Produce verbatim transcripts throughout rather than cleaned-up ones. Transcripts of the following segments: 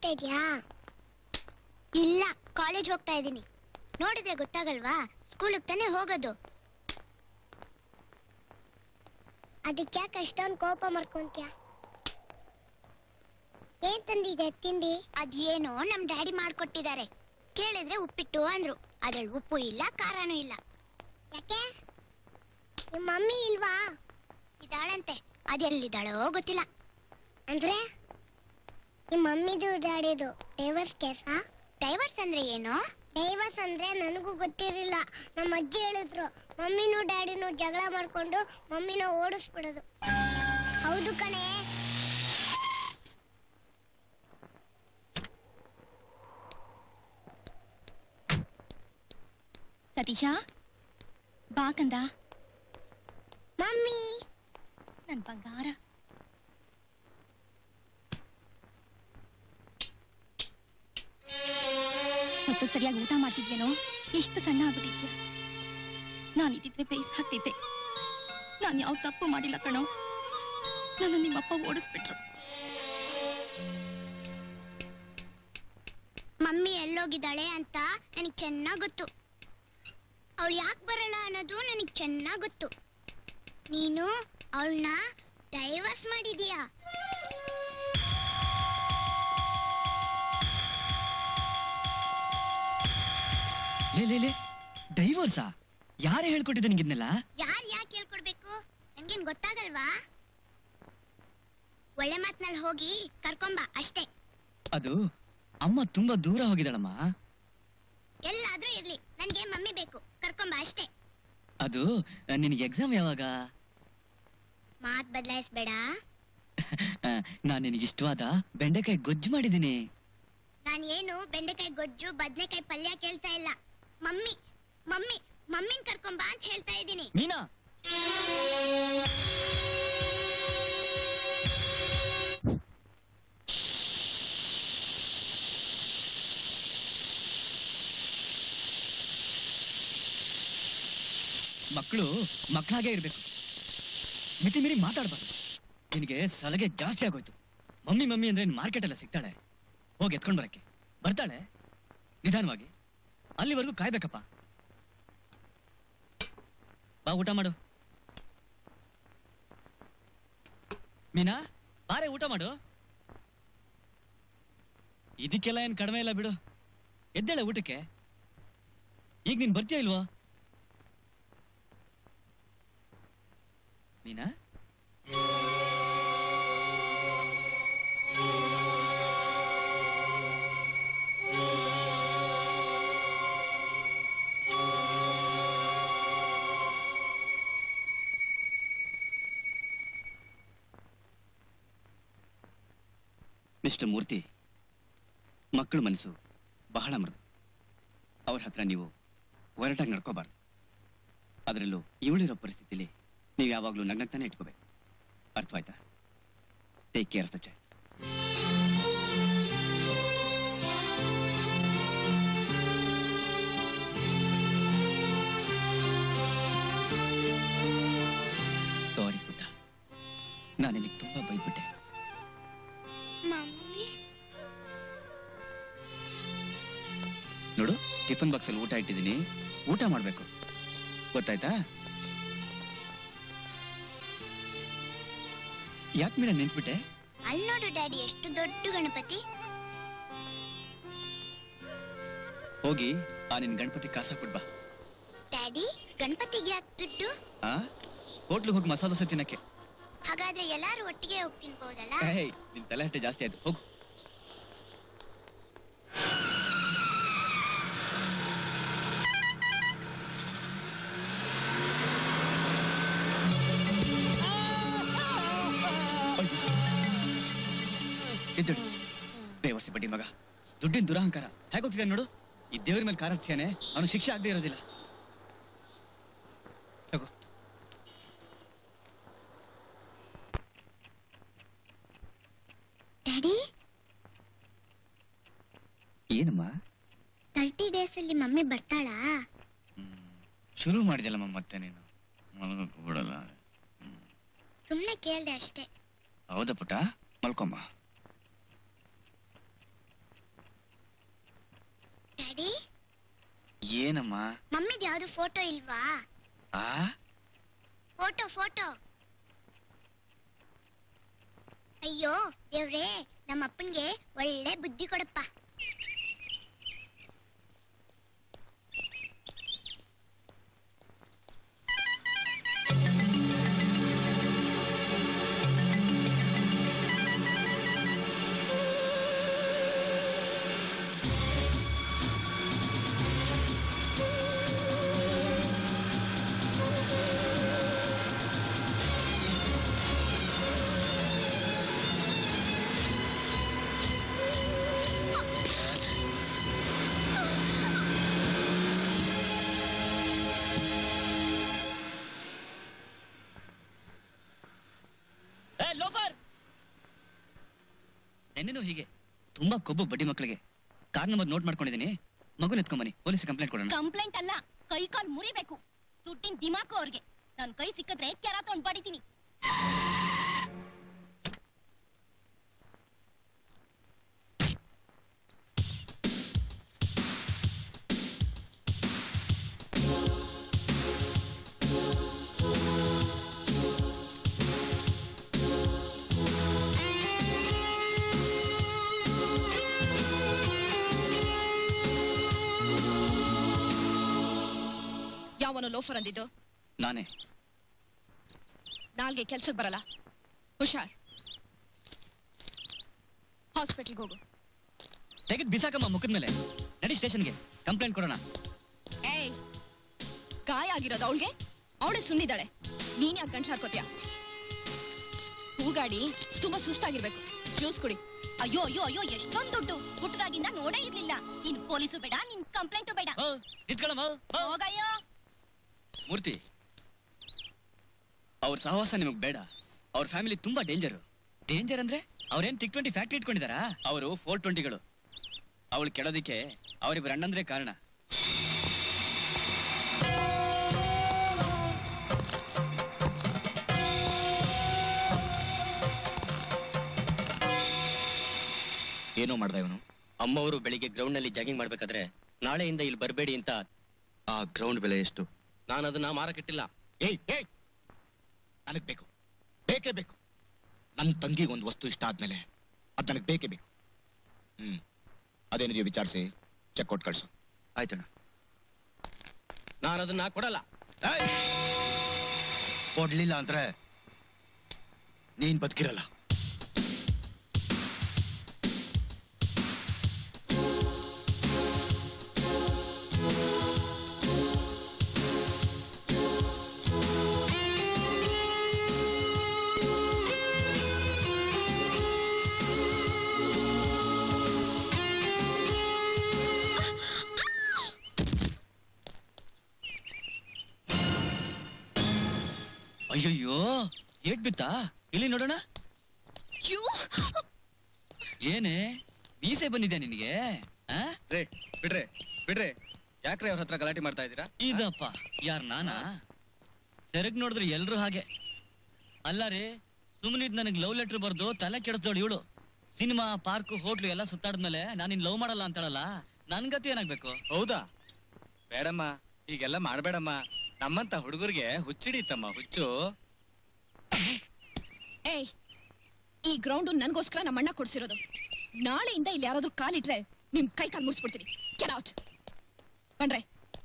ಹೋಗ್ತಾ ಇದ್ಯಾ? ಇಲ್ಲ, ಕಾಲೇಜ್ ಹೋಗ್ತಾ ಇದ್ದೀನಿ. ನೋಡಿದ್ರೆ ಗೊತ್ತಾಗಲ್ವಾ? ಸ್ಕೂಲಿಗೆ ತಾನೇ ಹೋಗೋದು. ಅದಕ್ಕೆ ಯಾಕೆ ಅಷ್ಟೊಂದು ಕೋಪ ಮಾಡ್ಕೊಂತ್ಯ? ಏನ್ ತಂದಿದೆ ತಿಂಡಿ? ಅದೇನೋ ನಮ್ ಡ್ಯಾಡಿ ಮಾಡ್ಕೊಟ್ಟಿದ್ದಾರೆ. ಕೇಳಿದ್ರೆ ಉಪ್ಪಿಟ್ಟು ಅಂದ್ರು. ಅದ್ರಲ್ಲಿ ಉಪ್ಪು ಇಲ್ಲ, ಖಾರನೂ ಇಲ್ಲ. ಯಾಕೆ? ನಿಮ್ ಮಮ್ಮಿ ಇಲ್ವಾ? ಇದ್ದಾಳಂತೆ. ಅದೆಲ್ಲಿದ್ದಾಳೋ ಗೊತ್ತಿಲ್ಲ. ಅಂದ್ರೆ ನಿಮ್ ಮಮ್ಮಿದು ಡ್ಯಾಡಿದು ಡೈವರ್ಸ್ ಕೇಸಾ? ಡೈವರ್ಸ್ ಅಂದ್ರೆ ಏನು? ಡೈವರ್ಸ್ ಅಂದ್ರೆ ನನಗೂ ಗೊತ್ತಿರಲಿಲ್ಲ. ನಮ್ಮ ಅಜ್ಜಿ ಹೇಳಿದ್ರು, ಮಮ್ಮಿನೂ ಡ್ಯಾಡಿನೂ ಜಗಳ ಮಾಡ್ಕೊಂಡು ಮಮ್ಮಿನ ಓಡಿಸ್ಬಿಡೋದು. ಹೌದು ಕಣೆ. ಸತೀಶ ಬಾ ಕಂದ. ಮಮ್ಮಿ ನನ್ ಬಂಗಾರ. ಹೊತ್ತಿಗೆ ಸರಿಯಾಗಿ ಊಟ ಮಾಡ್ತಿದ್ಯೇನೋ? ಎಷ್ಟು ಸಣ್ಣ ಆಗ್ಬಿಟ್ಟಿದ್ಯಾ. ನಾನು ಇದ್ದಿದ್ರೆ ಬೇಯಿಸಿ ಹಾಕ್ತಿದ್ದೆ. ನಾನು ಯಾವ ತಪ್ಪು ಮಾಡಿಲ್ಲ ಕಣೋ. ನನ್ನ ನಿಮ್ಮಪ್ಪ ಓಡಿಸ್ಬಿಟ್ರು. ಮಮ್ಮಿ ಎಲ್ಲೋಗಿದ್ದಾಳೆ ಅಂತ ನನಗ್ ಚೆನ್ನಾಗ್ ಗೊತ್ತು. ಅವಳು ಯಾಕೆ ಬರಲ್ಲ ಅನ್ನೋದು ನನಗ್ ಚೆನ್ನಾಗ್ ಗೊತ್ತು. ನೀನು ಅವಳನ್ನ ಡೈವರ್ಸ್ ಮಾಡಿದೀಯಾ? ಲೇ ಲೇ ಲೇ ಡೈವರ್ಸಾ? ಯಾರೇ ಹೇಳ್ಕೊಟ್ಟಿದ್ದೆ ನಿಂಗಿದ್ನೆಲ್ಲ? ಯಾರು ಯಾಕೆ ಹೇಳ್ಕೊಡ್ಬೇಕು? ನಂಗೇನ್ ಗೊತ್ತಾಗಲ್ವಾ? ಒಳ್ಳೆ ಮಾತ್ನಲ್ಲಿ ಹೋಗಿ ಕರ್ಕೊಂಬ ಅಷ್ಟೇ. ಅದು ಅಮ್ಮ ತುಂಬಾ ದೂರ ಹೋಗಿದ್ದಾಳಮ್ಮ. ಎಲ್ಲಾದ್ರೂ ಇರ್ಲಿ, ನನ್ಗೆ ಮಮ್ಮಿ ಬೇಕು. ಕರ್ಕೊಂಬ ಅಷ್ಟೇ. ಅದು ನಿನಗೆ ಎಕ್ಸಾಮ್ ಯಾವಾಗ? ಮಾತ್ ಬದಲಾಯಿಸ್ಬೇಡ. ನಾನ್ ನಿನಗೆ ಇಷ್ಟವಾದ ಬೆಂಡೆಕಾಯಿ ಗೊಜ್ಜು ಮಾಡಿದ್ದೀನಿ. ನಾನು ಏನು ಬೆಂಡೆಕಾಯಿ ಗೊಜ್ಜು ಬದನೆಕಾಯಿ ಪಲ್ಯ ಕೇಳ್ತಾ ಇಲ್ಲ. ಮಮ್ಮಿ ಮಮ್ಮಿ ಮಮ್ಮಿನ್ ಕರ್ಕೊಂಬ ಅಂತ ಹೇಳ್ತಾ ಇದ್ದೀನಿ. ಮೀನಾ, ಮಕ್ಕಳು ಮಕ್ಕಳಾಗೆ ಇರ್ಬೇಕು. ಮಿತಿ ಮೀರಿ ಮಾತಾಡ್ಬಾರ್ದು. ನಿನಗೆ ಸಲಗೆ ಜಾಸ್ತಿ ಆಗೋಯ್ತು. ಮಮ್ಮಿ ಮಮ್ಮಿ ಅಂದ್ರೆ ಮಾರ್ಕೆಟ್ ಎಲ್ಲ ಸಿಗ್ತಾಳೆ. ಹೋಗಿ ಎತ್ಕೊಂಡ್ ಬರಕ್ಕೆ. ಬರ್ತಾಳೆ ನಿಧಾನವಾಗಿ. ಅಲ್ಲಿವರೆಗೂ ಕಾಯ್ಬೇಕಪ್ಪ. ಬಾ ಊಟ ಮಾಡು. ಮೀನಾ ಬಾರೆ ಊಟ ಮಾಡು. ಇದಕ್ಕೆಲ್ಲ ಏನ್ ಕಡಿಮೆ ಇಲ್ಲ ಬಿಡು. ಎದ್ದೇಳೆ ಊಟಕ್ಕೆ. ಈಗ ನೀನ್ ಬರ್ತೀಯ ಇಲ್ವೋ? ಮೀನಾ, ಮಿಸ್ಟರ್ ಮೂರ್ತಿ, ಮಕ್ಕಳ ಮನಸ್ಸು ಬಹಳ ಮೃದು. ಅವ್ರ ಹತ್ರ ನೀವು ಹೊರಟಾಗಿ ನಡ್ಕೋಬಾರ್ದು. ಅದರಲ್ಲೂ ಇವಳಿರೋ ಪರಿಸ್ಥಿತಿಲಿ ನೀವು ಯಾವಾಗಲೂ ನಗ್ನಗ್ತಾನೆ ಇಟ್ಕೋಬೇಕು. ಅರ್ಥವಾಯ್ತಾ? Take care of the child. Sorry ಪುಟ್ಟ, ನಾನು ನಿನಗೆ ತುಂಬಾ ಬೈದ್ಬಿಟ್ಟೆ. ನೋಡು, ಟಿಫನ್ ಬಾಕ್ಸ್ ಅಲ್ಲಿ ಊಟ ಇಟ್ಟಿದ್ದೀನಿ. ಊಟ ಮಾಡ್ಬೇಕು, ಗೊತ್ತಾಯ್ತಾ? ಯಾಕೆ ಮೀನ ನಿಂತ್ಬಿಟ್ಟೆ? ಅಲ್ಲಿ ನೋಡು ಡ್ಯಾಡಿ, ಎಷ್ಟು ದೊಡ್ಡ ಗಣಪತಿ. ಹೋಗಿ ಆ ನಿನ್ ಗಣಪತಿ ಕಾಸಾಕ್ಬಿಟ್ ಬಾ. ಡ್ಯಾಡಿ, ಗಣಪತಿಗೆ ಯಾಕೆ ದುಡ್ಡು? ಆ ಹೋಟ್ಲಿಗೆ ಹೋಗಿ ಮಸಾಲ ದೋಸೆ ತಿನ್ನಕ್ಕೆ. ಹಾಗಾದ್ರೆ ಎಲ್ಲಾರು ಒಟ್ಟಿಗೆ ಹೋಗಿ ತಿನ್ಬಹುದಲ್ಲ? ಏಯ್, ನಿನ್ ತಲೆ ಹಟ್ಟೆ ಜಾಸ್ತಿ ಆಯ್ತು. ಹೋಗು. ಇದ್ದಳು ಬೇವರ್ಸಿ ಬಡ್ಡಿ ಮಗ. ದುಡ್ಡಿನ ದುರಹಂಕಾರ ಹೇಗೋಗ್ತಿದೆ ನೋಡು. ಈ ದೇವ್ರ ಮೇಲೆ ಕಾರ ಹಚ್ಚಾನೆ, ಅವನು ಶಿಕ್ಷೆ ಆಗದೆ ಇರೋದಿಲ್ಲ. ತಗೋ. ಡ್ಯಾಡಿ, ಏನಮ್ಮ? ತರ್ಟಿ ಡೇಸ್ ಅಲ್ಲಿ ಮಮ್ಮಿ ಬರ್ತಾಳಾ? ಶುರು ಮಾಡಿದೆಲ್ಲಮ್ಮ ಮತ್ತೆ ನೀನು. ಮಲಗಕ್ಕೆ ಬಿಡಲ್ಲ. ಸುಮ್ನೆ ಕೇಳ್ದೆ ಅಷ್ಟೇ. ಹೌದಾ ಪುಟ್ಟ? ಮಲ್ಕೊಮ್ಮ. ಡ್ಯಾಡಿ ಏನಮ್ಮ? ಮಮ್ಮಿದ್ ಯಾವ್ದು ಫೋಟೋ ಇಲ್ವಾ? ಆ ಫೋಟೋ ಫೋಟೋ. ಅಯ್ಯೋ ದೇವ್ರೇ, ನಮ್ಮ ಅಪ್ಪನ್ಗೆ ಒಳ್ಳೆ ಬುದ್ಧಿ ಕೊಡಪ್ಪ. ನೆನ್ನೆನೂ ಹೀಗೆ ತುಂಬಾ ಕೊಬ್ಬು ಬಡ್ಡಿ ಮಕ್ಕಳಿಗೆ ಕಾರ್ ನಂಬರ್ ನೋಟ್ ಮಾಡ್ಕೊಂಡಿದ್ದೀನಿ. ಮಗುನ ಎತ್ಕೊಂಬನಿ, ಪೊಲೀಸ್ ಕಂಪ್ಲೇಂಟ್ ಕೊಡೋಣ. ಕಂಪ್ಲೇಂಟ್ ಅಲ್ಲ, ಕೈ ಕಾಲ್ ಮುರಿಬೇಕು. ದುಡ್ಡಿನ ದಿಮಾಕು ಅವ್ರಿಗೆ. ನನ್ ಕೈ ಸಿಕ್ಕಿದ್ರೆ ಕೆರ ತಗೊಂಡ್ ಬಡಿತೀನಿ. ಯಾವನು ಲೋಫರ್ ಅಂದಿದ್ದು? ನಾನೇ. ನಾಲ್ಗೆ ಕೆಲ್ಸಕ್ಕೆ ಬರಲ್ಲ. ಹುಷಾರ್. ಹಾಸ್ಪಿಟಲ್ಗೆ ಹೋಗು. ತೆಗೆದು ಬಿಸಾಕಮ್ಮ ಮುಖದ ಮೇಲೆ. ನಡಿ ಸ್ಟೇಷನ್ಗೆ, ಕಂಪ್ಲೇಂಟ್ ಕೊಡೋಣ. ಏಯ್, ಗಾಯ ಆಗಿರೋದು ಅವಳಿಗೆ, ಅವಳೆ ಸುನ್ನಿದ್ದಾಳೆ. ನೀನ್ ಯಾಕೆ ಗಂಟು ಹಾರ್ಕೋತೀಯ? ಹೂಗಾಡಿ ತುಂಬಾ ಸುಸ್ತಾಗಿರ್ಬೇಕು. ಜ್ಯೂಸ್ ಕುಡಿ. ಅಯ್ಯೋ ಅಯ್ಯೋ ಅಯ್ಯೋ, ಎಷ್ಟೊಂದು ದುಡ್ಡು. ಹುಟ್ಟದಾಗಿಂದ ನೋಡೇ ಇರ್ಲಿಲ್ಲ. ಇನ್ ಪೊಲೀಸು ಬೇಡ, ನಿನ್ ಕಂಪ್ಲೇಂಟು ಬೇಡ. ಹೋಗಯ್ಯೋ. ಮೂರ್ತಿ, ಅವ್ರ ಸಹವಾಸ ನಿಮಗ್ ಬೇಡ. ಅವ್ರ ಫ್ಯಾಮಿಲಿ ತುಂಬಾ ಡೇಂಜರ್. ಡೇಂಜರ್ ಅಂದ್ರೆ ಅವ್ರೇನ್ ಟಿಕ್ ಟ್ವೆಂಟಿ ಫ್ಯಾಕ್ಟ್ರಿ ಇಟ್ಕೊಂಡಿದಾರಾ? ಅವರು ಫೋರ್ ಟ್ವೆಂಟಿಗಳು. ಅವಳು ಕೆಡೋದಿಕ್ಕೆ ಅವರಿಬ್ಬರು ಅಣ್ಣಂದ್ರೆ ಕಾರಣ. ಏನೋ ಮಾಡ್ದ ಇವನು? ಅಮ್ಮವರು ಬೆಳಿಗ್ಗೆ ಗ್ರೌಂಡ್ ನಲ್ಲಿ ಜಾಗಿಂಗ್ ಮಾಡ್ಬೇಕಾದ್ರೆ ನಾಳೆಯಿಂದ ಇಲ್ಲಿ ಬರಬೇಡಿ ಅಂತ. ಆ ಗ್ರೌಂಡ್ ಬೆಲೆ ಎಷ್ಟು? ನಾನು ಅದನ್ನ ಮಾರಕ್ಕಿಟ್ಟಿಲ್ಲ. ಏಯ್ ಏಯ್, ನನಗ್ ಬೇಕು, ಬೇಕೇ ಬೇಕು. ನನ್ನ ತಂಗಿಗೆ ಒಂದು ವಸ್ತು ಇಷ್ಟ ಆದ್ಮೇಲೆ ಅದ್ ನನಗ್ ಬೇಕೇ ಬೇಕು. ಹ್ಮ್, ಅದೇನಿದೆಯೋ ವಿಚಾರಿಸಿ ಚೆಕ್ ಕೊಟ್ಟು ಕಳ್ಸು. ಆಯ್ತಣ್ಣ. ನಾನು ಅದನ್ನ ಕೊಡಲ್ಲ. ಕೊಡ್ಲಿಲ್ಲ ಅಂದ್ರೆ ನೀನ್ ಬದುಕಿರಲ್ಲ. ಅಯ್ಯಯ್ಯೋ, ಏಟ್ ಬಿತ್ತಾ? ಇಲ್ಲಿ ನೋಡೋಣ. ಏನೇ ಮೀಸೆ ಬಂದಿದೆ ನಿನಗೆ? ರೇ ಬಿಡ್ರೆ ಬಿಡ್ರೆ, ಯಾಕ್ರೆ ಅವ್ರ ಹತ್ರ ಗಲಾಟೆ ಮಾಡ್ತಾ ಇದ್ದೀರಾ? ಇದಪ್ಪ ಯಾರ್ ನಾನಾ? ಸೆರಗ್ ನೋಡಿದ್ರೆ ಎಲ್ರು ಹಾಗೆ. ಅಲ್ಲ ರೀ, ಸುಮ್ಮನಿದ್ ನನಗ್ ಲವ್ ಲೆಟರ್ ಬರ್ದು ತಲೆ ಕೆಡಿಸ್ದೋಳು ಇವಳು. ಸಿನಿಮಾ, ಪಾರ್ಕ್, ಹೋಟ್ಲು ಎಲ್ಲ ಸುತ್ತಾಡಿದ್ಮೇಲೆ ನಾನು ಇನ್ ಲವ್ ಮಾಡಲ್ಲ ಅಂತಾಳಲ್ಲ, ನನ್ ಗತಿ ಏನಾಗ್ಬೇಕು? ಹೌದಾ? ಬೇಡಮ್ಮ, ಈಗೆಲ್ಲ ಮಾಡ್ಬೇಡಮ್ಮ. ನಮ್ಮಂತ ಹುಡುಗರಿಗೆ ಹುಚ್ಚಿಡಿತಮ್ಮ ಹುಚ್ಚು. ಏಯ್, ಈ ಗ್ರೌಂಡ್ ನನ್ಗೋಸ್ಕರ ನಮ್ಮ ಅಣ್ಣ ಕೊಡ್ಸಿರೋದು. ನಾಳೆಯಿಂದ ಇಲ್ಲಿ ಯಾರಾದ್ರೂ ಕಾಲಿಟ್ರೆ ನಿಮ್ ಕೈ ಕಾಲು ಮುಗಿಸ್ಬಿಡ್ತೀನಿ. Get out. ಬನ್ರೆ.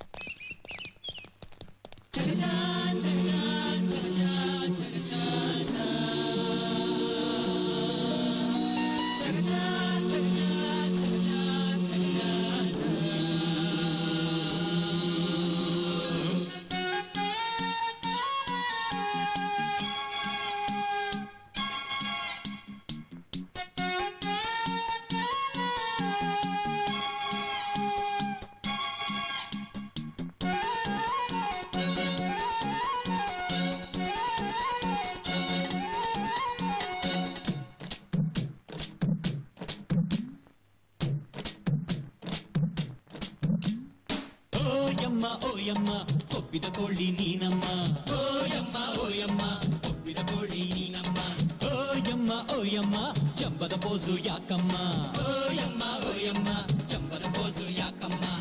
ಓಯಮ್ಮ ಒಪ್ಪಿದ ಕೋಳಿ ನೀನಮ್ಮ. ಓಯಮ್ಮ ಓಯಮ್ಮ ಒಪ್ಪಿದ ಕೋಳಿ ನೀನಮ್ಮ. ಓಯಮ್ಮ ಓಯಮ್ಮ ಚಂಬದ ಬೋಸು ಯಾಕಮ್ಮ. ಓಯಮ್ಮ ಓಯಮ್ಮ ಚಂಬದ ಬೋಸು ಯಾಕಮ್ಮ.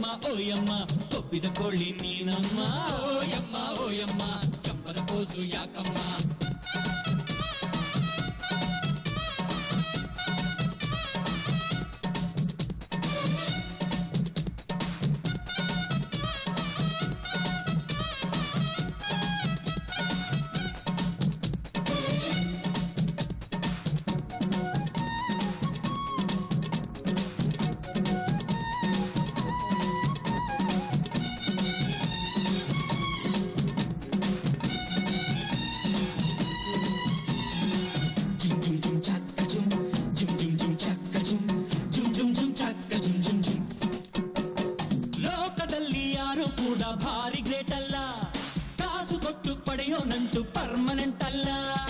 ಓಯಮ್ಮ ಓಯಮ್ಮ ಕೊಬ್ಬಿದ ಕೋಳಿ ನೀನಮ್ಮ ಓಯಮ್ಮ ಓಯಮ್ಮ ಚಂಪದ ಕೋಸು ಯಾಕಮ್ಮ ಲೋಕದಲ್ಲಿ ಯಾರು ಕೂಡ ಭಾರಿ ಗ್ರೇಟ್ ಅಲ್ಲ ಕಾಸು ಕೊಟ್ಟು ಪಡೆಯೋ ನಂಟು ಪರ್ಮನೆಂಟ್ ಅಲ್ಲ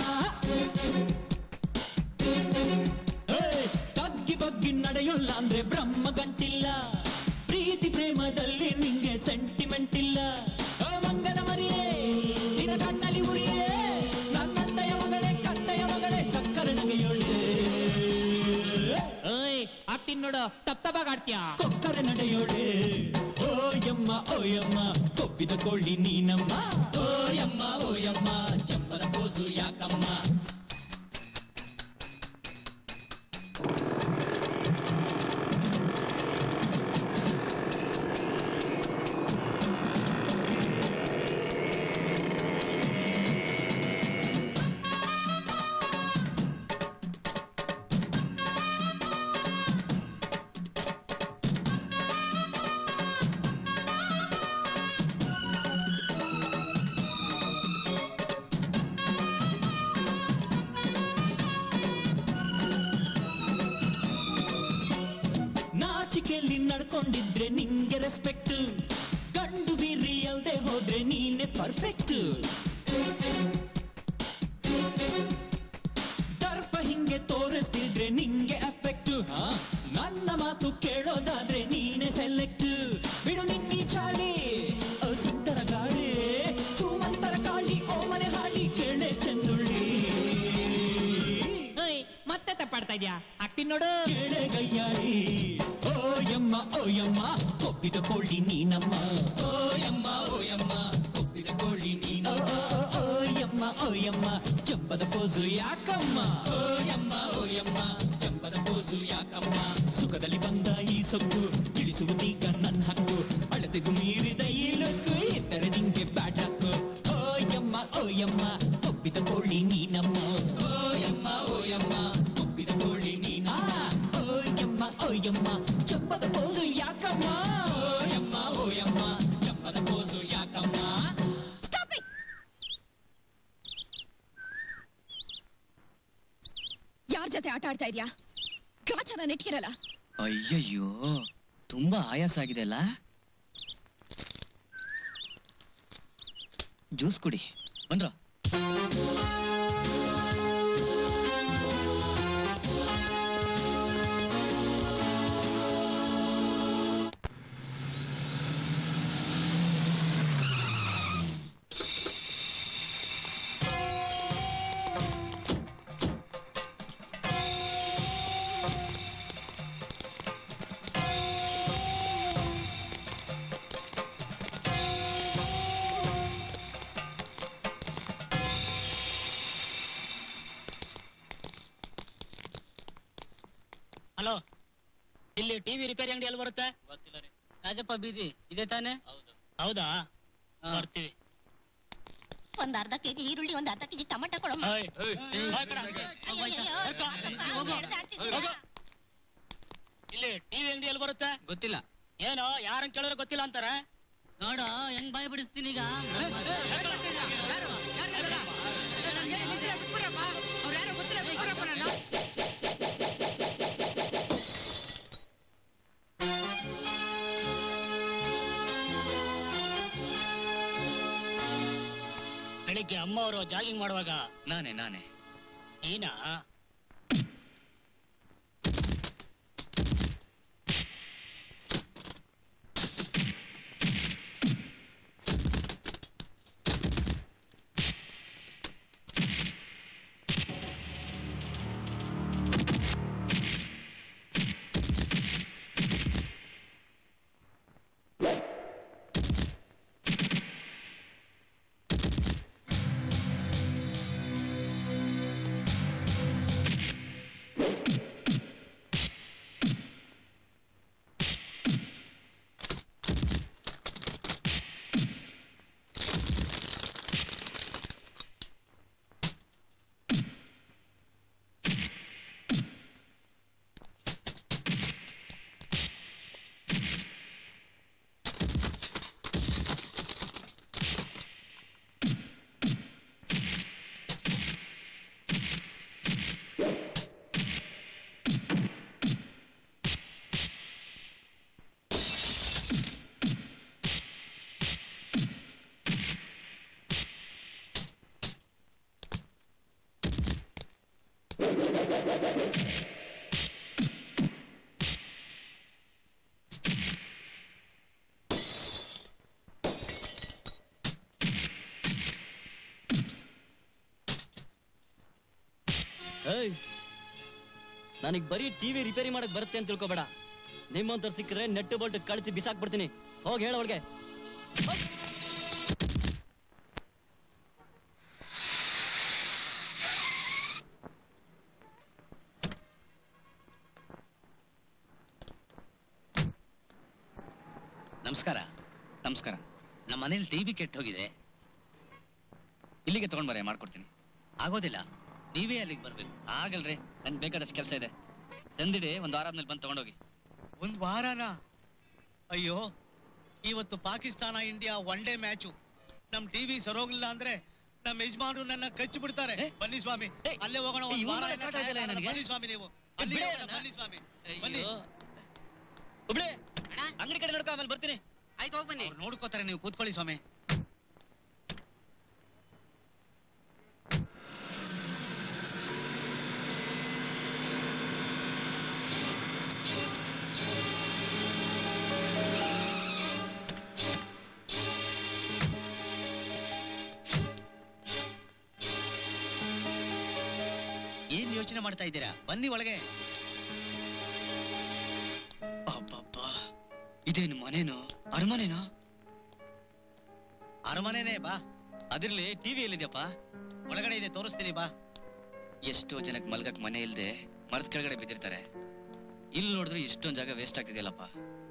ತಗ್ಗಿ ಬಗ್ಗಿ ನಡೆಯೋಲ್ಲ ಅಂದ್ರೆ ಬ್ರಹ್ಮ ಗಂಟಿಲ್ಲ ಪ್ರೀತಿ ಪ್ರೇಮದಲ್ಲಿ ನಿಂಗೆ ಸೆಂಟಿಮೆಂಟ್ ಇಲ್ಲ ಮಂಗನ ಮರಿಯೇ ನಿನ್ನ ಕಣ್ಣಲ್ಲಿ ಉರಿಯೇ ನನ್ನಂತೆಯ ಮಗಳೇ ಕತ್ತೆಯ ಮಗಳೇ ಸಕ್ಕರೆ ನಗೆಯೋಳೆ ಆಡ್ತೀನಿ ನೋಡು ತಪ್ತಬಾಗ ಆಡ್ತೀಯ ಕೊಕ್ಕರೆ ನಡೆಯೋಳೆ ಓಯಮ್ಮ ಓಯಮ್ಮ ಕೊಬ್ಬಿದ ಕೋಳಿ ನೀನಮ್ಮ ಓಯಮ್ಮ ಓಯಮ್ಮ ಚಂಪದ ಕೋಸು ಯಾಕಮ್ಮ ನಾಚಿಕೆಯಲ್ಲಿ ನಡ್ಕೊಂಡಿದ್ರೆ ನಿಂಗೆ ರೆಸ್ಪೆಕ್ಟ್ ಗಂಡು ಬೀರಿ ಅಲ್ದೆ ಹೋದ್ರೆ ನೀನೆ ಪರ್ಫೆಕ್ಟ್ ದರ್ಪ ಹಿಂಗೆ ತೋರಿಸ್ತಿದ್ರೆ ನಿಂಗೆ ಅಫೆಕ್ಟ್ ನನ್ನ ಮಾತು ಕೇಳೋದಾದ್ರೆ ನೀನೆ ಸೆಲೆಕ್ಟ್ ಬಿಡು ನಿನ್ನಿ ಚಾಳಿ ಸುಂದರ ಗಾಳಿ ಚೂಮಂತರ ಕಾಳಿ ಓಮನೆ ಹಾಡಿ ಕೇಳೆ ಚಂದುಳ್ಳಿ ಮತ್ತೆ ತಪ್ಪಾಡ್ತಾ ಇದ್ಯಾ ಆಗ್ತೀನಿ ನೋಡು ಕೇಳೆ ಗಯ್ಯಾಳಿ ಓಯಮ್ಮ ಓಯಮ್ಮ ಕೊಬ್ಬಿದ ಕೋಳಿ ನೀನಮ್ಮ ಓಯಮ್ಮ ಓಯಮ್ಮ ಕೊಬ್ಬಿದ ಕೋಳಿ ನೀನಮ್ಮ ಓಯಮ್ಮ ಓಯಮ್ಮ ಚಂಪದ ಪೋಸು ಯಾಕಮ್ಮ ಓಯಮ್ಮ ಓಯಮ್ಮ ಚಂಪದ ಪೋಸು ಯಾಕಮ್ಮ ಸುಖದಲ್ಲಿ ಬಂದ ಈ ಸೊಕ್ಕು ಇಳಿಸುವುದೀಗ ನನ್ನ ಹಕ್ಕು ಅಳತೆಗೂ ಮೀರಿದ ಈ ಲಕ್ಕು ಇದ್ದರೆ ನಿಂಗೆ ಬ್ಯಾಟ್ ಹಾಕು ಓಯಮ್ಮ ಓಯಮ್ಮ ಕೊಬ್ಬಿದ ಕೋಳಿ ನೀನಮ್ಮ ಓಯಮ್ಮ ಓಯಮ್ಮ ಕೊಬ್ಬಿದ ಕೋಳಿ ನೀನಮ್ಮ ಓಯಮ್ಮ ಓಯಮ್ಮ ಚಂಪದ ಪೋಸು ಯಾಕಮ್ಮ ಓಯಮ್ಮ ಓಯಮ್ಮ ಚಂಪದ ಪೋಸು ಯಾಕಮ್ಮ ಯಾರ ಜೊತೆ ಆಟ ಆಡ್ತಾ ಇದ್ಯಾ ಗ್ರಾಚಾರ ನೆಟ್ಕಿರಲ್ಲ ಅಯ್ಯಯ್ಯೋ ತುಂಬಾ ಆಯಾಸ ಆಗಿದೆ ಅಲ್ಲ ಜ್ಯೂಸ್ ಕುಡಿ ಬಂದ್ರ ಹಲೋ, ಇಲ್ಲಿ ಟಿವಿ ರಿಪೇರಿ ಅಂಗಡಿ ಎಲ್ಲಿ ಬರುತ್ತೆ? ಗೊತ್ತಿಲ್ಲ ರೀ. ರಾಜಪ್ಪ ಬೀದಿ ಇದೆ ತಾನೆ? ಹೌದಾ? ಬರ್ತೀವಿ. ಒಂದ್ ಅರ್ಧ ಕೆಜಿ ಈರುಳ್ಳಿ, ಒಂದ್ ಅರ್ಧ ಕೆಜಿ ಟೊಮೆಟೊ ಕೊಡಮ್ಮ. ಇಲ್ಲಿ ಟಿವಿ ಅಂಗಡಿ ಎಲ್ಲಿ ಬರುತ್ತೆ? ಗೊತ್ತಿಲ್ಲ. ಏನೋ ಯಾರನ್ ಕೇಳಿದ್ರೆ ಗೊತ್ತಿಲ್ಲ ಅಂತಾರ. ನೋಡ ಹೆಂಗ್ ಬಾಯ್ ಬಿಡಿಸ್ತೀನಿ ಈಗ. ಬೆಳಿಗ್ಗೆ ಅಮ್ಮ ಅವರು ಜಾಗಿಂಗ್ ಮಾಡುವಾಗ ನಾನೇ ನಾನೇ ನೀನಾ? ನನಗ್ ಬರೀ ಟಿವಿ ರಿಪೇರಿ ಮಾಡಕ್ ಬರುತ್ತೆ ಅಂತ ತಿಳ್ಕೊಬೇಡ. ನಿಮ್ಮಂತವ್ರು ಸಿಕ್ಕರೆ ನೆಟ್ಟು ಬೋಲ್ಟ್ ಕಳಿಸಿ ಬಿಸಾಕ್ಬಿಡ್ತೀನಿ. ಹೋಗಿ ಹೇಳ ಅವಳಿಗೆ. ನಮಸ್ಕಾರ. ನಮಸ್ಕಾರ. ನಮ್ಮ ಮನೇಲಿ ಟಿವಿ ಕೆಟ್ಟ ಹೋಗಿದೆ. ಇಲ್ಲಿಗೆ ತಗೊಂಡ್ ಬರ, ಮಾಡ್ಕೊಡ್ತೀನಿ. ಆಗೋದಿಲ್ಲ, ನೀವೇ ಅಲ್ಲಿಗೆ ಬರ್ಬೇಕು. ಆಗಲ್ರಿ, ನನ್ಗೆ ಬೇಕಾದಷ್ಟು ಕೆಲಸ ಇದೆ. ತಂದಿಡಿ, ಒಂದು ವಾರ ಆದ್ಮೇಲೆ ಬಂದು ತಗೊಂಡೋಗಿ. ಒಂದ್ ವಾರನಾ? ಅಯ್ಯೋ, ಇವತ್ತು Pakistan India one day match. ನಮ್ ಟಿವಿ ಸರೋಗ್ಲಿಲ್ಲ ಅಂದ್ರೆ ನಮ್ಮ ಯಜಮಾನರು ನನ್ನ ಕಚ್ಚಿ ಬಿಡ್ತಾರೆ. ಬನ್ನಿ ಸ್ವಾಮಿ, ಅಲ್ಲೇ ಹೋಗೋಣ. ಒಂದ್ ವಾರ ಬನ್ನಿ ಸ್ವಾಮಿ, ನೀವು ಅಲ್ಲಿ ಹೋಗೋಣ. ಬನ್ನಿ ಸ್ವಾಮಿ, ಬನ್ನಿ. ಒಬ್ಳೆ ಅಂಗಡಿ ಕಡೆ ನೋಡ್ಕೊ, ಆಮೇಲೆ ಬರ್ತೀನಿ. ಆಯ್ತು, ಹೋಗಿ ಬನ್ನಿ. ನೋಡ್ಕೋತಾರೆ, ನೀವು ಕೂತ್ಕೊಳ್ಳಿ ಸ್ವಾಮಿ. ಏನ್ ಯೋಚನೆ ಮಾಡ್ತಾ ಇದ್ದೀರಾ? ಬನ್ನಿ ಒಳಗೆ. ಅಬ್ಬಬ್ಬಾ, ಇದೇನು ಮನೇನೋ ಅರಮನೆನೋ? ಅರಮನೆನೇ, ಬಾ. ಅದಿರ್ಲಿ, ಟಿವಿ ಎಲ್ಲಿದ್ಯಪ್ಪ? ಒಳಗಡೆ ಇದೆ, ತೋರಿಸ್ತೀನಿ ಬಾ. ಎಷ್ಟೋ ಜನಕ್ಕೆ ಮಲ್ಗಕ್ ಮನೆ ಇಲ್ದೆ ಮರದ ಕೆಳಗಡೆ ಬಿದ್ದಿರ್ತಾರೆ. ಇಲ್ಲಿ ನೋಡಿದ್ರೆ ಇಷ್ಟೊಂದ್ ಜಾಗ ವೇಸ್ಟ್ ಆಗ್ತಿದೆಯಲ್ಲಪ್ಪ.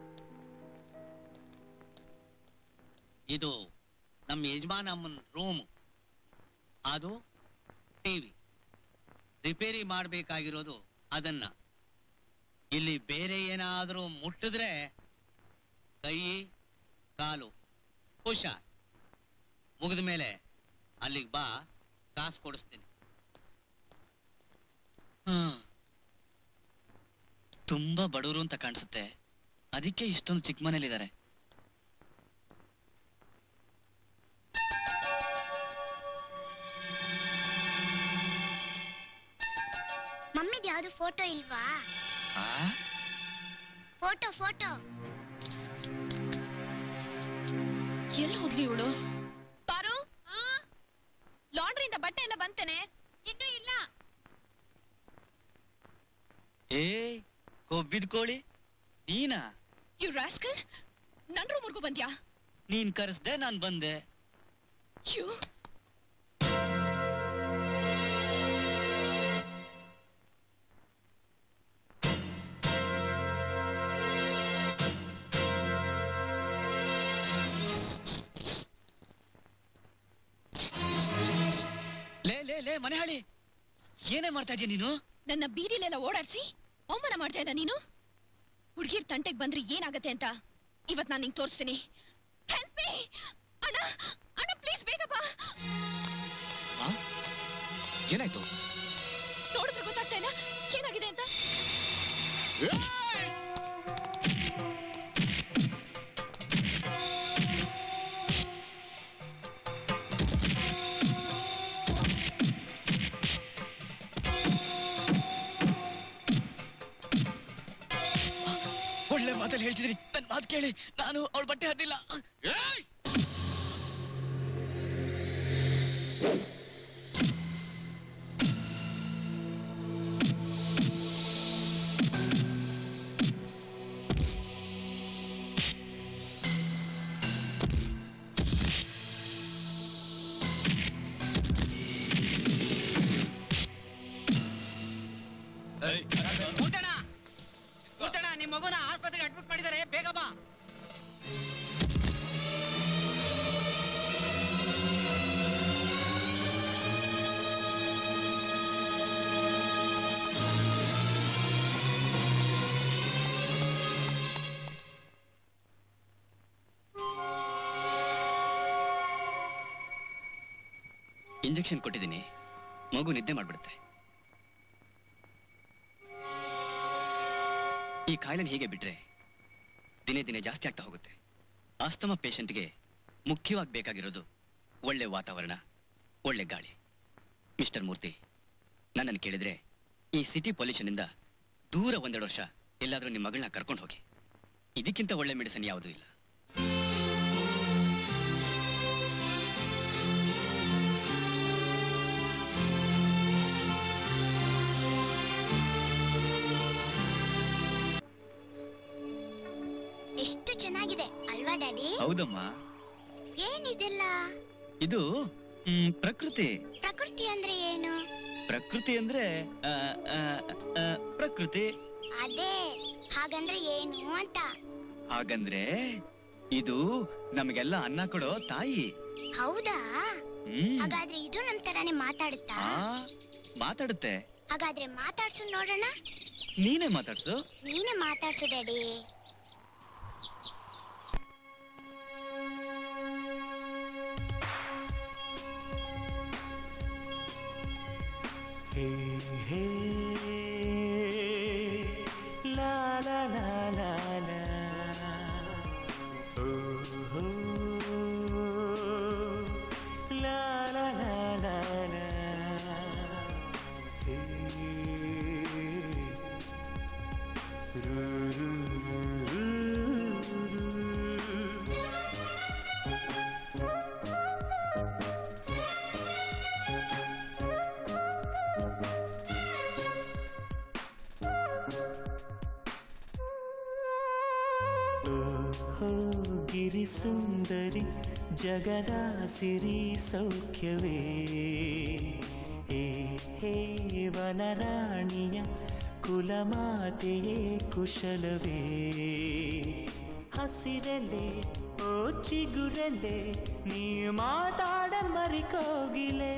ಇದು ನಮ್ಮ ಯಜಮಾನ ಅಮ್ಮನ ರೂಮ್. ಅದು ಟಿವಿ. ರಿಪೇರಿ ಮಾಡ್ಬೇಕಾಗಿರೋದು ಅದನ್ನ. ಇಲ್ಲಿ ಬೇರೆ ಏನಾದ್ರೂ ಮುಟ್ಟಿದ್ರೆ ಕೈ ಕಾಲು ಹುಷಾರ್. ಮುಗಿದ ಮೇಲೆ ಅಲ್ಲಿಗೆ ಬಾ, ಕಾಸು ಕೊಡಿಸ್ತೀನಿ. ಹ್ಮ್, ತುಂಬಾ ಬಡವರು ಅಂತ ಕಾಣಿಸುತ್ತೆ. ಅದಕ್ಕೆ ಇಷ್ಟೊಂದು ಚಿಕ್ಕ ಮನೇಲಿದ್ದಾರೆ. ಮಮ್ಮಿದ್ ಯಾವ್ದು ಫೋಟೋ ಇಲ್ವಾ? ಫೋಟೋ ಫೋಟೋ ಎಲ್ಲಿ ಹೋದ್ಲಿ ಇವಳು? ಪಾರು, ಲಾಂಡ್ರಿಯಿಂದ ಬಟ್ಟೆ ಎಲ್ಲ ಬಂತೇನೆ? ಇನ್ನೂ ಇಲ್ಲ. ಏ ಕೊಬ್ಬಿದ ಕೋಳಿ, ನೀನಾ? ಯು ರಾಸ್ಕಲ್, ನನ್ ರೂಮ್ವರೆಗೂ ಬಂದ್ಯಾ? ನೀನ್ ಕರೆಸ್ದೆ, ನಾನ್ ಬಂದೆ. ಯು ಲೇ ಲೇ ಲೇ ಮನೆಹಾಳಿ, ಏನೇ ಮಾಡ್ತಾ ಇದೀಯ ನೀನು? ನನ್ನ ಬೀದಿಲೆಲ್ಲ ಓಡಾಡ್ಸಿ ಅವಮಾನ ಮಾಡ್ತಾ ಇಲ್ಲ ನೀನು? ಹುಡುಗಿರ್ ತಂಟೆಗ್ ಬಂದ್ರೆ ಏನಾಗತ್ತೆ ಅಂತ ಇವತ್ ನಾನು ನಿಂಗೆ ತೋರಿಸ್ತೀನಿ. ಹೆಲ್ಪ್ ಮೀ ಅಣ್ಣ, ಅಣ್ಣ ಪ್ಲೀಸ್ ಬೇಗ ಬಾ. ಏನಾಯ್ತು? ನೋಡಿದ್ರೆ ಗೊತ್ತಾಗ್ತಾ ಇಲ್ಲ ಏನಾಗಿದೆ ಅಂತ. ಒಳ್ಳೆ ಮಾತಲ್ಲಿ ಹೇಳ್ತಿದ್ದೀನಿ, ನನ್ ಮಾತು ಕೇಳಿ. ನಾನು ಅವಳ ಬಟ್ಟೆ ಹದ್ದಿಲ್ಲ. ನಿಮ್ ಮಗುನ ಆಸ್ಪತ್ರೆಗೆ ಅಡ್ಮಿಟ್ ಮಾಡಿದ್ದಾರೆ, ಬೇಗ ಬಾ. ಇಂಜೆಕ್ಷನ್ ಕೊಟ್ಟಿದ್ದೀನಿ, ಮಗು ನಿದ್ದೆ ಮಾಡ್ಬಿಡುತ್ತೆ. ಈ ಕಾಯಿಲೆ ಹೀಗೆ ಬಿಟ್ರೆ ದಿನೇ ದಿನೇ ಜಾಸ್ತಿ ಆಗ್ತಾ ಹೋಗುತ್ತೆ. ಆಸ್ತಮಾ ಪೇಷಂಟ್ಗೆ ಮುಖ್ಯವಾಗಿ ಬೇಕಾಗಿರೋದು ಒಳ್ಳೆ ವಾತಾವರಣ, ಒಳ್ಳೆ ಗಾಳಿ. ಮಿಸ್ಟರ್ ಮೂರ್ತಿ, ನನ್ನನ್ನು ಕೇಳಿದ್ರೆ ಈ ಸಿಟಿ ಪೊಲ್ಯೂಷನ್ ಇಂದ ದೂರ ಒಂದೆರಡು ವರ್ಷ ಎಲ್ಲಾದ್ರೂ ನಿಮ್ಮ ಮಗಳನ್ನ ಕರ್ಕೊಂಡು ಹೋಗಿ. ಇದಕ್ಕಿಂತ ಒಳ್ಳೆ ಮೆಡಿಸಿನ್ ಯಾವುದೂ ಇಲ್ಲ. ಅಲ್ವಾ ಡ್ಯಾಡಿ? ಹೌದಮ್ಮ. ಏನಿದೆಲ್ಲ? ಇದು ಮ್, ಪ್ರಕೃತಿ. ಪ್ರಕೃತಿ ಅಂದ್ರೆ ಏನು? ಪ್ರಕೃತಿ ಅಂದ್ರೆ ಆ, ಆ, ಆ, ಪ್ರಕೃತಿ. ಅದೇ, ಹಾಗಂದ್ರೆ ಏನು ಅಂತ. ಹಾಗಂದ್ರೆ ಇದು ನಮಗೆಲ್ಲ ಅನ್ನ ಕೊಡೋ ತಾಯಿ. ಹೌದಾ? ಹ್ಮ್. ಹಾಗಾದ್ರೆ ಇದು ನಮ್ ತರಾನೇ ಮಾತಾಡುತ್ತಾ? ಆ, ಮಾತಾಡುತ್ತೆ. ಹಾಗಾದ್ರೆ ಮಾತಾಡ್ಸು ನೋಡೋಣ. ನೀನೇ ಮಾತಾಡ್ಸು. ನೀನೇ ಮಾತಾಡ್ಸು ಡ್ಯಾಡಿ. ಹೇ ಹೇ ಲಾ ಲಾ ಲಾ ಲಾ ಲಾ ಓ ಹೋ ಲಾ ಲಾ ಲಾ ಲಾ ಲಾ ಹೇ ರು ರು ರು ರು ಗಿರಿ ಸುಂದರಿ ಜಗದ ಸಿರಿ ಸೌಖ್ಯವೇ ಹೇ ಹೇ ವನರಾಣಿಯ ಕುಲಮಾತೆಯೇ ಕುಶಲವೇ ಹಸಿರಲೆ ಓ ಚಿಗುರಲೆ ನೀ ಮಾತಾಡ ಮರಿಕೋಗಿಲೆ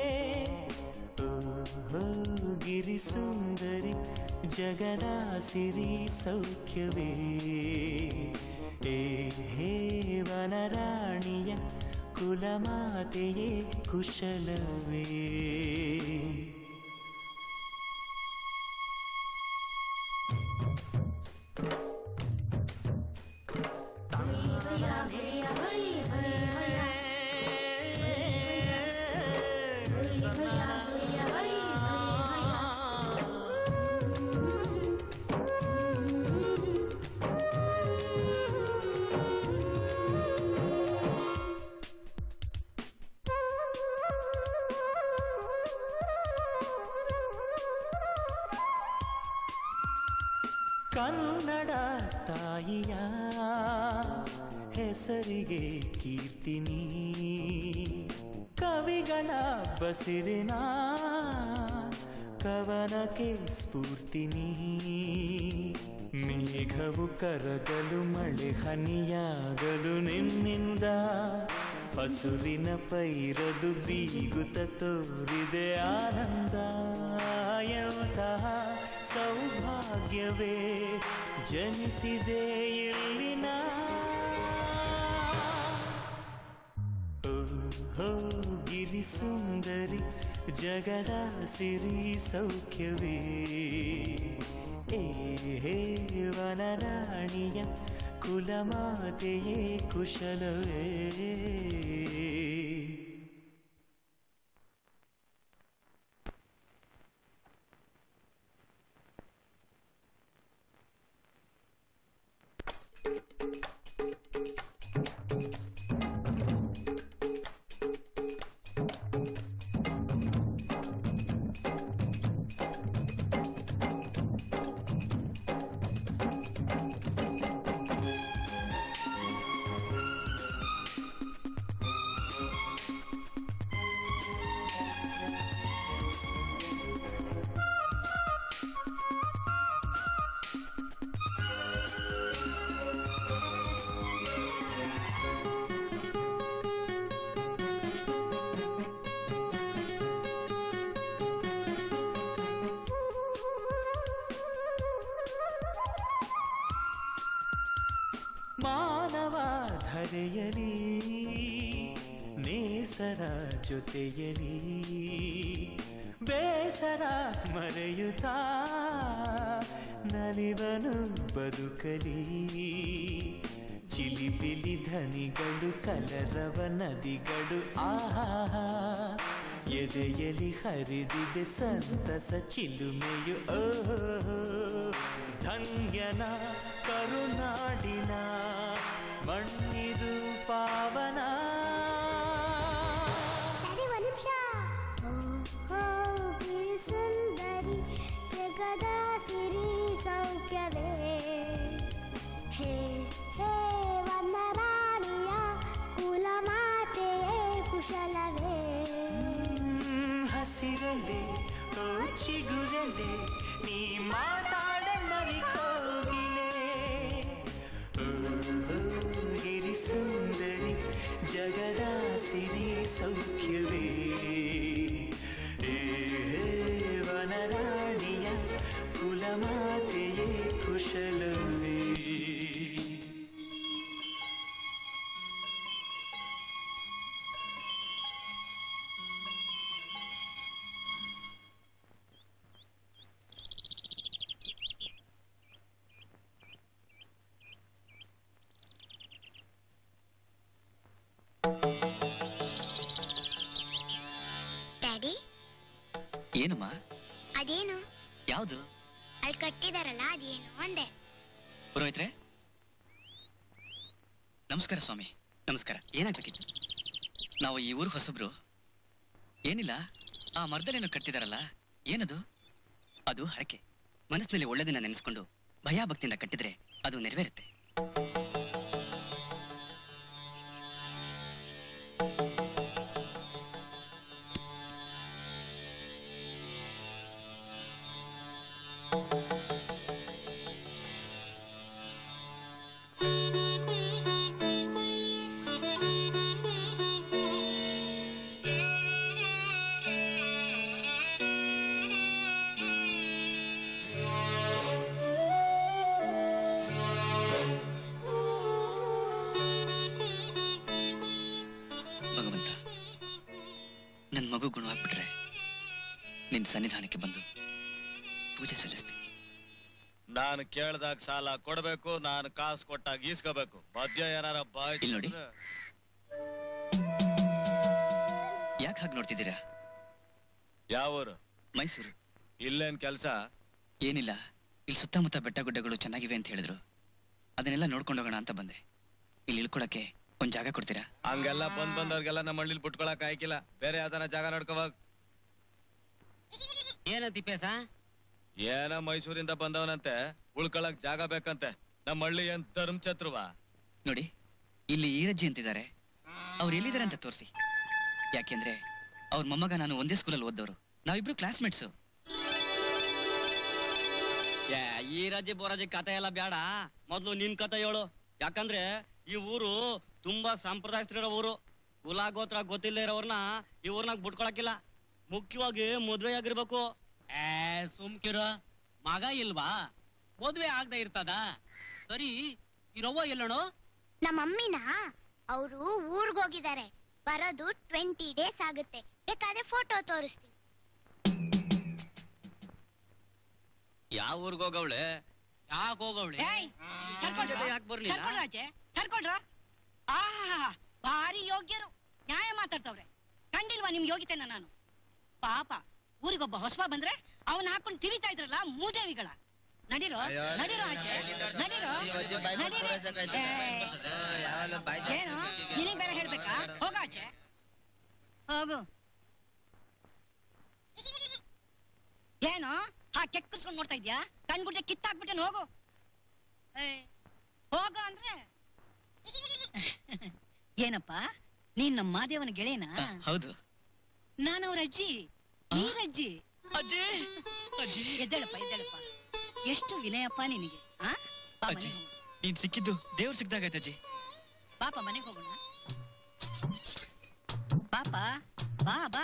ಓ ಗಿರಿ ಸುಂದರಿ ಜಗದ ಸಿರಿ ಸೌಖ್ಯವೇ ಹೇ ಹೇ ವನರಾಣಿಯ ಕುಲಮಾತೆಯೇ ಕುಶಲವೇ ಕನ್ನಡ ತಾಯಿಯ ಹೆಸರಿಗೆ ಕೀರ್ತಿನಿ ಕವಿಗಳ ಬಸಿರಿನ ಕವನಕ್ಕೆ ಸ್ಫೂರ್ತಿನಿ ಮೇಘವು ಕರಗಲು ಮಳೆ ಹನಿಯಾಗಲು ನಿನ್ನಿಂದ ಹಸುರಿನ ಪೈರದು ಬೀಗುತ್ತ ತೋರಿದೆ ಆನಂದ ಎಂತಹ ಸೌಭಾಗ್ಯವೇ ಜನಿಸಿದೆ ಇಲ್ಲಿನ ಓ ಗಿರಿ ಸುಂದರಿ ಜಗದ ಸಿರಿ ಸೌಖ್ಯವೇ ಏ ಹೇ ವನರಾಣಿಯ ಕುಲಮಾತೆಯೇ ಕುಶಲವೇ ಮಾನವ ಧರೆಯಲಿ ನೇಸರ ಜೊತೆಯಲಿ ಬೇಸರ ಮರೆಯುತ್ತಾ ನಲಿವನು ಬದುಕಲಿ ಚಿಲಿಪಿಲಿ ಧನಿಗಳು ಕಲರವ ನದಿಗಳು ಆಹಾ ಎದೆಯಲಿ ಹರಿದಿದೆ ಸಂತಸ ಚಿಲುಮೆಯು ಓ ಧನ್ಯನ ಕರುನಾಡಿನ ಮಣ್ಣಿದು ಪಾವನ ಸುಂದರಿ ಜಗದ ಸಿರಿ ಸೌಖ್ಯವೇ ಹೇ ಹೇ ವನರ ಕೋಗಿಲೆ ನೀ ಮಾತಾಡಲ್ಲರಿ ಕೋಗಿಲೆ ಗಿರಿ ಸುಂದರಿ ಜಗದ ಸಿರಿ ಸೌಖ್ಯವೇ ವನರಾಣಿಯ ಕುಲಮಾತೆಯೇ ಕುಶಲವೇ. ಡ್ಯಾಡಿ, ಏನಮ್ಮ? ಅದೇನು ಯಾವುದು? ಅಲ್ಲಿ ಕಟ್ಟಿದಾರಲ್ಲ ಅದೇನು ಅಂದೆ. ಪುರೋಹಿತ್ರೆ, ನಮಸ್ಕಾರ ಸ್ವಾಮಿ. ನಮಸ್ಕಾರ. ಏನಾಗಬೇಕಿತ್ತು? ನಾವು ಈ ಊರು ಹೊಸಬ್ರು. ಏನಿಲ್ಲ, ಆ ಮರದಲ್ಲೇನು ಕಟ್ಟಿದಾರಲ್ಲ, ಏನದು? ಅದು ಹರಕೆ. ಮನಸ್ಸಿನಲ್ಲಿ ಒಳ್ಳೆದಿನ ನೆನೆಸ್ಕೊಂಡು ಭಯ ಭಕ್ತಿಯಿಂದ ಕಟ್ಟಿದ್ರೆ ಅದು ನೆರವೇರುತ್ತೆ. ಭಗವಂತ, ನನ್ನ ಮಗು ಗುಣವಾಗ್ಬಿಟ್ರೆ ನಿನ್ನ ಸನ್ನಿಧಾನಕ್ಕೆ ಬಂದು ಪೂಜೆ ಸಲ್ಲಿಸ್ತೀನಿ. ನಾನು ಕೇಳ್ದಾಗ ಸಾಲ ಕೊಡ್ಬೇಕು, ನಾನು ಕಾಸು ಕೊಟ್ಟಾಗ ಈಸ್ಕೋಬೇಕು. ಮಧ್ಯ ಏನಾರ ಬಾಯ್ ಇಲ್ಲಿ ನೋಡಿ. ಯಾಕೆ ಹಾಗೆ ನೋಡ್ತಿದ್ದೀರಾ? ಯಾವ ಊರು? ಮೈಸೂರು. ಇಲ್ಲೇನ್ ಕೆಲ್ಸ? ಏನಿಲ್ಲ, ಇಲ್ಲಿ ಸುತ್ತಮುತ್ತ ಬೆಟ್ಟ ಗುಡ್ಡಗಳು ಚೆನ್ನಾಗಿವೆ ಅಂತ ಹೇಳಿದ್ರು. ಅದನ್ನೆಲ್ಲ ನೋಡ್ಕೊಂಡು ಹೋಗೋಣ ಅಂತ ಬಂದೆ. ಇಲ್ಲಿ ಇಳ್ಕೊಳಕ್ಕೆ ಒಂದ್ ಜಾಗ ಕೊಡ್ತೀರಾ? ಹಂಗೆಲ್ಲ ಬಂದ್ ಬಂದವ್ರಿಗೆಲ್ಲ ನಮ್ಮ ಹಳ್ಳಿಲಿ ಬಿಟ್ಕೊಳಕ್ ಆಯ್ಕಿಲ್ಲ. ಬೇರೆ ಯಾವ್ದಾನ ಜಾಗ ನೋಡ್ಕೋವಾಗ. ಏನಂತಿಪ್ಪೇಸ? ಏನ ಮೈಸೂರಿಂದ ಬಂದವನಂತೆ, ಉಳ್ಕೊಳಕ್ ಜಾಗ ಬೇಕಂತೆ. ನಮ್ಮ ಹಳ್ಳಿ ಏನ್ ಧರ್ಮಛತ್ರುವ? ನೋಡಿ, ಇಲ್ಲಿ ಈರಜ್ಜಿ ಅಂತಿದ್ದಾರೆ. ಅವ್ರು ಎಲ್ಲಿದ್ದಾರೆ ಅಂತ ತೋರಿಸಿ. ಯಾಕೆಂದ್ರೆ ಅವ್ರ ಮೊಮ್ಮಗ ನಾನು ಒಂದೇ ಸ್ಕೂಲಲ್ಲಿ ಓದ್ದವರು. ನಾವಿಬ್ರು ಕ್ಲಾಸ್ಮೇಟ್ಸು. ಈ ರಾಜ್ಯ ಬೋರಾಜಿ ಕತೆ ಎಲ್ಲ ಬೇಡ, ಮೊದ್ಲು ನಿನ್ ಕತೆ ಹೇಳು. ಯಾಕಂದ್ರೆ ಈ ಊರು ತುಂಬಾ ಸಂಪ್ರದಾಯಸ್ಥರಿರೋ ಊರು. ಕುಲ ಗೋತ್ರ ಗೊತ್ತಿಲ್ಲದೆ ಇರೋರ್ನ ಈ ಊರ್ನಾಗ ಬಿಟ್ಕೊಳಕಿಲ್ಲ. ಮುಖ್ಯವಾಗಿ ಮದ್ವೆ ಆಗಿರ್ಬೇಕು. ಏ ಸುಮ್ಕಿರೋ, ಮಗ ಇಲ್ವಾ? ಮದ್ವೆ ಆಗದೆ ಇರ್ತದ? ಸರಿ, ಇರವ್ವ ಎಲ್ಲೋಣ? ನಮ್ಮ ಮಮ್ಮಿನ ಅವರು ಊರ್ಗ್ ಹೋಗಿದ್ದಾರೆ. ಬರೋದು ಟ್ವೆಂಟಿ ಡೇಸ್ ಆಗುತ್ತೆ. ಬೇಕಾದ್ರೆ ಫೋಟೋ ತೋರಿಸ್ತೀನಿ. ಯಾವ ಊರ್ಗ್ ಹೋಗವಳೆ? ಯಾಕೆ ಹೋಗವಳೆ? ಯಾಕೆ ಬರ್ಲಿಲ್ಲ? ಸರ್ಕೊಂಡ್ರ ಆಹಾ, ಭಾರಿ ಯೋಗ್ಯರು. ನ್ಯಾಯ ಮಾತಾಡ್ತವ್ರೆ. ಕಂಡಿಲ್ವಾ ನಿಮ್ ಯೋಗ್ಯತೆನ ನಾನು? ಪಾಪ, ಊರಿಗೊಬ್ಬ ಹೊಸಬ ಬಂದ್ರೆ ಅವನ್ ಹಾಕೊಂಡು ತಿವಿತಾ ಇದ್ರಲ್ಲ ಮೂದೇವಿಗಳ. ನಡಿರೋ ನಡಿರೋ ಆಚೆ, ನಡಿರೋ ನಡೀರಿ. ಏನು ನಿನಗ್ ಬೇರೆ ಹೇಳ್ಬೇಕಾ? ಹೋಗ ಆಚೆ, ಹೋಗು. ಏನು ಹಾ ಕೆಕ್ಕರ್ಸ್ಕೊಂಡ್ ನೋಡ್ತಾ ಇದ್ಯಾ? ಕಣ್ಗುಡ್ಡೆ ಕಿತ್ತಾಕ್ಬಿಟ್ಟೇನು? ಹೋಗು, ಹೋಗು ಅಂದ್ರೆ. ಏನಪ್ಪ, ನೀನ್ ನಮ್ಮ ಮಾದೇವನ ಗೆಳೆಯನ? ಹೌದು. ನಾನು ಅವ್ರ ಅಜ್ಜಿ, ನೀರಜ್ಜಿ. ಅಜ್ಜಿ, ಅಜ್ಜಿ, ಎದ್ದೇಳಪ್ಪ ಎದ್ದೇಳಪ್ಪ. ಎಷ್ಟು ವಿನಯಪ್ಪ ನಿನಗೆ. ಆ ಅಜ್ಜಿ, ನೀನ್ ಸಿಕ್ಕಿದ್ದು ದೇವ್ರು ಸಿಕ್ದಾಗೈತೆ ಅಜ್ಜಿ. ಪಾಪ ಮನೆಗೆ ಹೋಗೋಣ. ಪಾಪ ಬಾ ಬಾ.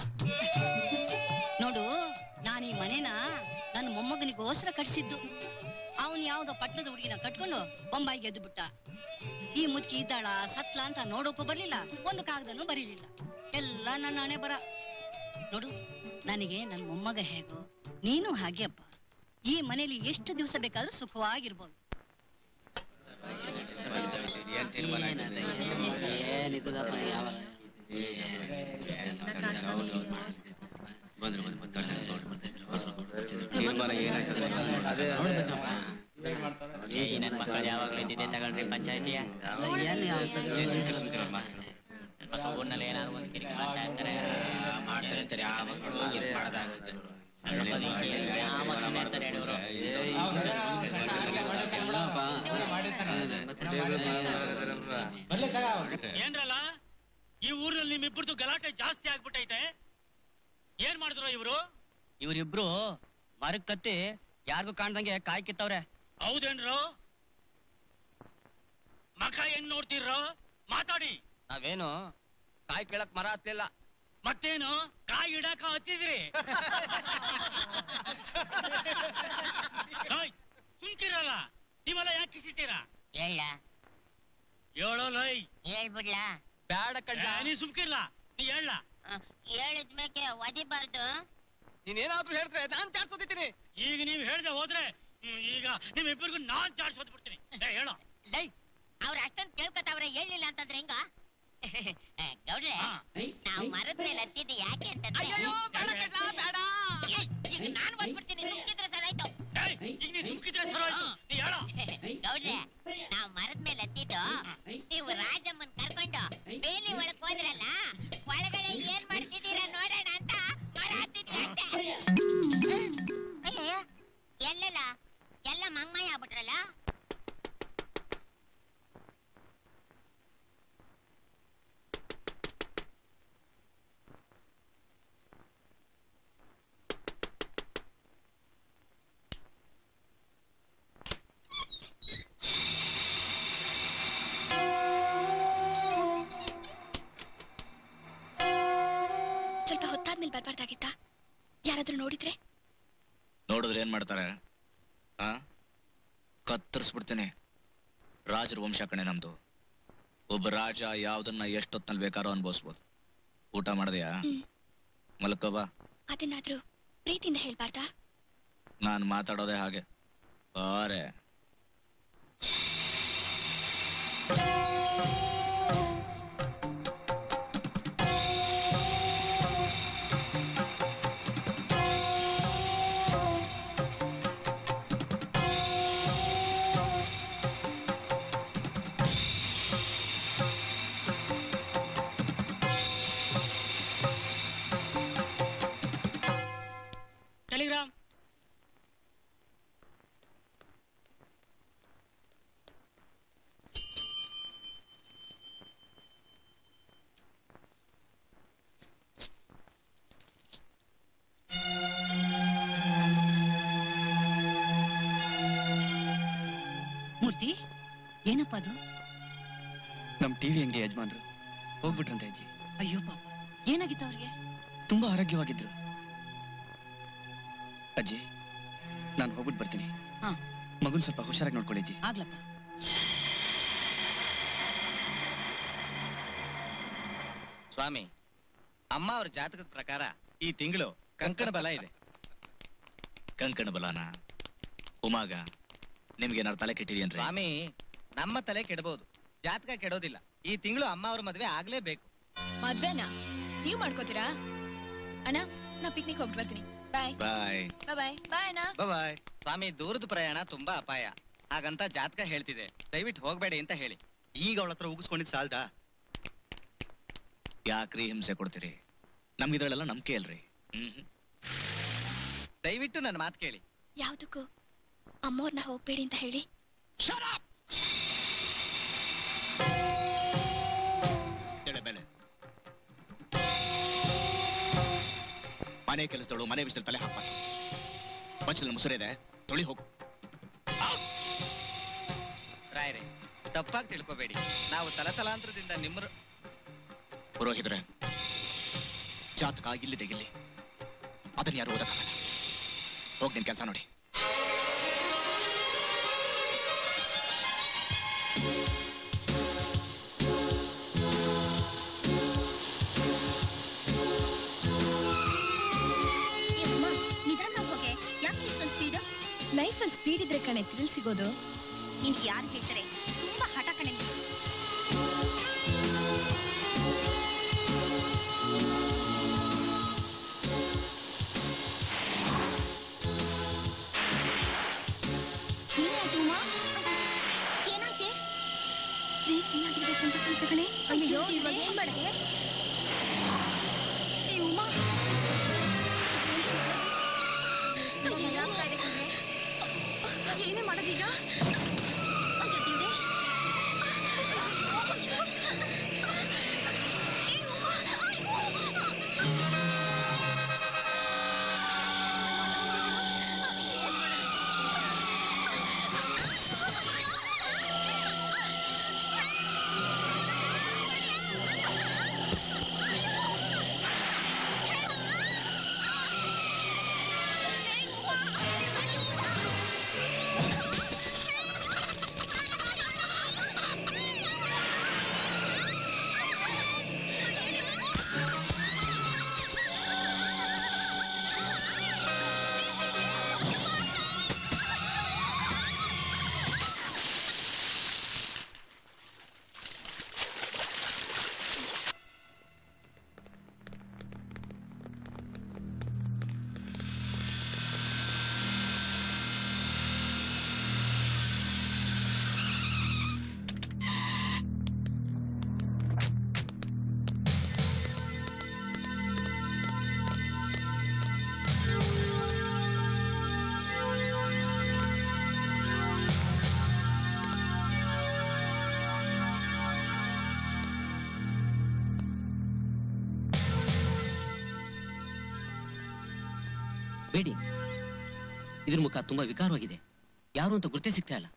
ನೋಡು, ನಾನು ಈ ಮನೇನ ನನ್ನ ಮೊಮ್ಮಗನಿಗೋಸ್ಕರ ಕಟ್ಸಿದ್ದು. ಅವನ್ ಯಾವ್ದೋ ಪಟ್ಟಣದ ಹುಡುಗಿನ ಕಟ್ಕೊಂಡು ಬೊಂಬಾಯಿಗೆ ಎದ್ದು ಬಿಟ್ಟ. ಈ ಮುದ್ಕಿ ಇದ್ದಾಳ ಸತ್ಲ ಅಂತ ನೋಡೋಕ್ಕೂ ಬರ್ಲಿಲ್ಲ, ಒಂದು ಕಾಗದನೂ ಬರೀಲಿಲ್ಲ. ಎಲ್ಲ ನನ್ನ ಹಣೆ ಬರ. ನೋಡು, ನನಗೆ ನನ್ನ ಮೊಮ್ಮಗ ಹೇಗೋ ನೀನು ಹಾಗೆ ಅಪ್ಪ. ಈ ಮನೇಲಿ ಎಷ್ಟು ದಿವಸ ಬೇಕಾದ್ರೂ ಸುಖವಾಗಿರ್ಬೋದು. ನನ್ನ ಮಕ್ಕಳು ಯಾವಾಗಲೂ ಇದ್ದಿದ್ದೆ ತಗೊಳ್ರಿ ಪಂಚಾಯತಿಯ ಊರ್ನಲ್ಲಿ ಏನಾದ್ರು ಒಂದು ಕಿರಿಕಿ ಮಾಡ್ತಾ ಇರ್ತಾರೆ ಮಾಡ್ತಾರೆ ಮಾಡೋದಾಗುತ್ತೆ. ಏನ್ರಲ್ಲ, ಈ ಊರಲ್ಲಿ ನಿಮ್ಮಿಬ್ಬರದು ಗಲಾಟೆ ಜಾಸ್ತಿ ಆಗ್ಬಿಟ್ಟೈತೆ. ಏನ್ ಮಾಡಿದ್ರು ಇವ್ರು? ಇವರಿಬ್ರು ಮರಕ್ ಕತ್ತಿ ಯಾರಿಗೂ ಕಾಣ್ದಂಗೆ ಕಾಯಿ ಕಿತ್ತವ್ರೆ. ಹೌದೇನ್ರು? ಮಕ ಏನ್ ನೋಡ್ತಿರೋ? ಮಾತಾಡಿ. ನಾವೇನು ಕಾಯಿ ಕೀಳಕ್ ಮರ ಹತ್ಲಿಲ್ಲ. ಮತ್ತೇನು ಕಾಯಿ ಇಡಾಕ ಹತ್ತಿದ್ರಿ? ಸುಮ್ಕಿರಲ್ಲ, ನೀವೆಲ್ಲ ಯಾಕೆ ಕಿಸಿತೀರಾ? ಹೇಳ ಹೇಳೋ ಲೈ. ಹೇಳ್ಬಿಡ್ಲ? ಬ್ಯಾಡ ಕಣ್ಣ. ನೀ ಸುಮ್ಕಿರ್ಲ, ನೀ ಹೇಳ. ಹೇಳಿದ್ಮೇಕೆ ಒದಿಬಾರ್ದು. ನೀನೇನಾದ್ರೂ ಹೇಳಿದ್ರೆ ನಾನ್ ಚಾಡ್ಸೋದಿದ್ದೀನಿ. ಈಗ ನೀವ್ ಹೇಳ್ದೆ ಹೋದ್ರೆ ಹ್ಮ್, ಈಗ ನಿಮ್ಮಿಬ್ಬರಿಗೂ ನಾನ್ ಚಾಡ್ಸೋದ್ ಬಿಡ್ತೀನಿ. ಏ, ಹೇಳೋ. ಲೈ ಅವ್ರ ಅಷ್ಟೊಂದು ಕೇಳ್ಕೊತಾವ್ರೆ, ಹೇಳಿಲ್ಲ ಅಂತಂದ್ರೆ ಹೆಂಗ? ಗೌಡ್ರೆ, ನಾವು ಮರದ ಮೇಲೆ ಹತ್ತಿದ್ದು ಯಾಕೆ ಅಂತಂದ್ರೆ ಈಗ ನಾನು ಬಂದ್ಬಿಡ್ತೀನಿ, ಸುಮ್ಕಿದ್ರೆ ಸರ್ ಆಯ್ತು. ಈಗ ನೀ ಸುಮ್ಕಿದ್ರೆ ಸರ್ ಆಯ್ತು. ನೀ ಹೇಳೋ. ಗೌಡ್ರೆ, ನಾವು ಮರದ ಮೇಲೆ ಹತ್ತಿದ್ದು ನೀವು ರಾಜಮ್ಮನ್ ಕರ್ಕೊಂಡು ಬೇಲಿ ಒಳಗ್ ಹೋದ್ರಲ್ಲ, ಒಳಗಡೆ ಏನ್ ಮಾಡ್ತಿದ್ದೀರಾ ನೋಡೋಣ ಅಂತ ಮರ ಹತ್ತಿದ್ರಂತೆ. ಅಯ್ಯಯ್ಯ, ಎಲ್ಲೆಲ್ಲ ಎಲ್ಲ ಮಂಗಮಯ ಆಗ್ಬಿಟ್ರಲ್ಲ. ಸ್ವಲ್ಪ ಹೊತ್ತಾದ್ಮೇಲೆ ಬರ್ಬಾರ್ದಾಗಿತ್ತ? ಯಾರಾದ್ರೂ ನೋಡಿದ್ರೆ? ನೋಡಿದ್ರೆ ಏನ್ ಮಾಡ್ತಾರೆ? ಆ ಕತ್ತರಿಸ್ಬಿಡ್ತೀನಿ. ರಾಜರ ವಂಶ ಕಣೆ ನಮ್ದು. ಒಬ್ಬ ರಾಜ ಯಾವ್ದನ್ನ ಎಷ್ಟೊತ್ತಲ್ಲಿ ಬೇಕಾರೋ ಅನ್ಭವಿಸ್ಬೋದು. ಊಟ ಮಾಡಿದ್ಯಾ? ಮಲ್ಕೋಬಾ. ಅದನ್ನಾದ್ರೂ ಪ್ರೀತಿಯಿಂದ ಹೇಳ್ಬಾರ್ದಾ? ನಾನು ಮಾತಾಡೋದೇ ಹಾಗೆ. ಬಾರೆ. ಟೆಲಿಗ್ರಾಮ್. ಮೂರ್ತಿ, ಏನಪ್ಪ ಅದು? ನಮ್ ಟಿವಿ ಅಂಗಡಿ ಯಜಮಾನ್ರು ಹೋಗ್ಬಿಟ್ರಂತೆ ಅಜ್ಜಿ. ಅಯ್ಯೋ ಪಾಪ, ಏನಾಗಿತ್ತು ಅವ್ರಿಗೆ? ತುಂಬಾ ಆರೋಗ್ಯವಾಗಿದ್ರು. ಅಜ್ಜಿ, ನಾನು ಹೋಗ್ಬಿಟ್ಟು ಬರ್ತೀನಿ. ಹಾ, ಮಗುನ್ ಸ್ವಲ್ಪ ಹುಷಾರಾಗಿ ನೋಡ್ಕೊಳ್ಳಿ ಅಜ್ಜಿ. ಆಗ್ಲಪ್ಪ. ಸ್ವಾಮಿ, ಅಮ್ಮ ಅವ್ರ ಜಾತಕದ ಪ್ರಕಾರ ಈ ತಿಂಗಳು ಕಂಕಣ ಬಲ ಇದೆ. ಕಂಕಣ ಬಲಾನ? ಉಮಾಗ ನಿಮ್ಗೇನಾರು ತಲೆ ಕೆಟ್ಟಿದೆಯನ್ರಿ? ಸ್ವಾಮಿ, ನಮ್ಮ ತಲೆ ಕೆಡಬಹುದು, ಜಾತಕ ಕೆಡೋದಿಲ್ಲ. ಈ ತಿಂಗಳು ಅಮ್ಮ ಅವ್ರ ಮದ್ವೆ ಆಗ್ಲೇಬೇಕು. ಮದ್ವೆನಾ ನೀವ್ ಮಾಡ್ಕೋತೀರಾ? ಅಣ್ಣ, ನಾ ಪಿಕ್ನಿಕ್ ಹೋಗ್ಬಿಟ್ಟು ಬರ್ತೀನಿ. ಬಾಯ್ ಬಾಯ್. ಬಾಯ್ ಬಾಯ್ ಅಣ್ಣ. ಬಾಯ್. ಸ್ವಾಮಿ, ದೂರದ ಪ್ರಯಾಣ ತುಂಬಾ ಅಪಾಯ, ಹಾಗಂತ ಜಾತಕ ಹೇಳ್ತಿದೆ, ದಯವಿಟ್ಟು ಹೋಗ್ಬೇಡಿ ಅಂತ ಹೇಳಿ. ಈಗ ಅವಳ ಹತ್ರ ಉಗಿಸ್ಕೊಂಡಿದ್ ಸಾಲ್ದಾ? ಯಾಕ್ರಿ ಹಿಂಸೆ ಕೊಡ್ತೀರಿ? ನಮ್ಗಿದ್ರಳೆಲ್ಲ ನಂಬಿಕೆ ಅಲ್ರಿ. ಹ್ಮ್ ದಯವಿಟ್ಟು ನನ್ನ ಮಾತು ಕೇಳಿ. ಯಾವ್ದಕ್ಕೂ ಅಮ್ಮವ್ರನ್ನ ಹೋಗ್ಬೇಡಿ ಅಂತ ಹೇಳಿ. ಬೆಳೆ ಮನೆ ಕೆಲಸದವಳು ಮನೆ ವಿಷಯದಲ್ಲಿ ತಲೆ ಹಾಕ್ಬಾರ್ದು. ಬಚ್ಚಲ ಮುಸುರಿದೆ, ತೊಳಿ ಹೋಗು. ರಾಯರೇ, ತಪ್ಪಾಗಿ ತಿಳ್ಕೊಬೇಡಿ, ನಾವು ತಲತಲಾಂತರದಿಂದ ನಿಮ್ಮ ಪುರೋಹಿತರೆ, ಜಾತಕ ಇಲ್ಲಿದೆ ಇಲ್ಲಿ, ಅದನ್ನ ಯಾರು ಓದಕ್ಕಾಗಲ್ಲ. ಹೋಗಿ ನಿನ್ ಕೆಲಸ ನೋಡಿ. ಲೈಫಲ್ಲಿ ಸ್ಪೀಡ್ ಇದ್ರೆ ಕಣೆ ಥ್ರಿಲ್ ಸಿಗೋದು. ನಿನ್ ಯಾರು ಹೇಳ್ತಾರೆ? ತುಂಬಾ ಹಠ ಕಣೆ. ಏನಾಯ್ತೆ? ಏನಾಗಿರ್ಬೇಕು ಅಂತ ಕಾಣ್ತಾ ಕಣೆ. ಅಯ್ಯೋ, ಇವಾಗ ಏನ್ ಮಾಡಿದೆ? ಉಮಾ, ಏನೇ ಮಾಡೋದೀಗ? ಬೇಡಿ. ಇದ್ರ ಮುಖ ತುಂಬಾ ವಿಕಾರವಾಗಿದೆ. ಯಾರು ಅಂತ ಗುರ್ತೇ ಸಿಗ್ತಾ ಇಲ್ಲ.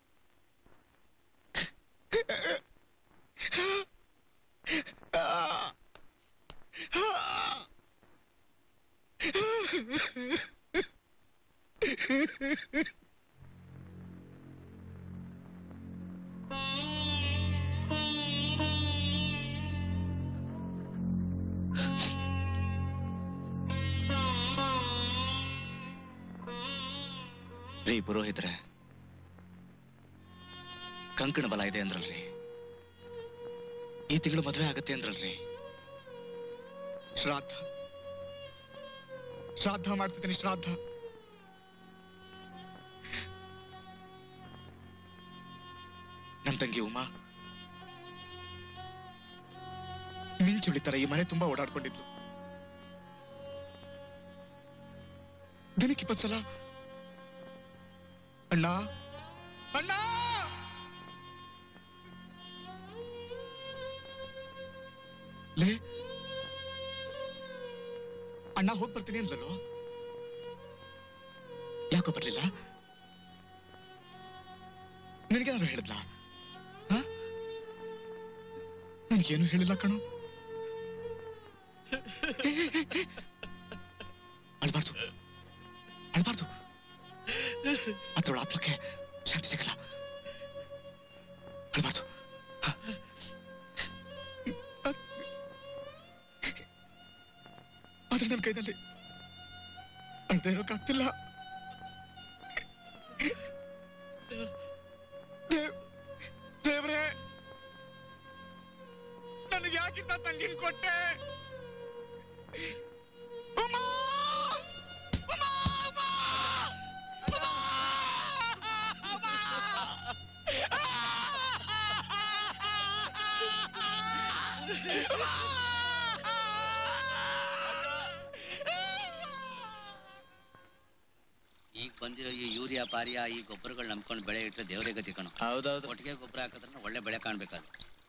ರೀ ಪುರೋಹಿತ್ರೆ, ಕಂಕಣ ಬಲ ಇದೆ ಅಂದ್ರಲ್ರಿ, ಈ ತಿಂಗಳು ಮದುವೆ ಆಗತ್ತೆ ಅಂದ್ರಲ್ರಿ. ಶ್ರಾದ್ದ ಶ್ರಾದ್ದ ಮಾಡ್ತಿದ್ದೀನಿ, ಶ್ರಾದ್ದ. ನನ್ ತಂಗಿ ಉಮಾ ಮಿಂಚುಳಿತರ ಈ ಮನೆ ತುಂಬಾ ಓಡಾಡ್ಕೊಂಡಿದ್ಲು. ದಿನಕ್ಕೆ ಇಪ್ಪತ್ತು ಸಲ ಅಣ್ಣ ಅಣ್ಣ ಲೇ ಅಣ್ಣ ಹೋಗ್ ಬರ್ತೀನಿ ಅಂದ್ಲೋ, ಯಾಕೋ ಬರ್ಲಿಲ್ಲ? ನಿನಗೇನಾದ್ರು ಹೇಳಿದ್ಲಾ? ನನಗೇನು ಹೇಳಿಲ್ಲ ಕಣು. ಅಳ್ಬಾರ್ದು ಅಳ್ಬಾರ್ದು, ಅದ್ರೊಳ ಹಬ್ಬಕ್ಕೆ ಶಾಂತಿ ಸಿಗಲ್ಲ. ಅಳ್ಬಾರ್ದು. ಆದ್ರೆ ನನ್ನ ಕೈನಲ್ಲಿ ಅಳ್ದೇ ಇರೋಕ್ಕಾಗ್ತಿಲ್ಲ. ದೇವ್ರೆ, ನನಗೆ ಯಾಕಿಂತ ತಂಗಿನ ಕೊಟ್ಟೆ? ಉಮಾ ಉಮಾ ಉಮಾ ಉಮಾ ಉಮಾ ಈಗ ಬಂದಿರೋ ಈ ಯೂರಿಯಾ ಪಾರಿಯಾ ಈ ಗೊಬ್ಬರಗಳು ನಂಬ್ಕೊಂಡು ಬೆಳೆ ಇಟ್ಟರೆ ದೇವರೇ ಗತಿ ಕಣೋ. ಹೌದೌದು. ಒಟ್ಟಿಗೆ ಗೊಬ್ಬರ ಹಾಕಿದ್ರೆ ಒಳ್ಳೆ ಬೆಳೆ ಕಾಣ್ಬೇಕಾದ್ರೆ.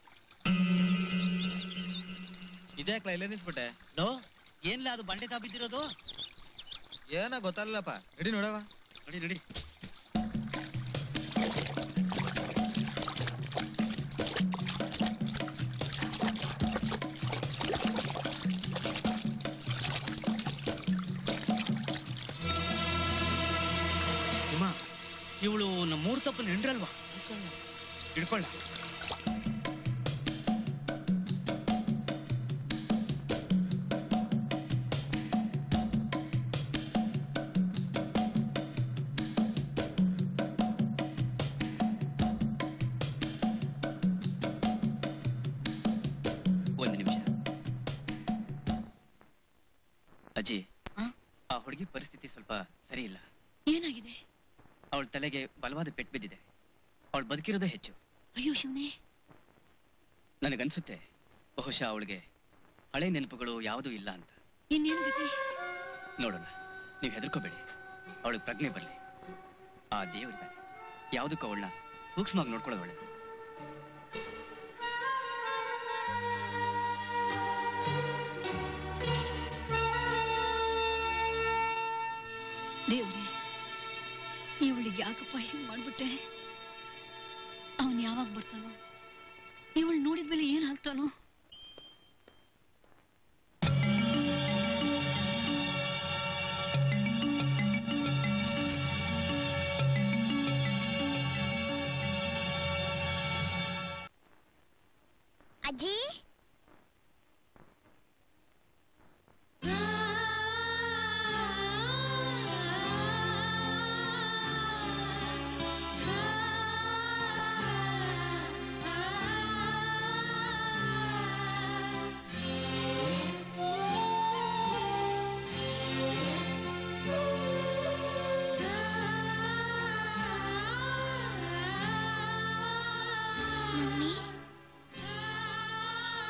ಇದ್ಯಾಕ್ಲ ಇಲ್ಲೇ ನಿಂತ್ಬಿಟ್ಟೆ? ನೋ ಏನ್ಲ ಅದು ಬಂಡೆ ತಾ ಬಿದ್ದಿರೋದು? ಏನ ಗೊತ್ತಲ್ಲಪ್ಪ. ನಡಿ ನೋಡವ. ನಡಿ ನಡಿ. ಉಮಾ, ಇವಳು ನಮ್ಮ ಮೂರ್ ತಪ್ಪು ನೆಂಡ್ರಲ್ವಾ? ಹಿಡ್ಕೊಳ್ಳ. ಒಂದು ನಿಮಿಷ ಅಜ್ಜಿ, ಆ ಹುಡುಗಿ ಪರಿಸ್ಥಿತಿ ಸ್ವಲ್ಪ ಸರಿ ಇಲ್ಲ. ಏನಾಗಿದೆ? ಅವಳ ತಲೆಗೆ ಬಲವಾದ ಪೆಟ್ಟು ಬಿದ್ದಿದೆ. ಅವಳು ಬದುಕಿರೋದೇ ಹೆಚ್ಚು. ಅಯ್ಯೋ ಶಿವನೇ. ನನಗನ್ಸುತ್ತೆ ಬಹುಶಃ ಅವಳಿಗೆ ಹಳೆ ನೆನಪುಗಳು ಯಾವುದೂ ಇಲ್ಲ ಅಂತ. ಇನ್ನೇನು ಗತಿ? ನೋಡೋಣ, ನೀವು ಹೆದರ್ಕೋಬೇಡಿ. ಅವಳಿಗೆ ಪ್ರಜ್ಞೆ ಬರಲಿ. ಆ ದೇವರಿದ್ದಾನೆ, ಯಾವುದಕ್ಕೂ ಅವಳನ್ನ ಸೂಕ್ಷ್ಮವಾಗಿ ನೋಡ್ಕೊಳ್ಳೋ ಒಳ್ಳೆದು. ದೇವ್ರೆ, ಇವಳಿಗೆ ಯಾಕಪ್ಪ ಹಿಂಗ್ ಮಾಡ್ಬಿಟ್ಟೆ? ಅವನ್ ಯಾವಾಗ ಬರ್ತಾನೋ? ಇವಳು ನೋಡಿದ್ಮೇಲೆ ಏನ್ ಆಗ್ತಾನೋ? ಅಜ್ಜಿ, ಮಮ್ಮಿ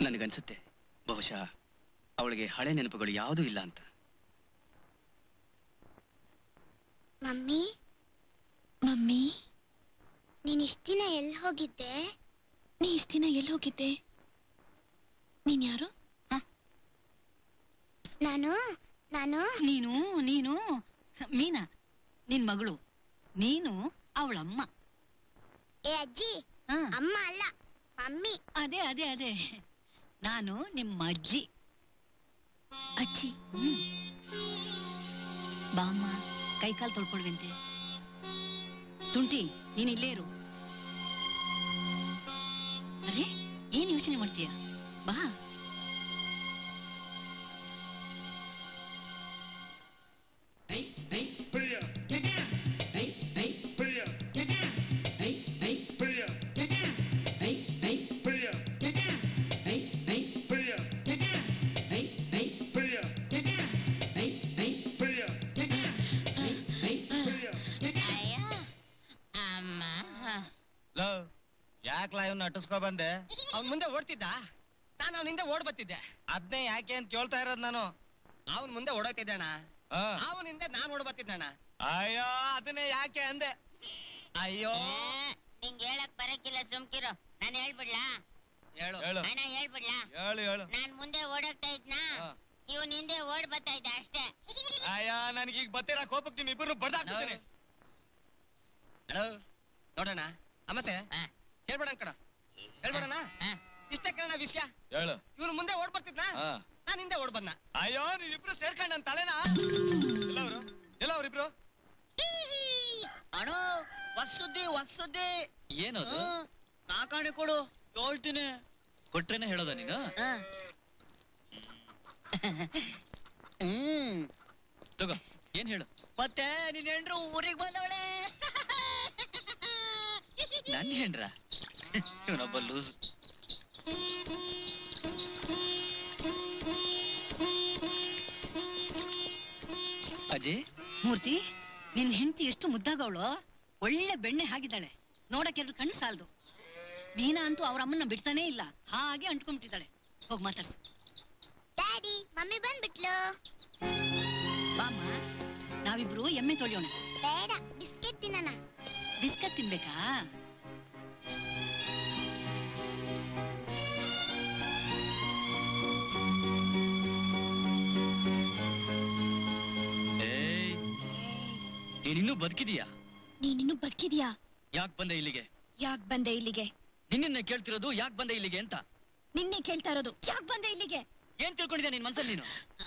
ನನಗನ್ಸುತ್ತೆ ಬಹುಶಃ ಅವಳಿಗೆ ಹಳೆ ನೆನಪುಗಳು ಯಾವುದೂ ಇಲ್ಲ ಅಂತ. ಮಮ್ಮಿ ಮಮ್ಮಿ, ನೀನ್ ಇಷ್ಟ ದಿನ ಎಲ್ಲಿ ಹೋಗಿದ್ದೆ? ನೀ ಇಷ್ಟ ದಿನ ಎಲ್ಲಿ ಹೋಗಿದ್ದೆ? ನೀನ್ ಯಾರು? ನಾನು ನಾನು ನೀನು ನೀನು ಮೀನಾ, ನಿನ್ ಮಗಳು. ನೀನು ಅವಳಮ್ಮ. ಏ ಅಜ್ಜಿ, ಹ. ಅಮ್ಮ ಅಲ್ಲ ಮಮ್ಮಿ. ಅದೇ ಅದೇ ಅದೇ ನಾನು ನಿಮ್ಮ ಅಜ್ಜಿ. ಅಜ್ಜಿ, ಹ್ಮ್. ಬಾಮ್ಮ, ಕೈಕಾಲು ತೊಳ್ಕೊಳ್ವಂತೆ. ತುಂಟಿ, ನೀನ್ ಇಲ್ಲೇ ಇರು. ಅರೆ, ಏನ್ ಯೋಚನೆ ಮಾಡ್ತೀಯ? ಬಾ. ಯಾಕ್ಲಾ ಇವ್ನ ನಟಿಸ್ಕೊ ಬಂದೆ? ಅವ್ನ ಮುಂದೆ ಓಡ್ತಿದ್ದ, ನಾನು ಅವನಿಂದ ಓಡ್ ಬರ್ತಿದ್ದೆ. ಅದ್ನೇ ಯಾಕೆ ಅಂತ ಕೇಳ್ತಾ ಇರೋದ್ ನಾನು. ಅವನ್ ಮುಂದೆ ಓಡೋಗ್ತಿದ್ದಣ್ಣ, ಅವನಿಂದ ನಾನ್ ಓಡ್ ಬರ್ತಿದ್ದಣ್ಣ. ಅಯ್ಯೋ, ಅದನ್ನೇ ಯಾಕೆ ಅಂದೆ. ಅಯ್ಯೋ, ನಿಂಗೆ ಹೇಳಕ್ ಬರಕ್ಕಿಲ್ಲ, ಸುಮ್ಕಿರೋ. ನಾನು ಹೇಳ್ಬಿಡ್ಲಾ? ಹೇಳು ಅಣ್ಣ, ಹೇಳ್ಬಿಡ್ಲಾ? ಹೇಳು ಹೇಳು. ನಾನ್ ಮುಂದೆ ಓಡೋಗ್ತಾ ಇದ್ನಾ, ಇವ್ನ ಹಿಂದೆ ಓಡ್ ಬರ್ತಾ ಇದ್ದ ಅಷ್ಟೇ. ಅಯ್ಯ, ನನಗೆ ಈಗ ಬತ್ತೀರಾ ಕೋಪಕ್ಕೆ ನಿಮ್ ಇಬ್ರು ಬಡ್ದಾಕ್ತೀನಿ. ನೋಡೋಣ ಅಮ್ಮಸೆ, ಹೇಳ್ಬೇಡ ಕಣ, ಹೇಳ್ಬೇಡಣ. ಇಷ್ಟ ಕೇಳೋಣ ವಿಷಯ. ಹೇಳು. ಇವನು ಮುಂದೆ ಓಡ್ ಬರ್ತಿದ್ನಾ, ನಾನು ಹಿಂದೆ ಓಡ್ ಬಂದ. ಅಯ್ಯೋ, ನೀವಿಬ್ರು ಸೇರ್ಕೊಂಡ್ ನನ್ ತಲೆನಾ? ಎಲ್ಲವ್ರು ಎಲ್ಲ ಅವ್ರಿಬ್ರು? ಅಣ್ಣ, ಹೊಸುದ್ದಿ ಹೊಸುದ್ದಿ. ಏನದು? ನಾಕಾಣೆ ಕೊಡು, ಹೇಳ್ತೀನಿ. ಕೊಟ್ರೇನೆ ಹೇಳೋದ ನೀನು? ಹ್ಮ್, ತಗೋ. ಏನ್ ಹೇಳು? ಮತ್ತೆ ನಿನ್ ಹೆಂಡ್ರು ಊರಿಗೆ ಬಂದವಳೆ. ನನ್ ಹೆಂಡ್ರ? ಇವನೊಬ್ಬ ಲೂಸ್. ಅಜಯ್, ಮೂರ್ತಿ, ನಿನ್ ಹೆಂಡತಿ ಎಷ್ಟು ಮುದ್ದಾಗವಳು. ಒಳ್ಳೆ ಬೆಣ್ಣೆ ಹಾಗಿದ್ದಾಳೆ. ನೋಡಕ್ಕೆ ಎರಡು ಕಣ್ಣು ಸಾಲದು. ಮೀನಾ ಅಂತೂ ಅವ್ರ ಅಮ್ಮನ್ನ ಬಿಡ್ತಾನೇ ಇಲ್ಲ, ಹಾಗೆ ಅಂಟ್ಕೊಂಡ್ಬಿಟ್ಟಿದ್ದಾಳೆ. ಹೋಗ್ ಮಾತಾಡ್ಸು. Daddy, mummy ಬಂದ್ಬಿಟ್ಲು. ಬಾಮ್ಮ, ನಾವಿಬ್ರು ಎಮ್ಮೆ ತೊಳೆಯೋಣ. ಬೇಡ, ಬಿಸ್ಕೆಟ್ ತಿನ್ನೋಣ. ಬಿಸ್ಕತ್ ತಿನ್ಬೇಕಾ? ನೀನಿನ್ನೂ ಬದುಕಿದೀಯಾ? ನೀನಿನ್ನು ಬದುಕಿದ್ಯಾ? ಯಾಕೆ ಬಂದೆ ಇಲ್ಲಿಗೆ? ಯಾಕ್ ಬಂದೆ ಇಲ್ಲಿಗೆ? ನಿನ್ನ ಕೇಳ್ತಿರೋದು ಯಾಕೆ ಬಂದೆ ಇಲ್ಲಿಗೆ ಅಂತ. ನಿನ್ನೆ ಕೇಳ್ತಾ ಇರೋದು ಯಾಕ್ ಬಂದೆ ಇಲ್ಲಿಗೆ? ಏನ್ ತಿಳ್ಕೊಂಡಿದ್ಯಾ ನಿನ್ ಮನ್ಸಲ್ಲಿ ನೀನು?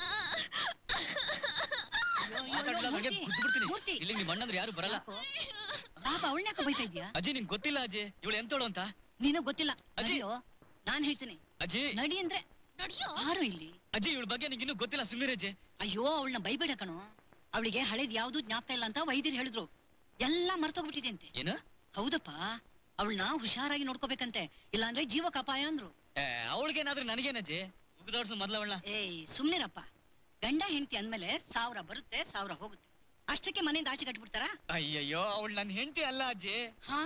ಇಲ್ಲಿ ನಿಮ್ ಅಣ್ಣಂದ್ರೆ ಯಾರು ಬರಲ್ಲ. ಪಾಪ ಅವಳನ್ಯಾಕ ಬೈತಾ ಇದ್ಯಾ? ಅಜ್ಜಿ, ನಿಂಗೆ ಗೊತ್ತಿಲ್ಲ ಅಜ್ಜಿ ಇವಳು ಎಂತೋಳು ಅಂತ? ನೀನು ಗೊತ್ತಿಲ್ಲ. ಅಜ್ಜಿ, ನಾನ್ ಹೇಳ್ತೀನಿ. ಅಜ್ಜಿ ನಡಿ ಅಂದ್ರೆ ಯಾರು ಇಲ್ಲಿ? ಅಜ್ಜಿ, ಇವಳ ಬಗ್ಗೆ ನಿಂಗೆ ಇನ್ನೂ ಗೊತ್ತಿಲ್ಲ, ಸುಮ್ಮನೆ ಅಜ್ಜಿ. ಅಯ್ಯೋ, ಅವಳನ್ನ ಬೈಬೇಡ ಕಣೋ. ಅವಳಿಗೆ ಹಳೇದ್ ಯಾವ್ದು ಜ್ಞಾಪಕ ಇಲ್ಲ ಅಂತ ವೈದ್ಯರು ಹೇಳಿದ್ರು. ಎಲ್ಲ ಮರ್ತೋಗ್ಬಿಟ್ಟಿದೆ ಅಂತೆ. ಏನ? ಹೌದಪ್ಪ, ಅವಳನ್ನ ಹುಷಾರಾಗಿ ನೋಡ್ಕೋಬೇಕಂತೆ, ಇಲ್ಲಾಂದ್ರೆ ಜೀವಕ್ಕೆ ಅಪಾಯ ಅಂದ್ರು. ಅವಳಿಗೇನಾದ್ರೆ ನನಗೇನಜ್ಜಿ? ಉಗಿದೋಡ್ಸು ಮೊದ್ಲವಳ. ಏಯ್, ಸುಮ್ನಿರಪ್ಪ. ಗಂಡ ಹೆಂಡತಿ ಅಂದ್ಮೇಲೆ ಸಾವಿರ ಬರುತ್ತೆ, ಸಾವಿರ ಹೋಗುತ್ತೆ. ಅಷ್ಟಕ್ಕೆ ಮನೆಯಿಂದ ಆಚೆ ಕಟ್ಬಿಡ್ತಾರ? ಅಯ್ಯಯ್ಯೋ, ಅವಳು ನನ್ನ ಹೆಂಡತಿ ಅಲ್ಲ ಅಜ್ಜಿ. ಹಾ,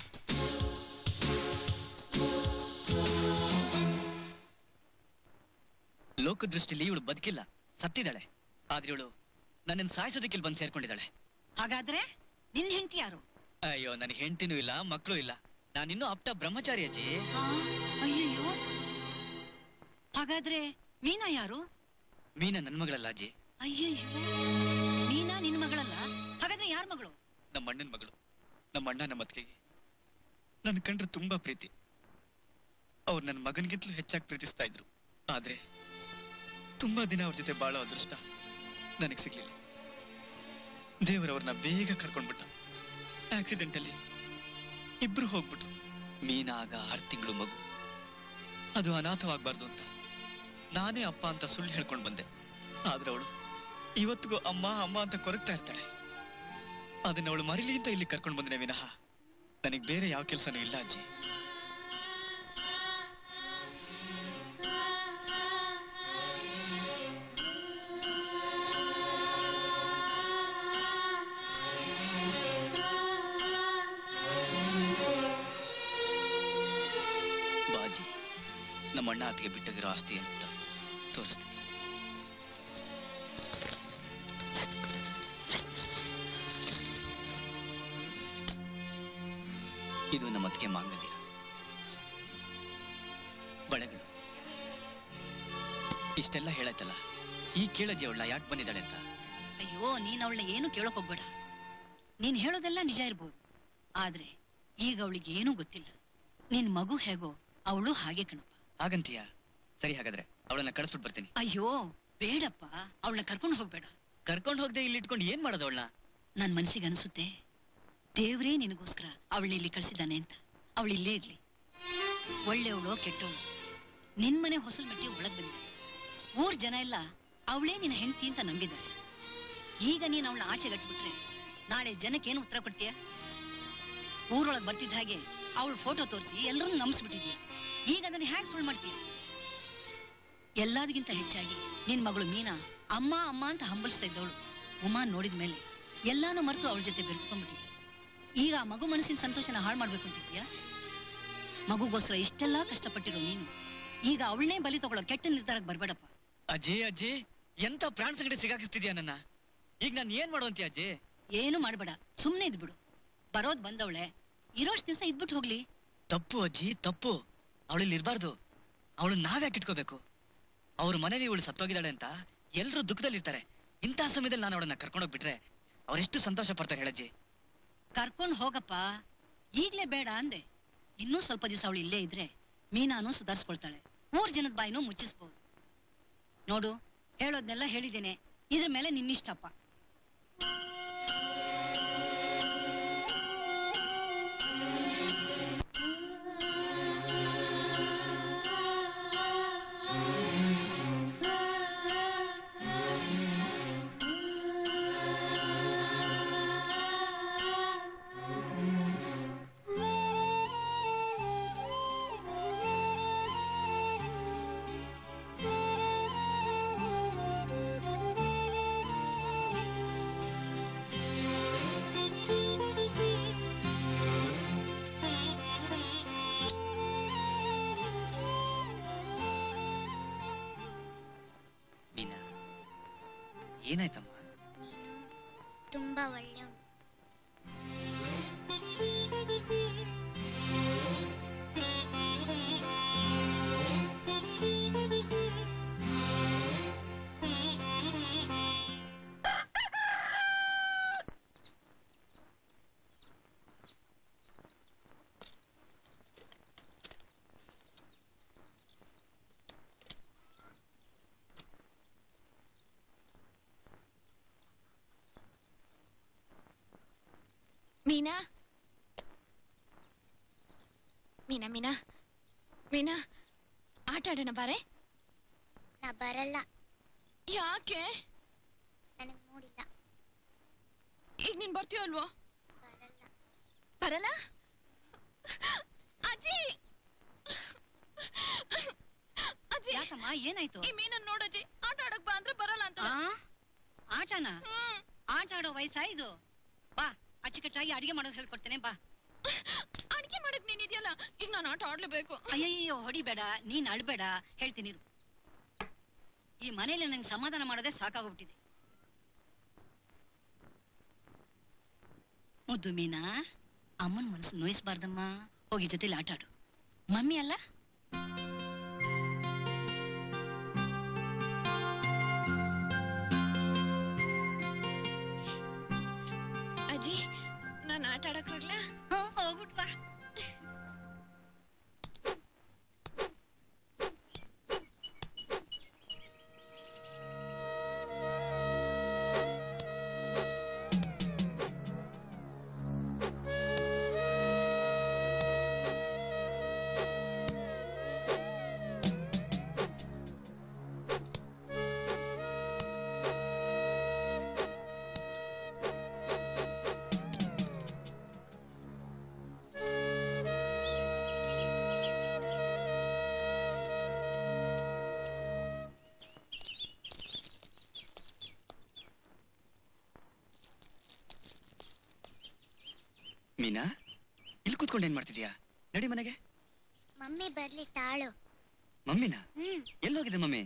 ಲೋಕದೃಷ್ಟಿಲಿ ಇವಳು ಬದುಕಿಲ್ಲ, ಸತ್ತಿದ್ದಾಳೆ. ಆದ್ರೆ ಇವಳು ನನ್ನನ್ನು ಸಾಯಿಸೋದಕ್ಕೆ ಬಂದು ಸೇರ್ಕೊಂಡಿದ್ದಾಳೆ. ಹಾಗಾದ್ರೆ ನಿನ್ ಹೆಂಡತಿ ಯಾರು? ಅಯ್ಯೋ, ನನ್ ಹೆಂಡತಿನೂ ಇಲ್ಲ, ಮಕ್ಕಳು ಇಲ್ಲ. ನಾನಿನ್ನೂ ಅಪ್ಟ ಬ್ರಹ್ಮಚಾರಿ ಅಜ್ಜಿ. ಅಯ್ಯಯ್ಯೋ, ಹಾಗಾದ್ರೆ ಮೀನಾ ಯಾರು? ಮೀನಾ ನನ್ ಮಗಳಲ್ಲ ಅಜ್ಜಿ. ಅಯ್ಯಯ್ಯೋ, ಮೀನಾ ನಿನ್ ಮಗಳಲ್ಲ? ಹಾಗಾದ್ರೆ ಯಾರ ಮಗಳು? ನಮ್ಮ ಅಣ್ಣನ ಮಗಳು. ನಮ್ಮ ಅಣ್ಣ ನಮ್ಮ ಅತ್ತಿಗೆಗೆ ನನ್ ಕಂಡ್ರೆ ತುಂಬಾ ಪ್ರೀತಿ. ಅವ್ರು ನನ್ನ ಮಗನ್ಗಿಂತಲೂ ಹೆಚ್ಚಾಗಿ ಪ್ರೀತಿಸ್ತಾ ಇದ್ರು. ಆದ್ರೆ ತುಂಬಾ ದಿನ ಅವ್ರ ಜೊತೆ ಬಾಳೋ ಅದೃಷ್ಟ ನನಗ್ ಸಿಗ್ಲಿಲ್ಲ. ದೇವರವ್ರನ್ನ ಬೇಗ ಕರ್ಕೊಂಡ್ಬಿಟ್ಟ. ಆಕ್ಸಿಡೆಂಟ್ ಅಲ್ಲಿ ಇಬ್ರು ಹೋಗ್ಬಿಟ್ರು. ಮೀನಾ ಆಗ ಆರು ತಿಂಗಳು ಮಗು. ಅದು ಅನಾಥವಾಗ್ಬಾರ್ದು ಅಂತ ನಾನೇ ಅಪ್ಪ ಅಂತ ಸುಳ್ಳು ಹೇಳ್ಕೊಂಡ್ ಬಂದೆ. ಆದ್ರೆ ಅವಳು ಇವತ್ತಿಗೂ ಅಮ್ಮ ಅಮ್ಮ ಅಂತ ಕೊರಗ್ತಾ ಇರ್ತಾಳೆ. ಅದನ್ನ ಅವಳು ಮರಿಲಿ ಅಂತ ಇಲ್ಲಿ ಕರ್ಕೊಂಡ್ ಬಂದ್ರೆ ವಿನಃ ನನಗ್ ಬೇರೆ ಯಾವ ಕೆಲ್ಸನೂ ಇಲ್ಲ ಅಜ್ಜಿ. ನಮ್ಮ ಅಣ್ಣ ಅತ್ತಿಗೆ ಬಿಟ್ಟಗಿರೋ ಆಸ್ತಿ ಅಂತ ತೋರಿಸ್ತೀನಿ. ಇದು ನಮ್ಮ ಅತ್ತಿಗೆ ಮಾಂಗಲ್ಯ, ಬಳೆಗಳು. ಇಷ್ಟೆಲ್ಲ ಹೇಳತ್ತಲ್ಲ, ಈ ಕೇಳಜ್ಜಿ ಅವಳನ್ನ ಯಾಕೆ ಬಂದಿದ್ದಾಳೆ ಅಂತ. ಅಯ್ಯೋ, ನೀನ್ ಅವಳನ್ನ ಏನು ಕೇಳಕ್ ಹೋಗ್ಬೇಡ. ನೀನ್ ಹೇಳೋದೆಲ್ಲ ನಿಜ ಇರ್ಬೋದು, ಆದ್ರೆ ಈಗ ಅವಳಿಗೆ ಏನೂ ಗೊತ್ತಿಲ್ಲ. ನಿನ್ ಮಗು ಹೇಗೋ ಅವಳು ಹಾಗೆ ಕಣಪ್ಪ. ಹಾಗಂತೀಯ? ಸರಿ, ಹಾಗಾದ್ರೆ ಅವಳನ್ನ ಕಳಿಸ್ಬಿಟ್ಟು ಬರ್ತೀನಿ. ಅಯ್ಯೋ ಬೇಡಪ್ಪ, ಅವಳನ್ನ ಕರ್ಕೊಂಡು ಹೋಗ್ಬೇಡ. ಕರ್ಕೊಂಡು ಹೋಗದೆ ಇಲ್ಲಿ ಇಟ್ಕೊಂಡು ಏನ್ ಮಾಡೋದು ಅವಳನ್ನ? ನನ್ ಮನ್ಸಿಗೆ ಅನ್ಸುತ್ತೆ ದೇವ್ರೇ ನಿನಗೋಸ್ಕರ ಅವಳ ಇಲ್ಲಿ ಕಳ್ಸಿದ್ದಾನೆ ಅಂತ. ಅವಳು ಇಲ್ಲೇ ಇರ್ಲಿ. ಒಳ್ಳೆಯವಳು ಕೆಟ್ಟವಳು, ನಿನ್ ಮನೆ ಹೊಸಲ್ ಮೆಟ್ಟಿ ಒಳಗ್ ಬಂದಿದೆ. ಊರ್ ಜನ ಎಲ್ಲ ಅವಳೇ ನಿನ್ನ ಹೆಂಡತಿ ಅಂತ ನಂಬಿದ್ದಾರೆ. ಈಗ ನೀನ್ ಅವಳನ್ನ ಆಚೆ ಗಟ್ಬಿಟ್ರೆ ನಾಳೆ ಜನಕ್ಕೆ ಏನು ಉತ್ತರ ಕೊಡ್ತೀಯ? ಊರೊಳಗ್ ಬರ್ತಿದ್ದ ಹಾಗೆ ಅವಳ ಫೋಟೋ ತೋರಿಸಿ ಎಲ್ಲರನ್ನೂ ನಂಬಿಸ್ಬಿಟ್ಟಿದ್ಯಾ. ಈಗ ಅದನ್ನ ಹ್ಯಾಂಗ್ ಸುಳ್ಳು ಮಾಡ್ತೀಯ? ಎಲ್ಲದಕ್ಕಿಂತ ಹೆಚ್ಚಾಗಿ ನಿನ್ ಮಗಳು ಮೀನಾ ಅಮ್ಮ ಅಮ್ಮ ಅಂತ ಹಂಬಲಿಸ್ತಾ ಇದ್ದವಳು ಉಮಾ ನೋಡಿದ ಮೇಲೆ ಎಲ್ಲಾನು ಮರೆತು ಅವಳ ಜೊತೆ ಬೆರೆತ್ಕೊಂಡ್ಬಿಟ್ಟಿದ್ಯ. ಈಗ ಆ ಮಗು ಮನಸ್ಸಿನ ಸಂತೋಷನ ಹಾಳು ಮಾಡ್ಬೇಕು ಅಂತಿದ್ಯಾ? ಮಗುಗೋಸ್ಕರ ಇಷ್ಟೆಲ್ಲಾ ಕಷ್ಟಪಟ್ಟಿರೋ ನೀನು ಈಗ ಅವಳನ್ನೇ ಬಲಿ ತಗೊಳ್ಳೋ ಕೆಟ್ಟ ನಿರ್ಧಾರಕ್ಕೆ ಬರ್ಬೇಡಪ್ಪ. ಅಜ್ಜಿ ಅಜ್ಜಿ ಎಂತ ಪ್ರಾಣ ಸಂಗಡಿ ಸಿಗಾಕಿಸ್ತಿದ್ಯಾ ನನ್ನ. ಈಗ ನಾನು ಏನ್ ಮಾಡುವಂತೀಯ ಅಜ್ಜಿ? ಏನು ಮಾಡ್ಬೇಡ, ಸುಮ್ನೆ ಇದ್ಬಿಡು. ಬರೋದ್ ಬಂದವಳೆ, ಇರೋಷ್ಟು ದಿವಸ ಇದ್ಬಿಟ್ಟು ಹೋಗ್ಲಿ. ತಪ್ಪು ಅಜ್ಜಿ, ತಪ್ಪು. ಅವಳಲ್ಲಿ ಇರ್ಬಾರ್ದು. ಅವಳು ನಾವ್ಯಾಕೆ ಇಟ್ಕೋಬೇಕು? ಅವ್ರ ಮನೇಲಿ ಇವಳು ಸತ್ತೋಗಿದ್ದಾಳೆ ಅಂತ ಎಲ್ರು ದುಃಖದಲ್ಲಿರ್ತಾರೆ. ಇಂಥ ಸಮಯದಲ್ಲಿ ನಾನು ಅವಳನ್ನ ಕರ್ಕೊಂಡೋಗ್ಬಿಟ್ರೆ ಅವರೆಷ್ಟು ಸಂತೋಷ ಪಡ್ತಾರೆ ಹೇಳಜ್ಜಿ. ಕರ್ಕೊಂಡ್ ಹೋಗಪ್ಪ, ಈಗ್ಲೇ ಬೇಡ ಅಂದೆ. ಇನ್ನೂ ಸ್ವಲ್ಪ ದಿವಸ ಅವಳು ಇಲ್ಲೇ ಇದ್ರೆ ಮೀನಾನು ಸುಧಾರಿಸ್ಕೊಳ್ತಾಳೆ, ಮೂರ್ ಜನದ ಬಾಯಿನೂ ಮುಚ್ಚಿಸ್ಬೋದು. ನೋಡು, ಹೇಳೋದ್ನೆಲ್ಲ ಹೇಳಿದ್ದೇನೆ, ಇದ್ರ ಮೇಲೆ ನಿನ್ನಿಷ್ಟಪ್ಪ. ಏನಾಯ್ತಮ್ಮ? ತುಂಬಾ ಒಳ್ಳೆಯವನು. ಮೀನಾ ಮೀನಾ ಮೀನಾ ಮೀನಾ ಆಟ ಆಡೋಣ ಬಾರೆ. ನಾ ಬರಲ್ಲ. ಯಾಕೆ? ನನಗೆ ಮೂಡಿಲ್ಲ. ಈಗ ನೀನ್ ಬರ್ತೀಯ ಅಲ್ವೋ? ಬರಲ್ಲ. ಬರಲ್ಲ? ಅಜ್ಜಿ ಅಜ್ಜಿ, ಯಾಕಮ್ಮ, ಏನಾಯ್ತು? ಈ ಮೀನನ್ ನೋಡಜ್ಜಿ, ಆಟ ಆಡಕ್ ಬಾ ಅಂದ್ರೆ ಬರಲ್ಲ ಅಂತ. ಆಟನ? ಆಟ ಆಡೋ ವಯಸ್ಸಾ ಇದು? ಬಾ, ಅಚ್ಚುಕಟ್ಟಾಗಿ ಅಡಿಗೆ ಮಾಡೋದು ಹೇಳ್ಕೊಡ್ತೇನೆ, ಬಾ. ಅಡಿಗೆ ಮಾಡಕ್ ನೀನ್ ಇದೆಯಲ್ಲ, ಈಗ ನಾನು ಆಟ ಆಡ್ಲೇಬೇಕು. ಅಯ್ಯಯ್ಯೋ, ಹೊಡಿಬೇಡ, ನೀನ್ ಅಳ್ಬೇಡ, ಹೇಳ್ತೀನಿ. ಈ ಮನೇಲಿ ನಂಗೆ ಸಮಾಧಾನ ಮಾಡೋದೇ ಸಾಕಾಗೋಗ್ಬಿಟ್ಟಿದೆ. ಮುದ್ದು ಮೀನಾ, ಅಮ್ಮನ ಮನಸ್ಸು ನೋಯಿಸ್ಬಾರ್ದಮ್ಮ. ಹೋಗಿ ಜೊತೆಲಿ ಆಟ ಆಡು. ಮಮ್ಮಿ ಅಲ್ಲ? ಅಜ್ಜಿ, ನಾನು ಆಟ ಆಡಕ್ ಹೋಗ್ಲಾ? ಹೋಗ್ಬಿಟ್ ಬಾ. ಮೀನಾ, ಇಲ್ಲಿ ಕೂತ್ಕೊಂಡು ಏನ್ ಮಾಡ್ತಿದ್ಯಾ? ನಡಿ ಮನೆಗೆ. ಮಮ್ಮಿ ಬರ್ಲಿ ತಾಳು. ಮಮ್ಮಿನ ಹ್ಮ್ ಎಲ್ಲೋಗಿದೆ ಮಮ್ಮಿ?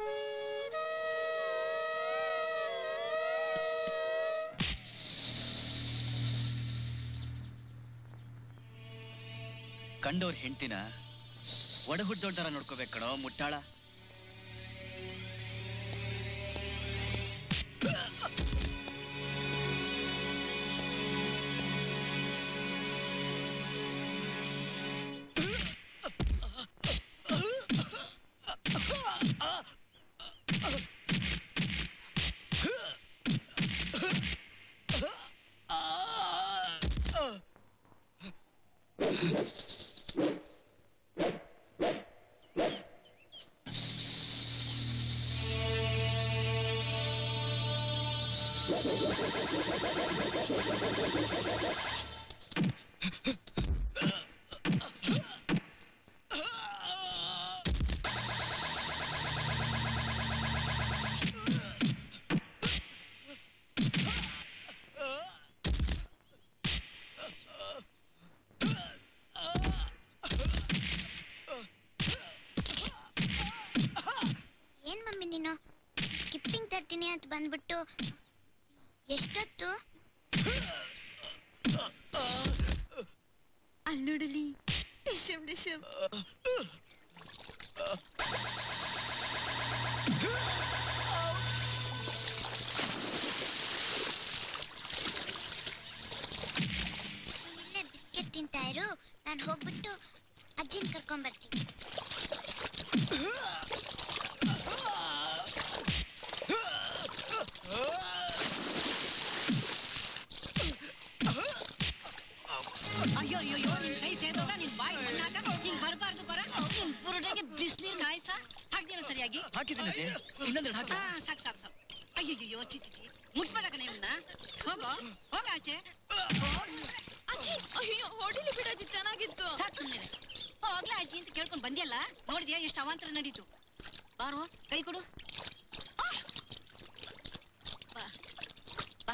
ಕಂಡೋರ್ ಹೆಂಡತಿನ ಒಡ ಹುಟ್ಟೋಳ್ತಾರ ನೋಡ್ಕೋಬೇಕು ಕಣೋ ಮುಟ್ಟಾಳ. ಏನ್ ಮಮ್ಮಿ ನೀನು ಸ್ಕಿಪ್ಪಿಂಗ್ ತರ್ತೀನಿ ಅಂತ ಬಂದ್ಬಿಟ್ಟು ಎಷ್ಟೊತ್ತು? ಅಲ್ಲೋಡಲಿ ಡಿಶಮ್ ಡಿಶಮ್. ಇಲ್ಲೇ ಬಿಸ್ಕೆಟ್ ತಿಂತಾ ಇರು, ನಾನು ಹೋಗ್ಬಿಟ್ಟು ಅಜ್ಜಿನ ಕರ್ಕೊಂಡ್ ಬರ್ತೀನಿ. ಅಯ್ಯೋ ಅಯ್ಯೋ ನಿನ್ ಕೈ ಸೇದೋಗ ನಿನ್ ಬಾಯಿ ಮಣ್ಣಾಕ ಹಿಂಗ್ ಬರಬಾರ್ದು ಬರ ನಿನ್ ಬುರುಡೆಗೆ ಬಿಸಿನೀರ್ ಕಾಯ್ಸ ಹಾಕ್ದೇನು ಸರಿಯಾಗಿ ಹಾಕಿದ್ದೀನಿ ಅಜ್ಜಿ, ಇನ್ನೊಂದೆರಡು ಹಾಕಿ. ಹಾ ಸಾಕ್ ಸಾಕ್ ಸಾಕ್. ಅಯ್ಯಯ್ಯೋ ಚಿ ಚಿ ಚಿ ಮುಟ್ಬೇಡ ಕಣೆ ಇವನ್ನ. ಹೋಗೋ ಹೋಗ ಆಚೆ. ಅಜ್ಜಿ ಅಯ್ಯೋ ಹೊಡಿಲಿ ಬಿಡಜ್ಜಿ, ಚೆನ್ನಾಗಿತ್ತು. ಸಾಕ್ ಸುಮ್ಮನೆ ಹೋಗ್ಲಾ ಅಜ್ಜಿ ಅಂತ ಕೇಳ್ಕೊಂಡ್ ಬಂದಿಯಲ್ಲ, ನೋಡಿದ್ಯಾ ಎಷ್ಟು ಅವಾಂತರ ನಡೀತು. ಬಾರೋ ಕೈ ಕೊಡು. ಬಾ ಬಾ.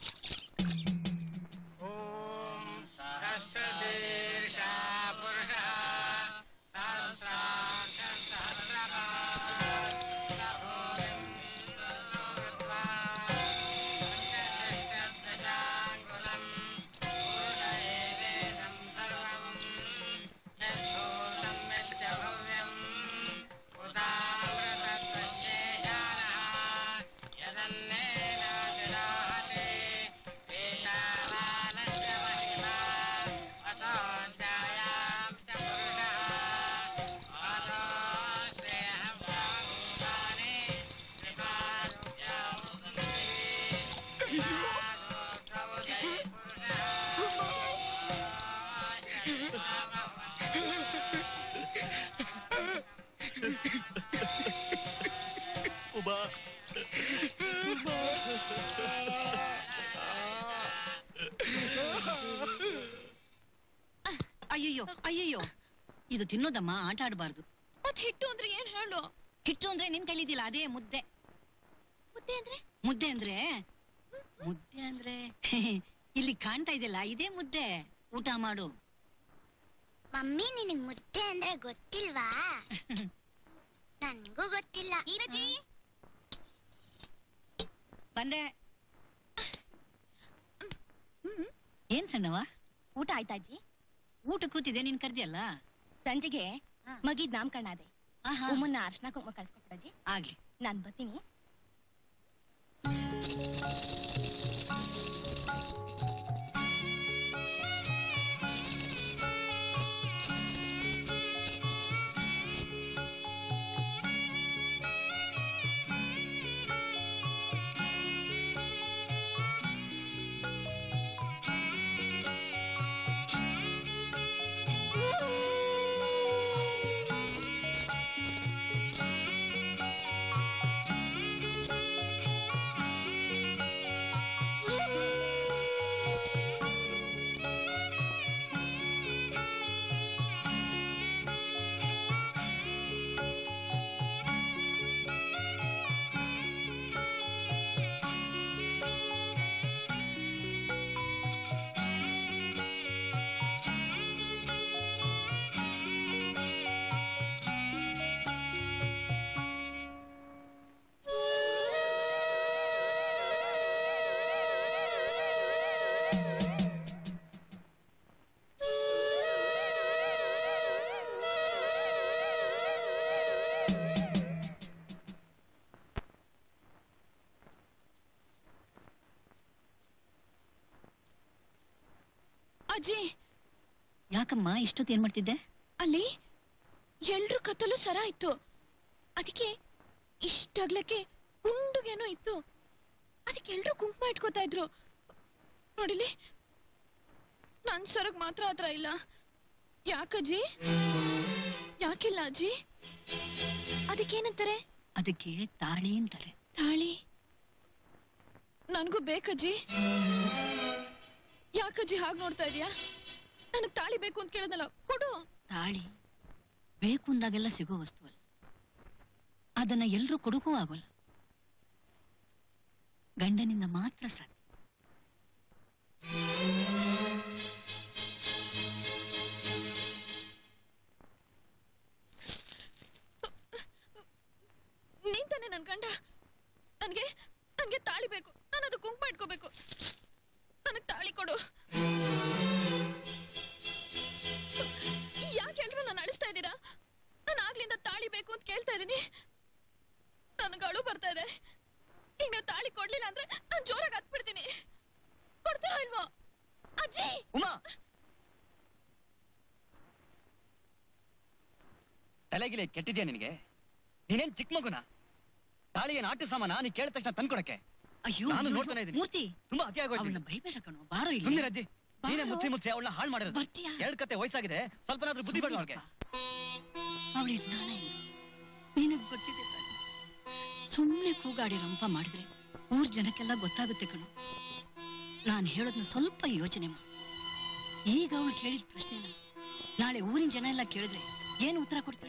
ಅಯ್ಯಯ್ಯೋ ಅಯ್ಯಯ್ಯೋ ಇದು ತಿನ್ನೋದಮ್ಮ, ಆಟ ಆಡಬಾರ್ದು. ಮತ್ ಹಿಟ್ಟು ಅಂದ್ರೆ ಏನ್ ಹೇಳು? ಹಿಟ್ಟು ಅಂದ್ರೆ ನಿನ್ ಕೈಲಿದಿಲ್ಲ, ಅದೇ ಮುದ್ದೆ. ಮುದ್ದೆ ಅಂದ್ರೆ ಮುದ್ದೆ ಅಂದ್ರೆ ಮುದ್ದೆ ಅಂದ್ರೆ ಇಲ್ಲಿ ಕಾಣ್ತಾ ಇದೆಯಲ್ಲ, ಇದೇ ಮುದ್ದೆ. ಊಟ ಮಾಡು. ಮಮ್ಮಿ ನಿನಗ್ ಮುದ್ದೆ ಅಂದ್ರೆ ಗೊತ್ತಿಲ್ವಾ? ನನ್ಗೂ ಗೊತ್ತಿಲ್ಲ. ಬಂದೆ. ಏನ್ ಸಣ್ಣವ, ಊಟ ಆಯ್ತಾ ಅಜ್ಜಿ? ಊಟ ಕೂತಿದೆ, ನೀನ್ ಕರ್ದಿಯಲ್ಲ. ಸಂಜೆಗೆ ಮಗಿದ್ ನಾಮಕರಣ ಅದೇ, ಉಮ್ಮನ್ನ ಅರ್ಶನ ಕುಂಕುಮ ಕಳ್ಸ್ಕೊಟ್ರಜ್ಜಿ. ಆಗ್ಲಿ, ನಾನ್ ಬರ್ತೀನಿ. ಯಾಕಮ್ಮ ಇಷ್ಟೊತ್ತು ಏನ್ ಮಾಡ್ತಿದ್ದೆ? ಅಲ್ಲಿ ಎಲ್ರು ಕತ್ತಲು ಸರ ಇತ್ತು, ಅದಕ್ಕೆ ಇಷ್ಟಾಗ್ಲಕ್ಕೆ ಗುಂಡುಗೇನೋ ಇತ್ತು, ಅದಕ್ಕೆ ಎಲ್ರು ಕುಂಕುಮ ಇಟ್ಕೋತಾ ಇದ್ರು. ನೋಡಿಲಿ, ನನ್ ಸರಗ್ ಮಾತ್ರ ಆತರ ಇಲ್ಲ. ಯಾಕಜ್ಜಿ? ಯಾಕಿಲ್ಲ ಅಜ್ಜಿ? ಅದಕ್ಕೇನಂತಾರೆ? ಅದಕ್ಕೆ ತಾಳಿ ಅಂತಾರೆ. ತಾಳಿ ನನ್ಗೂ ಬೇಕಜ್ಜಿ. ಯಾಕಜ್ಜಿ ಹಾಗೆ ನೋಡ್ತಾ ಇದೀಯಾ? ನನಗ್ ತಾಳಿ ಬೇಕು ಅಂತ ಕೇಳಿದಲ್ಲ, ಕೊಡು. ತಾಳಿ ಬೇಕು ಅಂದಾಗೆಲ್ಲ ಸಿಗೋ ವಸ್ತು ಅಲ್ಲ, ಅದನ್ನ ಎಲ್ರೂ ಕೊಡೋಕೂ ಆಗೋಲ್ಲ, ಗಂಡನಿಂದ ಮಾತ್ರ ಸಾಧ್ಯ. ನೀನ್ ತಾನೆ ನನ್ ಗಂಡ. ನನ್ಗೆ ನನ್ಗೆ ತಾಳಿ ಬೇಕು, ನಾನು ಅದು ಕುಂಕುಮ ಇಟ್ಕೋಬೇಕು. ನನಗ್ ತಾಳಿ ಕೊಡು. ಯಾಕೆ ಎಲ್ರು ನಾನು ಅಳಿಸ್ತಾ ಇದ್ದೀರಾ? ನಾನು ಆಗ್ಲಿಂದ ತಾಳಿ ಬೇಕು ಅಂತ ಕೇಳ್ತಾ ಇದ್ದೀನಿ. ನನಗೆ ಅಳು ಬರ್ತಾ ಇದೆ. ಈಗ ನೀವು ತಾಳಿ ಕೊಡ್ಲಿಲ್ಲ ಅಂದ್ರೆ ನಾನು ಜೋರಾಗಿ ಹತ್ಬಿಡ್ತೀನಿ. ಕೊಡ್ತೀರೋ ಇಲ್ವೋ? ಅಜ್ಜಿ! ಉಮಾ, ತಲೆಗಿಲೆ ಕೆಟ್ಟಿದ್ಯಾ ನಿನಗೆ? ನೀನೇನ್ ಚಿಕ್ಕ ಮಗುನ? ತಾಳಿ ಏನ್ ಆಟ ಸಾಮಾನ? ನೀ ಕೇಳಿದ ತಕ್ಷಣ ತಂದ್ಕೊಡಕ್ಕೆ? ಅಯ್ಯೋ, ನಾನು ನೋಡ್ತಾನೆ ಇದ್ದೀನಿ. ಮೂರ್ತಿ, ತುಂಬಾ ಅತಿ ಆಗೋಯ್ತು. ಅವಳನ್ನ ಬೈಬೇಡ ಕಣೋ, ಬಾರೋ ಇಲ್ಲಿ. ಸುಮ್ಮನೆ ರಜ್ಜಿ, ನೀನೇ ಮುಚ್ಚಿ ಮುಚ್ಚಿ ಅವಳನ್ನ ಹಾಳು ಮಾಡಿರೋದು. ಬರ್ತೀಯಾ? ಎರಡ್ ಕತೆ ವಯಸ್ಸಾಗಿದೆ, ಸ್ವಲ್ಪನಾದ್ರೂ ಬುದ್ಧಿ ಬೇಡ ಅವಳಿಗೆ. ಅವಳಿ ಜ್ಞಾನ ಇಲ್ಲ, ನಿನಗ್ ಗೊತ್ತಿದೆ ತಾನೆ. ಸುಮ್ಮನೆ ಕೂಗಾಡಿ ರಂಪ ಮಾಡಿದ್ರೆ ಊರ್ ಜನಕ್ಕೆಲ್ಲ ಗೊತ್ತಾಗುತ್ತೆ ಕಣೋ. ನಾನು ಹೇಳೋದನ್ನ ಸ್ವಲ್ಪ ಯೋಚನೆ ಮಾಡು. ಈಗ ಅವಳು ಕೇಳಿದ ಪ್ರಶ್ನೆನ ನಾಳೆ ಊರಿನ ಜನ ಎಲ್ಲ ಕೇಳಿದ್ರೆ ಏನು ಉತ್ತರ ಕೊಡ್ತೀಯ?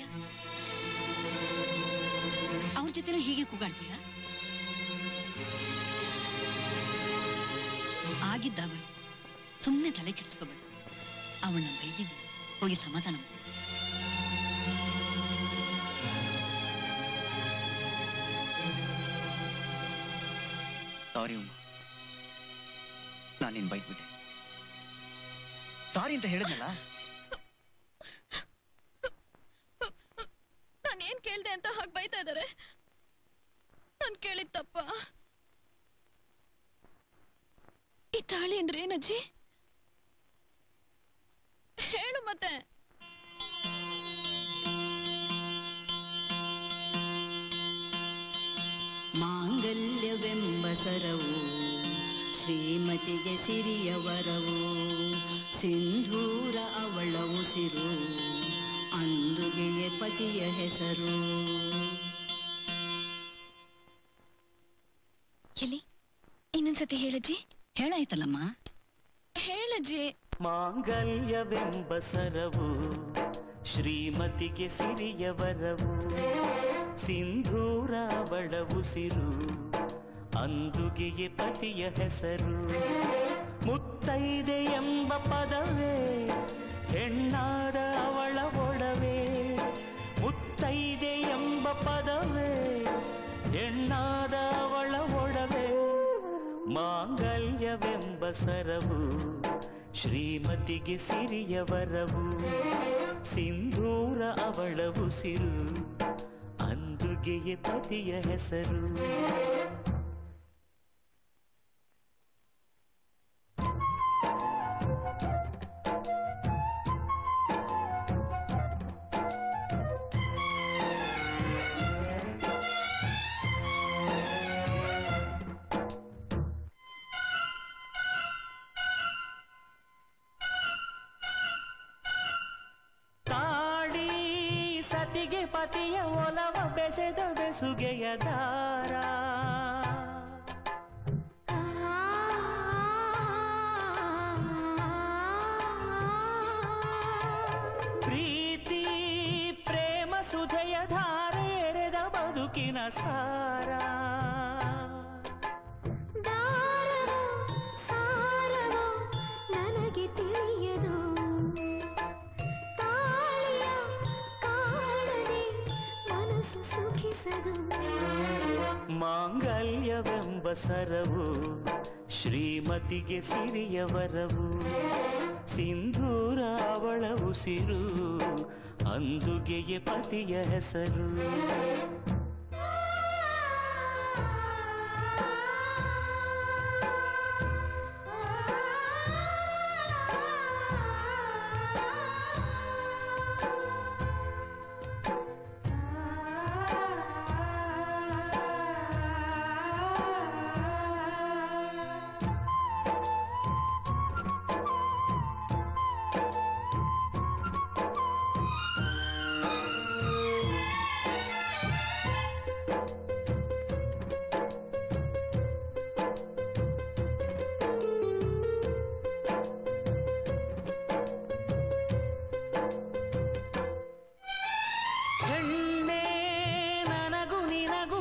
ಅವ್ರ ಜೊತೆ ಹೀಗೆ ಕೂಗಾಡ್ತೀಯ? ಆಗಿದ್ದಾಗ ಸುಮ್ಮನೆ ತಲೆ ಕೆಡಿಸ್ಕೋಬೇಡ. ಅವಳನ್ನ ಬೈದಿದ್ದೆ, ಹೋಗಿ ಸಮಾಧಾನ ಮಾಡು. ಸಾರಿ ಉಮ್ಮ, ನಾನು ನಿನ್ ಬೈದ್ಬಿಟ್ಟೆ. ಸಾರಿ ಅಂತ ಹೇಳಿದ್ನಲ್ಲ. ನಾನೇನ್ ಕೇಳ್ದೆ ಅಂತ ಹಾಗೆ ಬೈತಾ ಇದಾರೆ. ನಾನ್ ಕೇಳಿದ್ ತಪ್ಪ? ಈ ತಾಳಿ ಅಂದ್ರೆ ಏನಜ್ಜಿ? ಹೇಳು ಮತ್ತೆ. ಮಾಂಗಲ್ಯವೆಂಬ ಸರವು ಶ್ರೀಮತಿಗೆ ಸಿರಿಯ ವರವು, ಸಿಂಧೂರ ಅವಳ ಉಸಿರು, ಅಂದುಗೆಯೇ ಪತಿಯ ಹೆಸರು. ಎಲ್ಲಿ ಇನ್ನೊಂದ್ಸತಿ ಹೇಳಜ್ಜಿ. ಹೇಳಾಯ್ತಲ್ಲಮ್ಮ, ಹೇಳಜ್ಜಿ. ಮಾಂಗಲ್ಯವೆಂಬ ಸರವು ಶ್ರೀಮತಿಗೆ ಸಿರಿಯ ವರವು, ಸಿಂಧೂರ ಅವಳ ಉಸಿರು, ಅಂದುಗೆಯೇ ಪತಿಯ ಹೆಸರು. ಮುತ್ತೈದೆ ಎಂಬ ಪದವೇ ಹೆಣ್ಣಾದ ಅವಳ ಒಡವೆ, ಮುತ್ತೈದೆ ಎಂಬ ಪದವೇ ಹೆಣ್ಣಾದ ಅವಳ ಒಡವೆ. ಮಾಂಗಲ್ಯವೆಂಬ ಸರವು ಶ್ರೀಮತಿಗೆ ಸಿರಿಯ ವರವು, ಸಿಂಧೂರ ಅವಳ ಉಸಿರು, ಅಂದುಗೆಯೇ ಪತಿಯ ಹೆಸರು. ಸತಿಗೆ ಪತಿಯ ಒಲವ ಬೆಸೆದ ಬೆಸುಗೆಯ ದಾರ, ಪ್ರೀತಿ ಪ್ರೇಮ ಸುಧೆಯ ಧಾರೆ ಎರೆದ ಬದುಕಿನ ಸಾರ. ನನಗೆ ತಿಳಿಯದು ಸುಖಿಸದು. ಮಾಂಗಲ್ಯವೆಂಬ ಸರವು ಶ್ರೀಮತಿಗೆ ಸಿರಿಯ ವರವು, ಸಿಂಧೂರ ಅವಳ ಉಸಿರು, ಅಂದುಗೆಯೇ ಪತಿಯ ಹೆಸರು.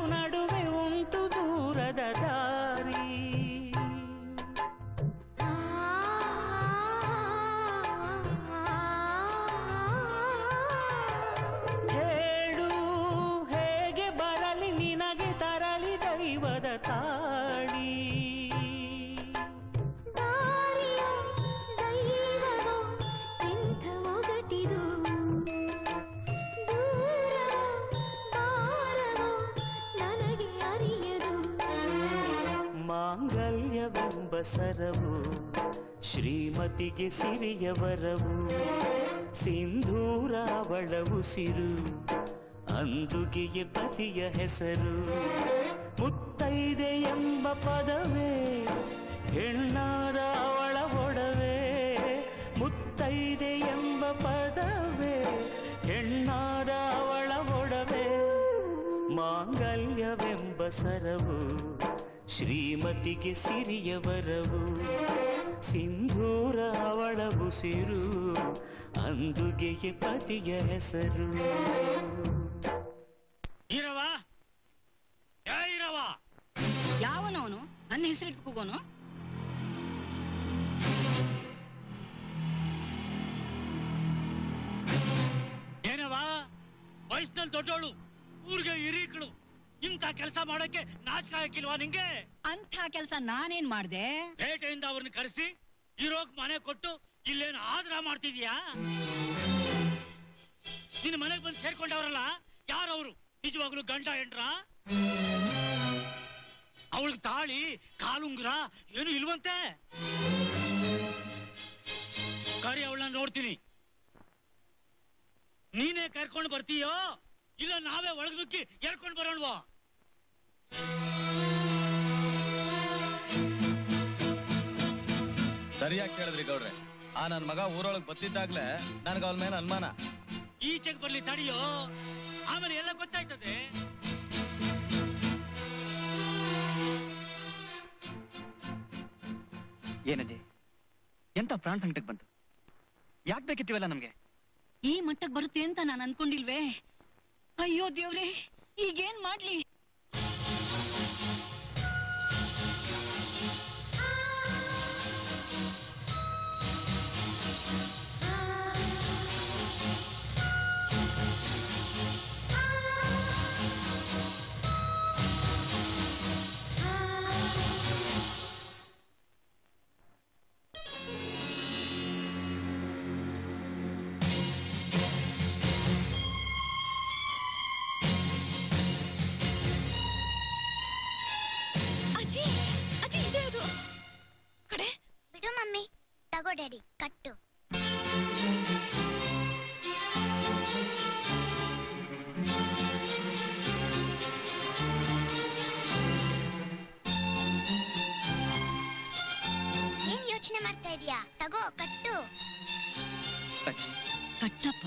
ನಡುವೆ ಉಂಟು ದೂರದ ದಾರಿ. ಹೇಳು ಹೇಗೆ ಬರಲಿ ನಿನಗೆ ತರಲಿ ದೈವದ ತಾಳಿ. ಮಾಂಗಲ್ಯವೆಂಬ ಸರವು ಶ್ರೀಮತಿಗೆ ಸಿರಿಯ ವರವು. ಸಿಂಧೂರ ಅವಳ ಉಸಿರು ಅಂದುಗೆಯ ಪತಿಯ ಹೆಸರು. ಮುತ್ತೈದೆ ಎಂಬ ಪದವೇ ಹೆಣ್ಣಾದ ಅವಳ ಒಡವೆ. ಮುತ್ತೈದೆ ಎಂಬ ಪದವೇ ಹೆಣ್ಣಾದ ಅವಳ ಒಡವೆ. ಮಾಂಗಲ್ಯವೆಂಬ ಸರವು ಶ್ರೀಮತಿಗೆ ಸಿರಿಯ ವರವು. ಸಿಂಧೂರ ಅವಳ ಉಸಿರು ಅಂದುಗೆಯ ಪತಿಯ ಹೆಸರು. ಈರವ ಈರವ ಯಾವನವನು ನನ್ನ ಹೆಸರಿಟ್ಟು ಕೂಗೋನು? ಏನವ ವಯಸ್ಸಿನಲ್ಲಿ ದೊಡ್ಡವಳು, ಊರಿಗೆ ಹಿರೀಕಳು, ಇಂಥ ಕೆಲಸ ಮಾಡಕ್ಕೆ ನಾಚಿಕೆ ಹಾಕಿಲ್ವಾ ನಿಂಗೆ? ಅಂಥ ಕೆಲಸ ನಾನೇನ್ ಮಾಡ್ದೆ? ಪೇಟೆಯಿಂದ ಅವ್ರನ್ನ ಕರೆಸಿ ಇರೋಕ್ ಮನೆ ಕೊಟ್ಟು ಇಲ್ಲೇನು ಆದ್ರ ಮಾಡ್ತಿದ್ಯಾ? ನಿನ್ನ ಮನೆಗೆ ಬಂದು ಸೇರ್ಕೊಂಡವ್ರಲ್ಲ ಯಾರವ್ರು? ನಿಜವಾಗ್ಲು ಗಂಡ ಹೆಂಡ್ರ? ಅವಳಿಗೆ ತಾಳಿ ಕಾಲುಂಗ್ರ ಏನು ಇಲ್ವಂತೆ? ಕರಿ ಅವಳನ್ನ ನೋಡ್ತೀನಿ. ನೀನೇ ಕರ್ಕೊಂಡು ಬರ್ತೀಯೋ ಇಲ್ಲ ನಾವೇ ಒಳಗ್ ನುಗ್ಗಿ ಎಳ್ಕೊಂಡು ಬರೋಣವಾ? ಸರಿಯಾಗಿ ಕೇಳಿದ್ರಿ ಗೌಡ್ರೆ. ಆ ನನ್ ಮಗ ಊರೊಳಗ್ ಬತ್ತಿದ್ದಾಗ್ಲೇ ನನ್ಗ ಅವನ ಮೇಲೆ ಅನುಮಾನ. ಈಚೆಗೆ ಬರ್ಲಿ ತಡಿಯೋ, ಆಮೇಲೆ ಎಲ್ಲ ಗೊತ್ತಾಯ್ತದೆ. ಏನಜ್ಜಿ ಎಂತ ಪ್ರಾಣ ಸಂಕಟಕ್ಕೆ ಬಂತು? ಯಾಕೆ ಬೇಕಿತ್ತೀವಲ್ಲ ನಮ್ಗೆ? ಈ ಮಟ್ಟಕ್ಕೆ ಬರುತ್ತೆ ಅಂತ ನಾನು ಅನ್ಕೊಂಡಿಲ್ವೇ. ಅಯ್ಯೋ ದೇವ್ರೆ, ಈಗೇನ್ ಮಾಡ್ಲಿ? ಬಿಡು ಮಮ್ಮಿ, ತಗೋ ಡ್ಯಾಡಿ ಕಟ್ಟು. ಏನ್ ಯೋಚನೆ ಮಾಡ್ತಾ ಇದೀಯಾ? ತಗೋ ಕಟ್ಟು. ಕಟ್ಟಪ್ಪ.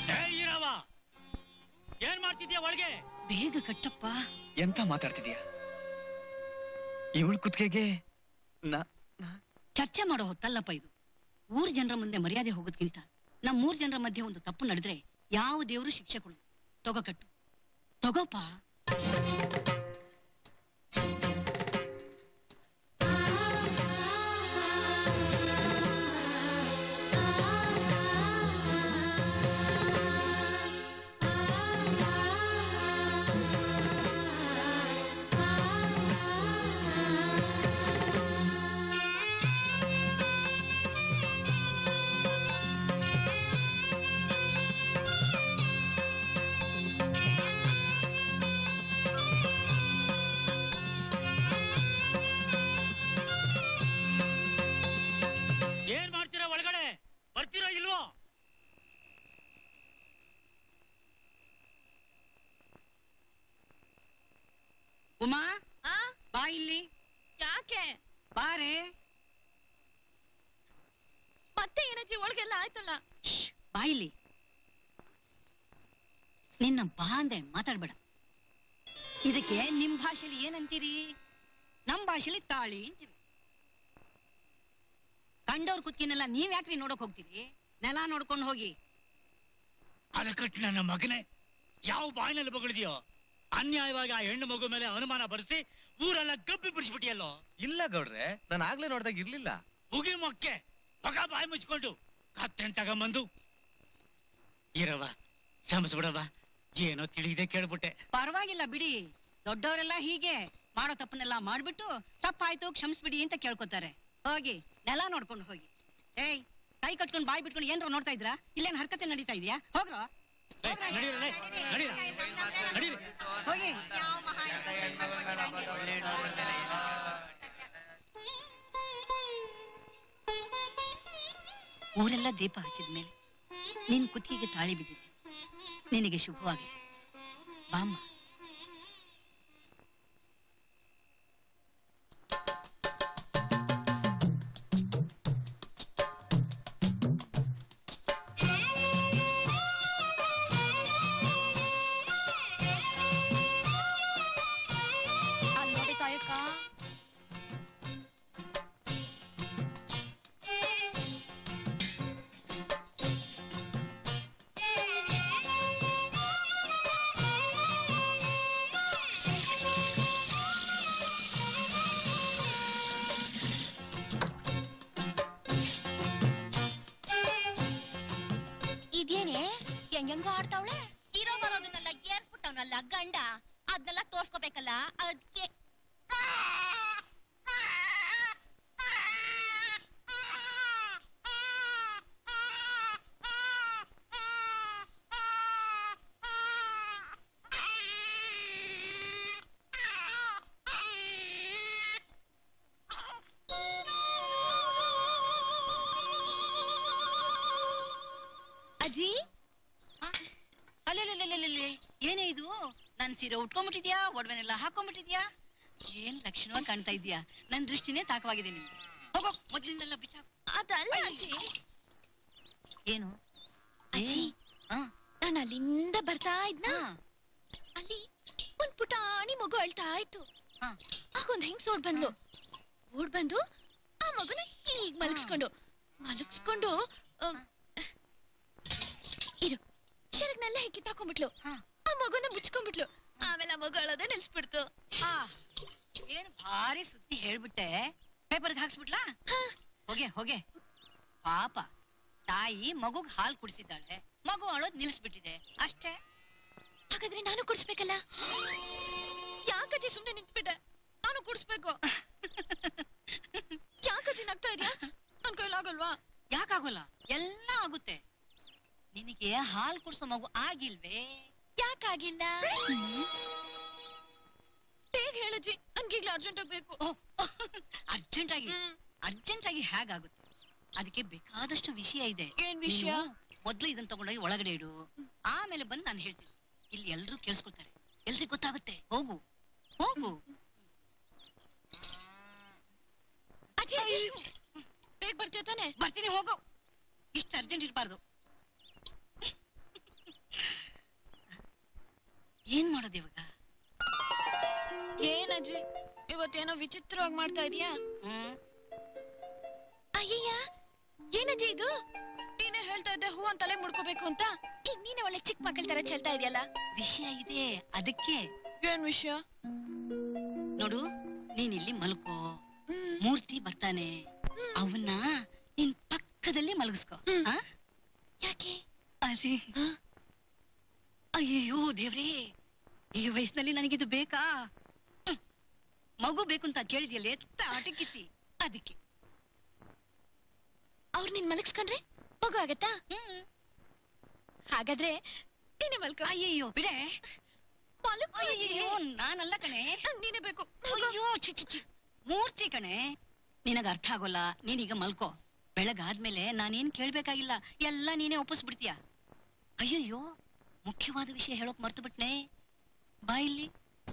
ಏನ್ ಮಾಡ್ತಿದ್ಯಾ ಒಳಗೆ? ಬೇಗ ಕಟ್ಟಪ್ಪ. ಎಂತ ಮಾತಾಡ್ತಿದ್ಯಾ? ಇವಳು ಕುತ್ತಿಗೆಗೆ ಚರ್ಚೆ ಮಾಡೋ ಹೊತ್ತಲ್ಲಪ್ಪ ಇದು. ಊರ್ ಜನರ ಮುಂದೆ ಮರ್ಯಾದೆ ಹೋಗೋದ್ಕಿಂತ ನಮ್ ಮೂರ್ ಜನರ ಮಧ್ಯೆ ಒಂದು ತಪ್ಪು ನಡೆದ್ರೆ ಯಾವ ದೇವರು ಶಿಕ್ಷೆ ಕೊಡು. ತಗೋ ಕಟ್ಟು, ತಗೋಪ್ಪ. ಉಮಾ, ಬಾ ಇಲ್ಲಿ. ಯಾಕೆ? ಬಾರೆ. ಮತ್ತೆ ಏನಜ್ಜಿ ಒಳಗೆಲ್ಲ ಆಯ್ತಲ್ಲ? ಬಾ ಇಲ್ಲಿ. ನಿನ್ನ ಬಾ ಅಂದೆ ಮಾತಾಡ್ಬೇಡ. ಇದಕ್ಕೆ ನಿಮ್ ಭಾಷೆಲಿ ಏನಂತೀರಿ? ನಮ್ ಭಾಷೆಲಿ ತಾಳಿ ಅಂತೀವಿ. ಕಂಡವ್ರ ಕುತ್ತಿನೆಲ್ಲ ನೀವ್ ಯಾಕ್ರಿ ನೋಡಕ್ ಹೋಗ್ತೀರಿ? ನೆಲ ನೋಡ್ಕೊಂಡು ಹೋಗಿ. ಅದಕ್ಕಟ್ಟು ನನ್ನ ಮಗನೇ ಯಾವ ಬಾಯಿನಲ್ಲಿ ಬಗಳಿದ್ಯೋ? ಅನ್ಯಾಯವಾಗಿ ಆ ಹೆಣ್ಣು ಮಗು ಮೇಲೆ ಅನುಮಾನ ಬರೆಸಿ ಊರೆಲ್ಲ ಗಬ್ಬಿ ಬಿಡಿಸ್ಬಿಟ್ಟಿಯಲ್ಲೋ. ಇಲ್ಲ ಗೌಡ್ರೆ, ನಾನು ಆಗ್ಲೇ ನೋಡ್ದಾಗ ಇರ್ಲಿಲ್ಲ. ಉಗಿ ಮೊಕ್ಕೆ ಮಗ ಬಾಯಿ ಮುಚ್ಕೊಂಡು ಕತ್ತೆನ್ ತಗೊಂಬಂದು ಇರವ ಕ್ಷಮಿಸ್ಬಿಡವ, ಏನೋ ತಿಳಿದೆ ಕೇಳ್ಬಿಟ್ಟೆ. ಪರವಾಗಿಲ್ಲ ಬಿಡಿ, ದೊಡ್ಡವರೆಲ್ಲ ಹೀಗೆ ಮಾಡೋ ತಪ್ಪನ್ನೆಲ್ಲ ಮಾಡ್ಬಿಟ್ಟು ತಪ್ಪಾಯ್ತು ಕ್ಷಮಿಸ್ಬಿಡಿ ಅಂತ ಕೇಳ್ಕೊತಾರೆ. ಹೋಗಿ ನೆಲ ನೋಡ್ಕೊಂಡು ಹೋಗಿ. ಏಯ್, ಕೈ ಕಟ್ಕೊಂಡು ಬಾಯಿ ಬಿಟ್ಕೊಂಡು ಏನ್ರ ನೋಡ್ತಾ ಇದ್ರಾ? ಇಲ್ಲೇನ್ ಹರ್ಕತೆ ನಡೀತಾ ಇದೆಯಾ? ಹೋಗ್ರೋ ಹೋಗಿ. ಊರೆಲ್ಲ ದೀಪ ಹಚ್ಚಿದ್ಮೇಲೆ ನಿನ್ ಕುತ್ತಿಗೆಗೆ ತಾಳಿ ಬಿದ್ದಿದೆ. ನಿನಗೆ ಶುಭವಾಗಿ ಬಾಮ್ಮ. ಇದೇನೆ ಹೆಂಗೆಂಗೋ ಆಡ್ತಾವಳೆ. ಇರೋ ಬರೋದನ್ನೆಲ್ಲ ಏರ್ಸ್ಬಿಟ್ಟವನಲ್ಲ ಗಂಡ, ಅದನ್ನೆಲ್ಲ ತೋರ್ಸ್ಕೋಬೇಕಲ್ಲ ಅದಕ್ಕೆ. ಅಜ್ಜಿ, ಅಲ್ಲೇ ಏನೇ ಇದು? ನನ್ ಸೀರೆ ಉಟ್ಕೊಂಡ್ಬಿಟ್ಟಿದ್ಯಾ? ಒಡವೆನೆಲ್ಲ ಹಾಕೊಂಡ್ಬಿಟ್ಟಿದ್ಯಾ? ಏನ್ ಲಕ್ಷಣವಾಗಿ ಕಾಣ್ತಾ ಇದ್ಯಾ? ನನ್ ದೃಷ್ಟಿನೇ ತಾಕವಾಗಿದೆ ನಿಮ್ಗೆ. ಹೋಗೋ, ಮೊದ್ಲಿನೆಲ್ಲ ಬಿಚ್ಚಾಕ. ಅದಲ್ಲ ಅಜ್ಜಿ. ಏನು ಅಜ್ಜಿ, ನಾನು ಅಲ್ಲಿಂದ ಬರ್ತಾ ಇದ್ನ, ಅಲ್ಲಿ ಒಂದ್ ಪುಟಾಣಿ ಮಗು ಅಳ್ತಾ ಇತ್ತು. ಆಗೊಂದ್ ಹೆಂಗ್ ಓಡ್ ಬಂದ್ಲು. ಓಡ್ ಬಂದು ಆ ಮಗುನ ಹೀಗ್ ಮಲಗಿಸ್ಕೊಂಡು ಮಲಗಿಸ್ಕೊಂಡು ಇರು ಶರಗ್ನೆಲ್ಲ ಹೇಗೆ ಕಿತ್ತಾಕೊಂಡ್ಬಿಟ್ಲು. ಆ ಮಗುನ ಮುಚ್ಕೊಂಡ್ಬಿಟ್ಲು. ಆಮೇಲೆ ಆ ಮಗು ಅಳೋದೇ ನಿಲ್ಸ್ಬಿಡ್ತು. ಏನ್ ಭಾರಿ ಸುದ್ದಿ ಹೇಳ್ಬಿಟ್ಟೆ. ಪೇಪರ್ಗೆ ಹಾಕ್ಸ್ಬಿಟ್ಲಾ? ಹೋಗೆ ಹೋಗೆ. ಪಾಪ ತಾಯಿ ಮಗುಗ್ ಹಾಲು ಕುಡಿಸಿದ್ದಾಳೆ, ಮಗು ಅಳೋದ್ ನಿಲ್ಸ್ಬಿಟ್ಟಿದೆ ಅಷ್ಟೇ. ಹಾಗಾದ್ರೆ ನಾನು ಕುಡಿಸ್ಬೇಕಲ್ಲ? ಯಾಕಜ್ಜಿ ಸುಮ್ನೆ ನಿಂತ್ಬಿಟ್ಟೆ? ನಾನು ಕುಡಿಸ್ಬೇಕು. ಯಾಕಜ್ಜಿ ನಗ್ತಾ ಇದ್ಯಾ? ನನ್ ಕೈಲಾಗಲ್ವಾ? ಯಾಕಾಗಲ್ಲ? ಎಲ್ಲ ಆಗುತ್ತೆ. ನಿನಗೆ ಹಾಲು ಕುಡಿಸೋ ಮಗು ಆಗಿಲ್ವೇ? ಯಾಕಾಗಿಲ್ಲ? ಹೇಗ್ ಹೇಳಜ್ಜಿ, ನನ್ಗೀಗ್ಲೇ ಅರ್ಜೆಂಟ್ ಆಗ್ಬೇಕು. ಅರ್ಜೆಂಟ್ ಆಗಿ ಅರ್ಜೆಂಟ್ ಆಗಿ ಹೇಗಾಗುತ್ತೆ? ಅದಕ್ಕೆ ಬೇಕಾದಷ್ಟು ವಿಷಯ ಇದೆ. ಏನ್ ವಿಷಯ? ಮೊದ್ಲು ಇದನ್ನ ತಗೊಂಡೋಗಿ ಒಳಗಡೆ ಇಡು, ಆಮೇಲೆ ಬಂದು ನಾನು ಹೇಳ್ತೀನಿ. ಇಲ್ಲಿ ಎಲ್ರೂ ಕೇಳಿಸ್ಕೊತಾರೆ, ಎಲ್ರಿಗೂ ಗೊತ್ತಾಗುತ್ತೆ. ಹೋಗು ಹೋಗು. ಬೇಗ ಬರ್ತೀಯ ತಾನೆ? ಬರ್ತೀನಿ, ಹೋಗು. ಇಷ್ಟು ಅರ್ಜೆಂಟ್ ಇರಬಾರ್ದು. ಏನ್ ಮಾಡೋದು ಇವಾಗ? ಏನಜ್ಜಿ ಇವತ್ತೇನೋ ವಿಚಿತ್ರವಾಗಿ ಮಾಡ್ತಾ ಇದೀಯಾ? ಅಯ್ಯಯ್ಯ, ಏನಜ್ಜಿ ಇದು? ನೀನೇ ಹೇಳ್ತಾ ಇದ್ದೆ ಹೂ ಅಂತ ತಲೆ ಮುಡ್ಕೋಬೇಕು ಅಂತ. ಈಗ ನೀನೇ ಒಳ್ಳೆ ಚಿಕ್ಕ ಮಕ್ಕಳ ತರ ಚೆಲ್ತಾ ಇದೆಯಲ್ಲ. ವಿಷಯ ಇದೆ ಅದಕ್ಕೆ. ಏನ್ ವಿಷಯ? ನೋಡು, ನೀನ್ ಇಲ್ಲಿ ಮಲ್ಕೋ, ಮೂರ್ತಿ ಬರ್ತಾನೆ, ಅವನ್ನ ನಿನ್ ಪಕ್ಕದಲ್ಲಿ ಮಲಗಿಸ್ಕೋ. ಯಾಕೆ? ಅದೇ. ಅಯ್ಯೋ ದೇವ್ರೇ, ಈ ವಯಸ್ಸಿನಲ್ಲಿ ನನಗಿದು ಬೇಕಾ? ಮಗು ಬೇಕು ಅಂತ ಕೇಳಿದ್ಯಲ್ಲ, ಎತ್ತ ಆಟಕ್ಕಿತ್ತಿ. ಅದಕ್ಕೆ ಅವ್ರು ನಿನ್ ಮಲಗಿಸ್ಕೊಂಡ್ರೆ ಮಗು ಆಗತ್ತಾ? ಹಾಗಾದ್ರೆ ನೀನೆ ಮಲ್ಕೋ. ಅಯ್ಯಯ್ಯೋ ಬಿಡೆ. ಅಯ್ಯೋ ನಾನಲ್ಲ ಕಣೆ, ನೀನೇ ಬೇಕು. ಅಯ್ಯೋ ಚಿ ಚಿ ಚಿ, ಮೂರ್ತಿ ಕಣೆ. ನಿನಗ ಅರ್ಥ ಆಗೋಲ್ಲ. ನೀನೀಗ ಮಲ್ಕೋ. ಬೆಳಗಾದ್ಮೇಲೆ ನಾನೇನ್ ಕೇಳ್ಬೇಕಾಗಿಲ್ಲ, ಎಲ್ಲ ನೀನೇ ಒಪ್ಪಿಸ್ಬಿಡ್ತೀಯ. ಅಯ್ಯಯ್ಯೋ, ಮುಖ್ಯವಾದ ವಿಷಯ ಹೇಳೋಕ್ ಮರ್ತು ಬಿಟ್ನೆ. ಬಾಯಿಲ್ಲಿ.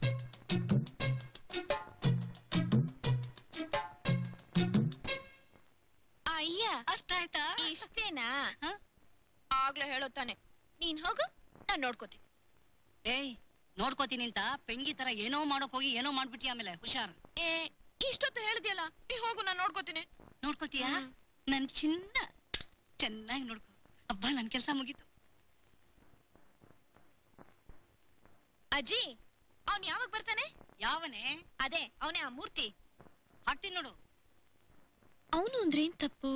ಅಯ್ಯ, ಅರ್ಥ ಆಯ್ತಾ? ಇಷ್ಟೇನಾ? ಆಗ್ಲೇ ಹೇಳೋ ತಾನೆ. ನೀನ್ ಹೋಗು, ನಾನ್ ನೋಡ್ಕೋತೀನಿ. ಏಯ್, ನೋಡ್ಕೋತೀನಿ ಅಂತ ಪೆಂಗಿ ತರ ಏನೋ ಮಾಡೋಕ್ ಹೋಗಿ ಏನೋ ಮಾಡ್ಬಿಟ್ಟಿ. ಆಮೇಲೆ ಹುಷಾರ್. ಏ, ಇಷ್ಟೊತ್ತು ಹೇಳಿದ್ಯಲ್ಲ, ನೀ ಹೋಗು, ನಾನ್ ನೋಡ್ಕೋತೀನಿ. ನೋಡ್ಕೋತೀಯಾ? ನನ್ ಚಿನ್ನ ಚೆನ್ನಾಗಿ ನೋಡ್ಕೋ. ಅಬ್ಬಾ, ನನ್ ಕೆಲ್ಸ ಮುಗೀತು. ಅಜ್ಜಿ, ಅವ್ನ್ ಯಾವಾಗ ಬರ್ತಾನೆ? ಯಾವನೇ? ಅದೇ ಅವನೇ ಆ ಮೂರ್ತಿ. ಹಾಕ್ತೀನಿ ನೋಡು. ಅವನು ಅಂದ್ರೆ ಏನ್ ತಪ್ಪು?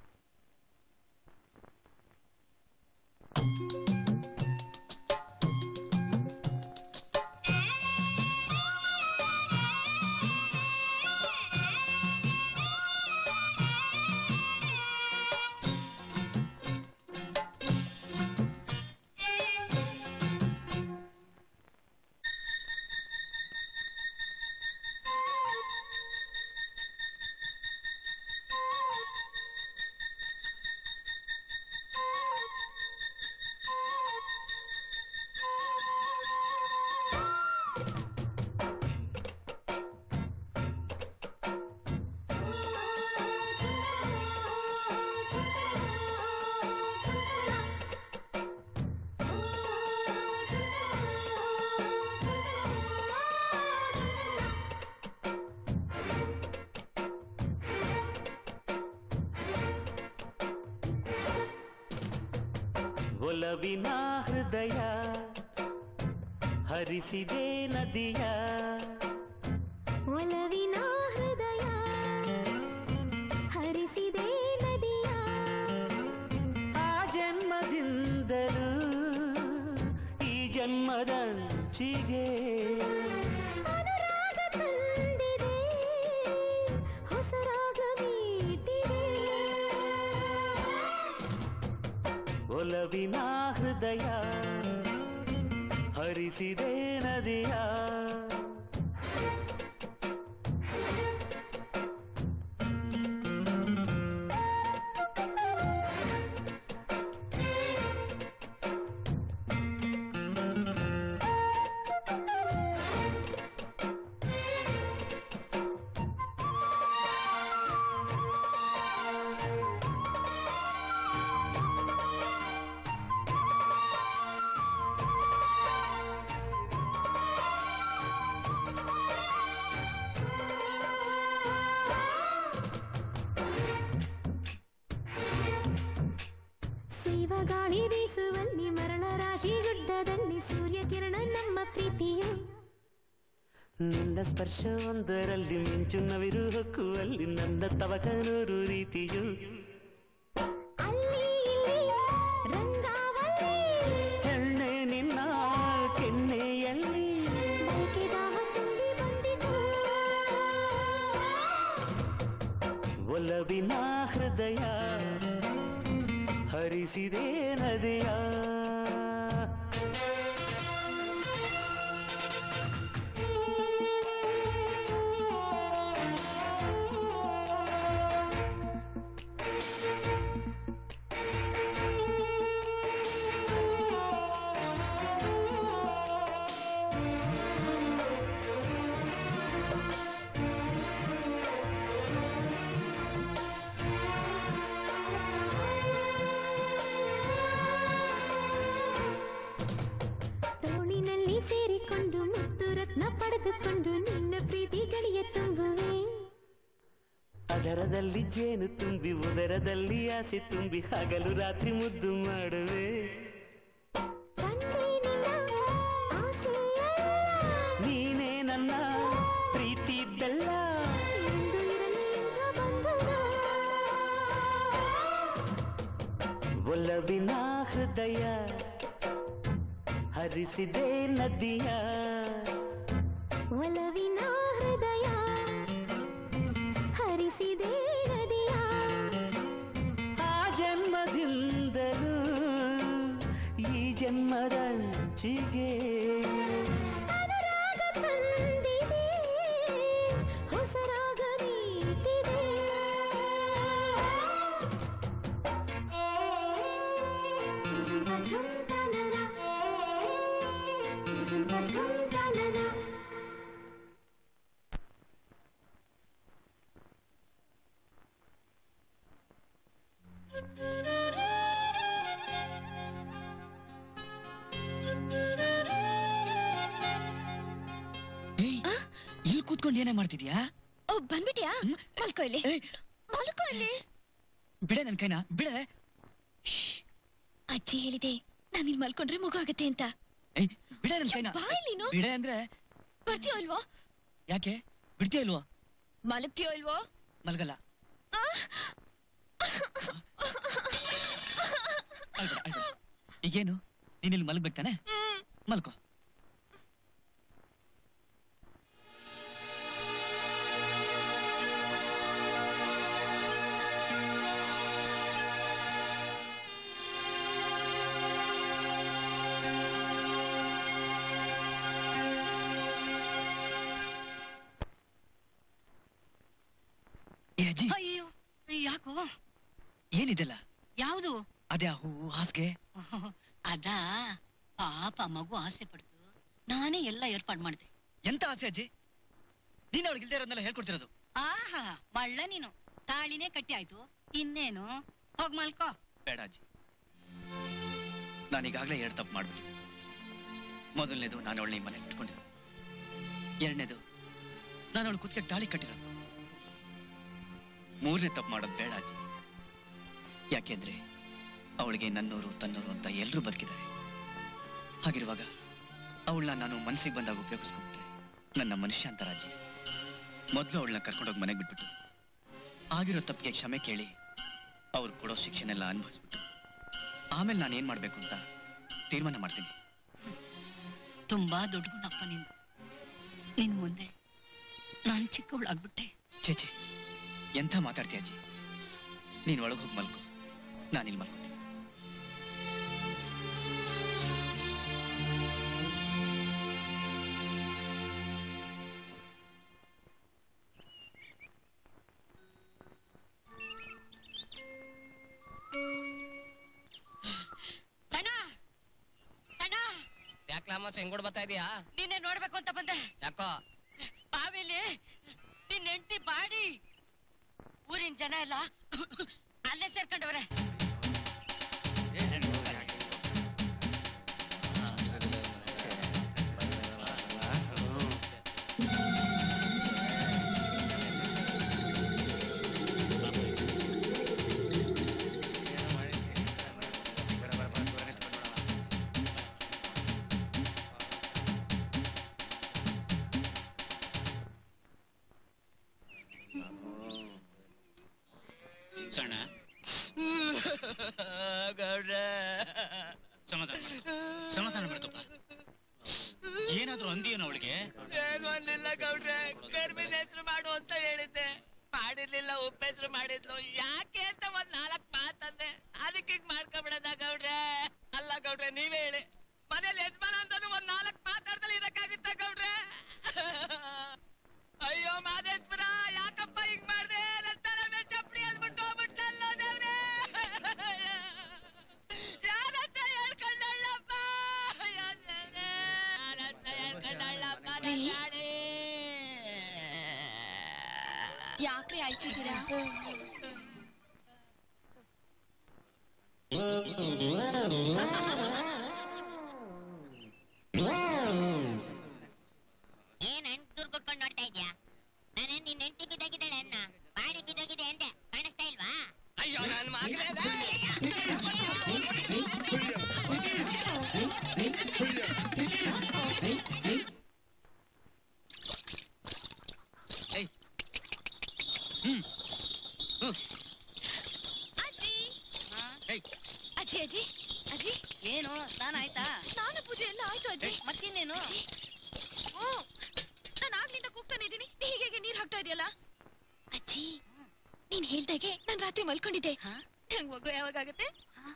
ಒಲವಿನ ಹೃದಯ ಹರಿಸಿದೆ ನದಿಯ, ಒಲವಿನ ಹೃದಯ ಹರಿಸಿದೆ ನದಿಯ, ಆ ಜನ್ಮದಿಂದಲೂ ಈ ಜನ್ಮದಂಚಿಗೆ ಅನುರಾಗ ತಂದಿದೆ, ಹೊಸ ರಾಗ ಮೀಟಿದೆ. ಒಲವಿನ ಹೃದಯ ಹರಿಸಿದೆ ನದಿಯ. ಗಾಳಿ ಬೀಸುವಲ್ಲಿ ಮರಳ ರಾಶಿ ಗುಡ್ಡದಲ್ಲಿ ಸೂರ್ಯ ಕಿರಣ ನಮ್ಮ ಪ್ರೀತಿಯು, ನಿನ್ನ ಸ್ಪರ್ಶ ಒಂದರಲ್ಲಿ ಮಿಂಚು ನವಿರು ಹೊಕ್ಕುವಲ್ಲಿ ನನ್ನ ತವಕ ನೂರು ರೀತಿಯು, ಅಲ್ಲಿ ಇಲ್ಲಿ ರಂಗಾವಲ್ಲಿ ಹೆಣ್ಣೆ ನಿನ್ನ ಕೆನ್ನೆಯಲ್ಲಿ ಬಯಕೆದಾಹ ತುಂಬಿ ಬಂದಿತು. ಒಲವಿನ ಹೃದಯ ಹರಿಸಿದೆ ನದಿಯ. ಸೇರಿಕೊಂಡು ಮುತ್ತು ರತ್ನ ಪಡೆದುಕೊಂಡು ನಿನ್ನ ಪ್ರೀತಿ ಗಳಿಯ ತುಂಬುವೆ, ಅದರದಲ್ಲಿ ಜೇನು ತುಂಬಿ ಉದರದಲ್ಲಿ ಆಸೆ ತುಂಬಿ ಹಗಲು ರಾತ್ರಿ ಮುದ್ದು ಮಾಡುವೆ. ನೀನೇ ನನ್ನ ಪ್ರೀತಿ ಬೆಲ್ಲ, ಒಲವಿನ ಹೃದಯ ಹರಿಸಿದೆ ನದಿಯ. ಒಲವಿನ ಹೃದಯ ಹರಿಸಿದೆ ನದಿಯ, ಆ ಜನ್ಮದಿಂದಲೂ ಈ ಜನ್ಮದಂಚಿಗೆ ಅನುರಾಗ ತಂದಿದೆ, ಹೊಸ ರಾಗ ಮೀಟಿದೆ. ಇಲ್ಲಿ ಕೂತ್ಕೊಂಡು ಏನೇ ಮಾಡ್ತಿದ್ಯಾ? ಓ ಬಂದ್ಬಿಟ್ಯಾ? ಮಲ್ಕೋ ಇಲ್ಲಿ, ಮಲ್ಕೋ ಇಲ್ಲಿ. ಬಿಡೆ ನನ್ ಕೈನ, ಬಿಡೆ. ಅಜ್ಜಿ ಹೇಳಿದೆ ನಾನು ಇಲ್ಲಿ ಮಲ್ಕೊಂಡ್ರೆ ಮಗು ಆಗತ್ತೆ ಅಂತ. ಬಿಡೆ ನನ್ ಕೈನ, ಬಾಯ್ ನೀನು. ಬಿಡೆ ಅಂದ್ರೆ ಬರ್ತೀಯೋ ಇಲ್ವೋ? ಯಾಕೆ ಬಿಡ್ತೀಯ ಇಲ್ವಾ? ಮಲಗ್ತೀಯೋ ಇಲ್ವೋ? ಮಲಗಲ್ಲ. ಈಗೇನು ನೀನಿಲ್ಲಿ ಮಲಗ್ಬೇಕು ತಾನೆ? ಮಲ್ಕೋ. ಅಯ್ಯೋ ಯಾಕೋ? ಏನಿದೆಲ್ಲ? ಯಾವುದು? ಅದೇ ಹೂ ಹಾಸಿಗೆ. ಅದಾ ಪಾಪ ಮಗು ಆಸೆ ಪಡ್ತು, ನಾನೇ ಎಲ್ಲ ಏರ್ಪಾಡು ಮಾಡಿದೆ. ಎಂತ ಆಸೆ ಅಜ್ಜಿ? ನೀನ್ ಅವಳಿಗೆ ಇಲ್ದೇ ಇರೋದನ್ನೆಲ್ಲ ಹೇಳ್ಕೊಡ್ತಿರೋದು. ಆಹಾ ಮಳ್ಳ ನೀನು. ತಾಳಿನೇ ಕಟ್ಟಿ ಆಯ್ತು, ಇನ್ನೇನು? ಹೋಗ್ ಮಲ್ಕೋ. ಬೇಡ ಅಜ್ಜಿ, ನಾನೀಗಾಗ್ಲೇ ಎರಡು ತಪ್ಪು ಮಾಡ್ಬಿಟ್ಟು. ಮೊದಲನೇದು ನಾನು ಅವಳನ್ನ ಮನೆ ಇಟ್ಕೊಂಡಿರೋ, ಎರಡನೇದು ನಾನು ಅವಳು ಕುತ್ತಿಗೆ ತಾಳಿ ಕಟ್ಟಿರೋದು. ಮೂರನೇ ತಪ್ಪು ಮಾಡೋದು ಬೇಡ ಅಜ್ಜಿ. ಯಾಕೆಂದ್ರೆ ಅವಳಿಗೆ ನನ್ನೋರು ತನ್ನೋರು ಅಂತ ಎಲ್ಲರೂ ಬದುಕಿದ್ದಾರೆ. ಹಾಗಿರುವಾಗ ಅವಳನ್ನ ನಾನು ಮನಸ್ಸಿಗೆ ಬಂದಾಗ ಉಪಯೋಗಿಸ್ಕೊಂಡ್ರೆ ನನ್ನ ಮನುಷ್ಯ ಅಂತಾರ ಅಜ್ಜಿ. ಮೊದಲು ಅವಳನ್ನ ಕರ್ಕೊಂಡೋಗಿ ಮನೆಗೆ ಬಿಟ್ಬಿಟ್ಟು ಆಗಿರೋ ತಪ್ಪಿಗೆ ಕ್ಷಮೆ ಕೇಳಿ ಅವ್ರು ಕೊಡೋ ಶಿಕ್ಷೆನೆಲ್ಲ ಅನುಭವಿಸ್ಬಿಟ್ಟು ಆಮೇಲೆ ನಾನು ಏನ್ ಮಾಡ್ಬೇಕು ಅಂತ ತೀರ್ಮಾನ ಮಾಡ್ತೀನಿ. ತುಂಬಾ ದೊಡ್ಡ ಗುಣಪ್ಪ ನಿಂದು. ನಿನ್ ಮುಂದೆ ನಾನು ಚಿಕ್ಕವಳಾಗ್ಬಿಟ್ಟೆ. ಚೇಚೆ, ಎಂಥ ಮಾತಾಡ್ತೀಯ ಅಜ್ಜಿ? ನೀನ್ ಒಳಗೆ ಹೋಗಿ ಮಲ್ಕೋ, ನಾನಿಲ್ಲಿ ಮಲ್ಕೋತೀನಿ. ಯಾಕ್ಲಮ್ಮ ಹೆಂಗೋಡ್ ಬರ್ತಾ ಇದೀಯಾ? ನೀನೇ ನೋಡ್ಬೇಕು ಅಂತ ಬಂದೆ. ಯಾಕೋ? ಬಾವಿಲಿ ನಿನ್ ಹೆಂಡತಿ ಬಾಡಿ ಊರಿನ ಜನ ಎಲ್ಲ ಅಲ್ಲೇ ಸೇರ್ಕೊಂಡವ್ರೆ. ಸಣ್ಣ ಸಮಾಧಾನ ಸಮಾಧಾನ ಮಾಡ್ತಪ್ಪ. ಏನಾದ್ರು ಅಂದಿಯೇನು ಅವಳಿಗೆ? ಏನು ಅನ್ಲಿಲ್ಲ ಗೌಡ್ರೆ, ಕರ್ಮಿನ ಹೆಸರು ಮಾಡು ಅಂತ ಹೇಳಿದ್ದೆ, ಮಾಡಿರ್ಲಿಲ್ಲ. ಉಪ್ಪ ಹೆಸರು ಮಾಡಿದ್ಲು. ಯಾಕೆ ಅಂತ ಒಂದ್ ನಾಲ್ಕ್ ಮಾತಂದೆ, ಅದಕ್ಕೆ ಹಿಂಗ್ ಮಾಡ್ಕೊಬಿಡದ ಗೌಡ್ರೆ? ಅಲ್ಲ ಗೌಡ್ರೆ, ನೀವೇ ಹೇಳಿ, ಮನೇಲಿ ಯಜಮಾನ ಅಂತಾನು ಒಂದ್ ನಾಲ್ಕ್ ಮಾತಾಡ್ದಲ್ಲಿ ಇದಕ್ಕಾಗಿತ್ತ ಗೌಡ್ರೆ? ಅಯ್ಯೋ ಮಾದೇಶ್ವರ, ಯಾಕಪ್ಪ ಹಿಂಗ್ ಮಾಡ್ದೆ? ನನ್ ತಲೆ ಮೇಲೆ ಚಪ್ಪಡಿ ಹೇಳ್ಬಿಟ್ಟು ಹೋಗ್ಬಿಟ್ಲಲ್ಲ ದೇವ್ರೆ. ಯಾರತ್ರ ಹೇಳ್ಕೊಂಡಳ್ಳಪ್ಪ, ಯಾರತ್ರ ಹೇಳ್ಕೊಂಡಳ್ಳಪ್ಪ ನಾಡಿ? ಯಾಕ್ರಿ ಅಳ್ತಿದ್ದೀರಾ? ಏನ್ ಹಣ್ಣು ದೂರ್ ಕೊಟ್ಕೊಂಡು ನೋಡ್ತಾ ಇದ್ಯಾ? ನಾನೇನ್ ನಿನ್ ಹೆಂಡತಿ ಬಿದ್ದೋಗಿದ್ದಾಳೆ ಅನ್ನ ಬಾಡಿ ಬಿದ್ದೋಗಿದೆ ಅಂದೆ, ಕಾಣಿಸ್ತಾ ಇಲ್ವಾ? ಅಯ್ಯೋ ನನ್ ಮಗಳೇ, ಅಜ್ಜಿ ಅಜ್ಜಿ ಅಜ್ಜಿ ಏನು ಸ್ನಾನ ಆಯ್ತಾ? ಸ್ನಾನ ಪೂಜೆ ಎಲ್ಲ ಆಯ್ತು ಅಜ್ಜಿ. ಮತ್ತಿನ್ನೇನು? ಹ್ಮ್, ನಾನು ಆಗ್ಲಿಂದ ಕೂಗ್ತಾನೆ ಇದೀನಿ, ನೀ ಹೀಗೆ ನೀರ್ ಹಾಕ್ತಾ ಇದೆಯಲ್ಲ. ಅಜ್ಜಿ, ನೀನ್ ಹೇಳ್ದಾಗೆ ನಾನ್ ರಾತ್ರಿ ಮಲ್ಕೊಂಡಿದ್ದೆ. ನಂಗ್ ಮಗು ಯಾವಾಗ ಆಗುತ್ತೆ?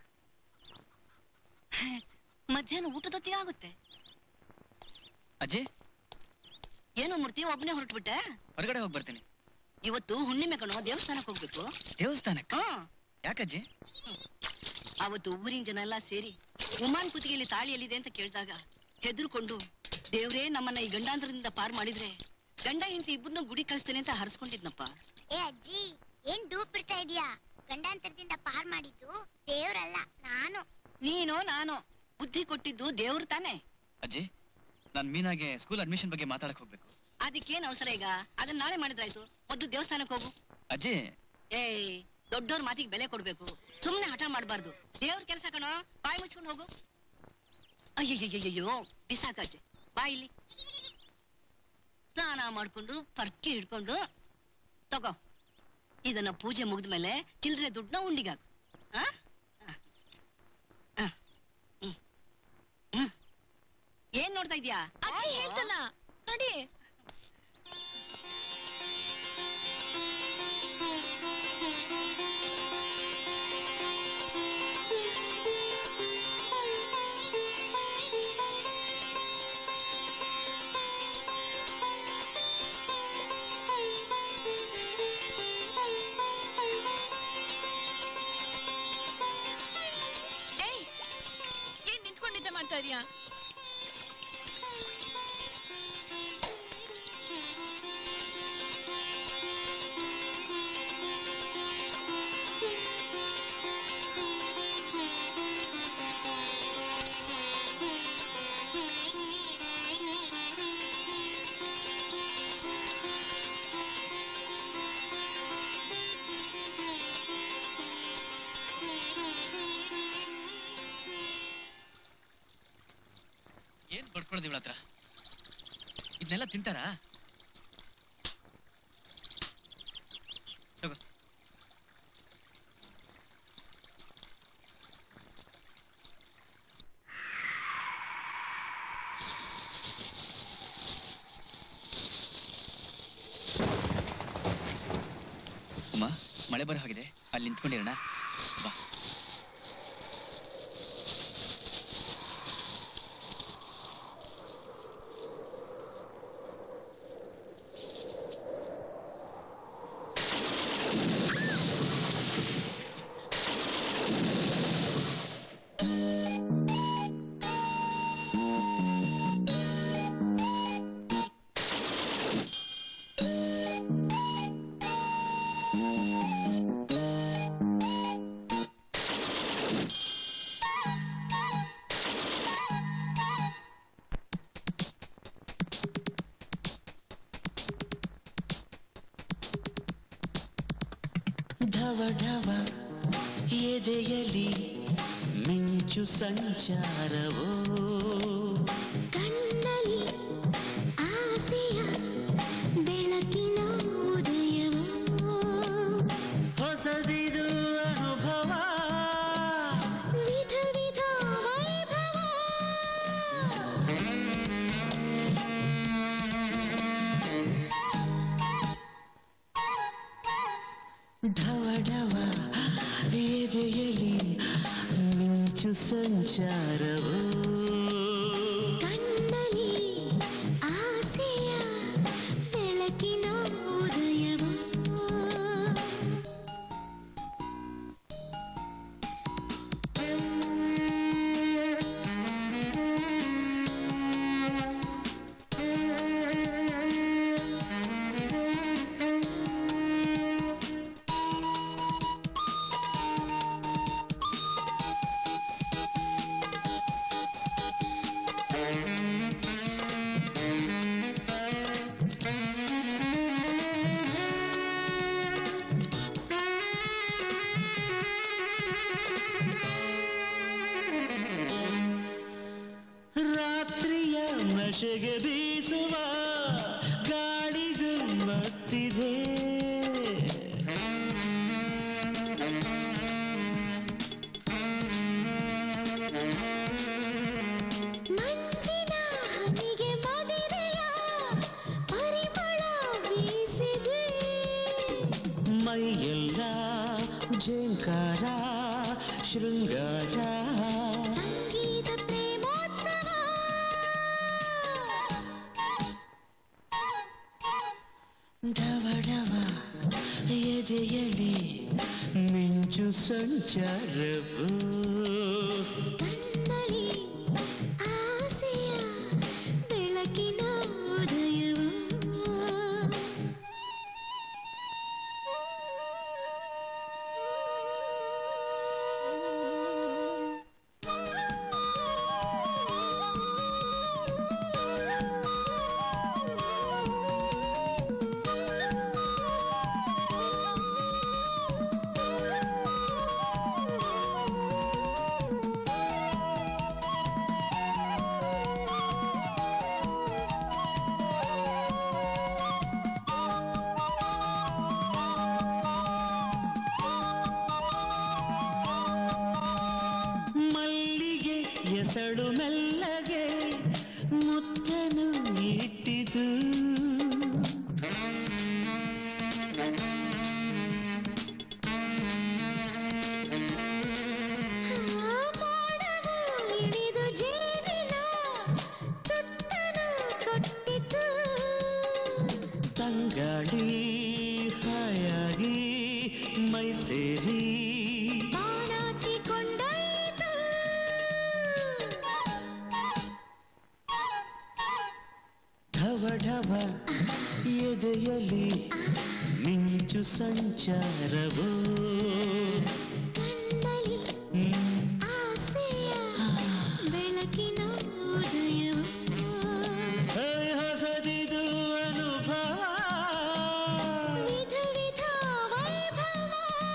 ಮಧ್ಯಾಹ್ನ ಊಟದೊತ್ತಿಗೆ ಆಗುತ್ತೆ. ಅಜ್ಜಿ, ಏನು ಮೂರ್ತಿ, ಒಬ್ನೇ ಹೊರಟ್ಬಿಟ್ಟೆ? ಹೊರಗಡೆ ಹೋಗಿ ಬರ್ತೀನಿ. ಇವತ್ತು ಹುಣ್ಣಿಮೆ ಕಣೋ, ದೇವಸ್ಥಾನಕ್ಕೆ ಹೋಗ್ಬೇಕು. ದೇವಸ್ಥಾನಕ್ಕ? ಯಾಕಜ್ಜಿ? ಅವತ್ತು ಊರಿನ ಜನ ಎಲ್ಲ ಸೇರಿ ಉಮಾನ್ ಕುತ್ತಿಗೆಯಲ್ಲಿ ತಾಳಿ ಎಲ್ಲಿದೆ ಅಂತ ಕೇಳಿದಾಗ ಹೆದರ್ಕೊಂಡು, ದೇವ್ರೇ ನಮ್ಮನ್ನ ಈ ಗಂಡಾಂತರದಿಂದ ಪಾರ್ ಮಾಡಿದ್ರೆ ಗಂಡ ಹೆಂಡತಿ ಇಬ್ಬರನ್ನ ಗುಡಿ ಕಳಿಸ್ತೇನೆ ಅಂತ ಹರಸ್ಕೊಂಡಿದ್ನಪ್ಪ. ಏ ಅಜ್ಜಿ, ಏನ್ ಡೂಪ್ ಬಿಡ್ತಾ ಇದೀಯಾ? ಗಂಡಾಂತರದಿಂದ ಪಾರ್ ಮಾಡಿದ್ದು ದೇವ್ರಲ್ಲ, ನಾನು. ನೀನೋ ನಾನು ಬುದ್ಧಿ ಕೊಟ್ಟಿದ್ದು ದೇವ್ರು ತಾನೆ. ಅಜ್ಜಿ, ನಾನ್ ಮೀನಾಗೆ ಸ್ಕೂಲ್ ಅಡ್ಮಿಷನ್ ಬಗ್ಗೆ ಮಾತಾಡಕ್ ಹೋಗ್ಬೇಕು. ಅದಕ್ಕೇನ್ ಅವಸರ ಈಗ? ಅದನ್ನ ನಾಳೆ ಮಾಡಿದ್ರಾಯ್ತು. ಮೊದ್ಲು ದೇವಸ್ಥಾನಕ್ಕೆ ಹೋಗು. ಅಜ್ಜಿ, ಏಯ್, ದೊಡ್ಡವ್ರ ಮಾತಿಗೆ ಬೆಲೆ ಕೊಡ್ಬೇಕು, ಸುಮ್ನೆ ಹಠ ಮಾಡ್ಬಾರ್ದು. ದೇವ್ರ ಕೆಲಸ ಕಣೋ, ಬಾಯಿ ಮುಚ್ಕೊಂಡು ಹೋಗು. ಅಯ್ಯಯ್ಯಯ್ಯೋ, ಬಿಸಾಕಜ್ಜೆ, ಬಾ ಇಲ್ಲಿ. ಸ್ನಾನ ಮಾಡ್ಕೊಂಡು ಪರ್ಕಿ ಹಿಡ್ಕೊಂಡು ತಗೋ. ಇದನ್ನ ಪೂಜೆ ಮುಗಿದ್ಮೇಲೆ ಚಿಲ್ಲರೆ ದುಡ್ಡನ್ನ ಉಂಡಿಗಾಗ. ಏನ್ ನೋಡ್ತಾ ಇದ್ಯಾ? ಅಜ್ಜಿ ಹೇಳ್ತಲ್ಲ ನೋಡಿ. ಏಯ್, ಏನ್ ನಿಂತ್ಕೊಂಡು ನಿದ್ದೆ ಮಾಡ್ತಾ ಇದೀಯಾ? ಏನ್ ಬಡ್ಕೊಳ್ಳೋದು ಇವಳ ಹತ್ರ? ಇದನ್ನೆಲ್ಲ ತಿಂತಾರಾ? ತಗೋ. ಅಮ್ಮ, ಮಳೆ ಬರೋ ಹಾಗಿದೆ, ಅಲ್ಲಿ ನಿಂತ್ಕೊಂಡಿರೋಣ ಬಾ. ಢವ ಢವ ಎದೆಯಲಿ ಮಿಂಚು ಸಂಚಾರವೋ, ಕಣ್ಣಲ್ಲಿ ಆಸೆಯ ಬೆಳಕಿನ ಉದಯವೋ, ಹೊಸದಿದು ಅನುಭವ, ವಿಧ ವಿಧ ವೈಭವ. ಢವ ಢವ ಎದೆಯಲಿ ಮಿಂಚು ಸಂಚಾರವೋ, ಕಣ್ಣಲ್ಲಿ ಆಸೆಯ ಬೆಳಕಿನ ಉದಯವೋ. ರಾತ್ರಿಯ ನಶೆಗೆ ಬೀಸುವ ಗಾಳಿಗೂ ಮತ್ತಿದೆ, ಮಂಜಿನ ಹನಿಗೆ ಮದಿರೆಯ ಪರಿಮಳ ಬೀಸಿದೆ, ಮೈಯೆಲ್ಲ ಝೇಂಕಾರ ಶೃಂಗಾರ, ಸಂಗೀತ ಪ್ರೇಮೋತ್ಸವ. ಢವ ಢವ ಎದೆಯಲಿ ಮಿಂಚು ಸಂಚಾರವೋ, ಕಣ್ಣಲ್ಲಿ ಆಸೆಯ ಬೆಳಕಿನ ಉದಯವೋ. ಸೆಣಸಳು ಮೆಲ್ಲಗೆ ಮುತ್ತನು ಇಟ್ಟಿದು ಇಳಿದು ಜೇನಿನ ತುತ್ತನು ಕೊಟ್ಟಿತು ತಂಗಾಳಿ ಹಾಯಾಗಿ ಮೈ ಸೇರಿ ಬಾಣಾಚಿಕೊಂಡಾಯಿತು ಢವ ಢವ ಎದೆಯಲಿ ಮಿಂಚು ಸಂಚಾರವೋ ಕಣ್ಣಲ್ಲಿ ಆಸೆಯ ಬೆಳಕಿನ ಉದಯವೋ ಹೊಸದಿದು ಅನುಭವ ವಿಧ ವಿಧ ವೈಭವ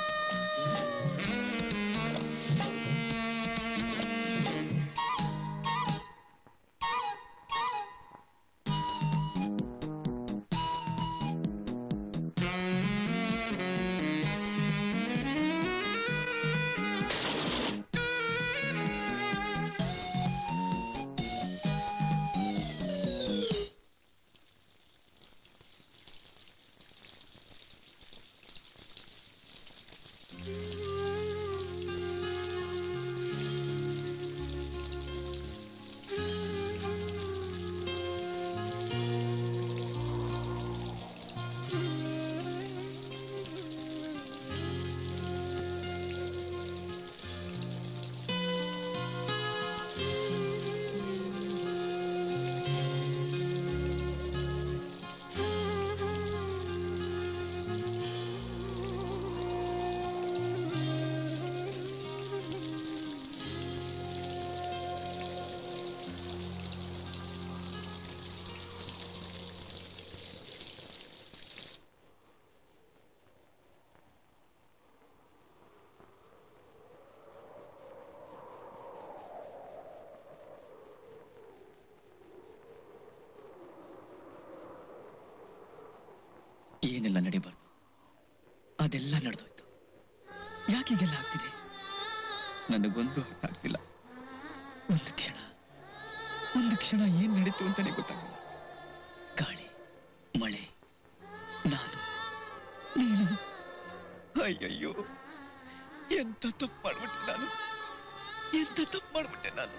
ಏನೆಲ್ಲ ನಡಿಬಾರ್ದು ಅದೆಲ್ಲ ನಡೆದೋಯ್ತು. ಯಾಕೀಗೆಲ್ಲ ಆಗ್ತಿದೆ? ನನಗೊಂದು ಅರ್ಥ ಆಗ್ತಿಲ್ಲ. ಒಂದು ಕ್ಷಣ ಒಂದು ಕ್ಷಣ ಏನ್ ನಡೀತು ಅಂತಾನೆ ಗೊತ್ತಾಗಲ್ಲ. ಗಾಳಿ, ಮಳೆ, ನಾನು, ನೀನು. ಅಯ್ಯಯ್ಯೋ, ಎಂತ ತಪ್ಪು ಮಾಡ್ಬಿಟ್ಟೆ ನಾನು, ಎಂತ ತಪ್ಪು ಮಾಡ್ಬಿಟ್ಟೆ ನಾನು.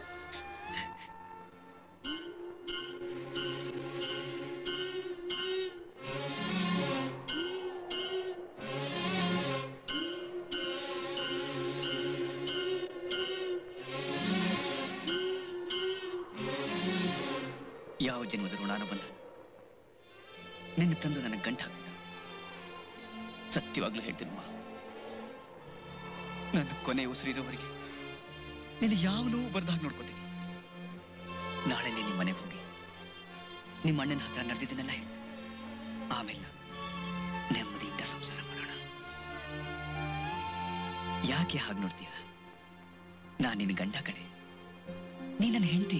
ಯಾವ ಜನ್ಮದ ಋಣಾನುಬಂಧ ನಿನ್ನ ತಂದು ನನಗೆ ಗಂಟ ಹಾಕಿದ. ಸತ್ಯವಾಗ್ಲೂ ಹೇಳ್ತೀನಮ್ಮ, ನನ್ನ ಕೊನೆ ಉಸಿರಿರೋವರೆಗೆ ನೀನು ಯಾವ ನೋವು ಬರ್ದಾಗ ನೋಡ್ಕೋತೀನಿ. ನಾಳೆ ನೀನು ನಿಮ್ಮ ಮನೆಗೆ ಹೋಗಿ ನಿಮ್ಮ ಅಣ್ಣನ ಹತ್ರ ನಡೆದಿದ್ದನ್ನೆಲ್ಲ ಹೇಳಿ, ಆಮೇಲೆ ನೆಮ್ಮದಿಯಿಂದ ಸಂಸಾರ ಮಾಡೋಣ. ಯಾಕೆ ಹಾಗೆ ನೋಡ್ತೀಯ? ನಾನು ನಿನ್ನ ಗಂಡ ಕಡೆ, ನೀ ನನ್ನ ಹೆಂಡತಿ.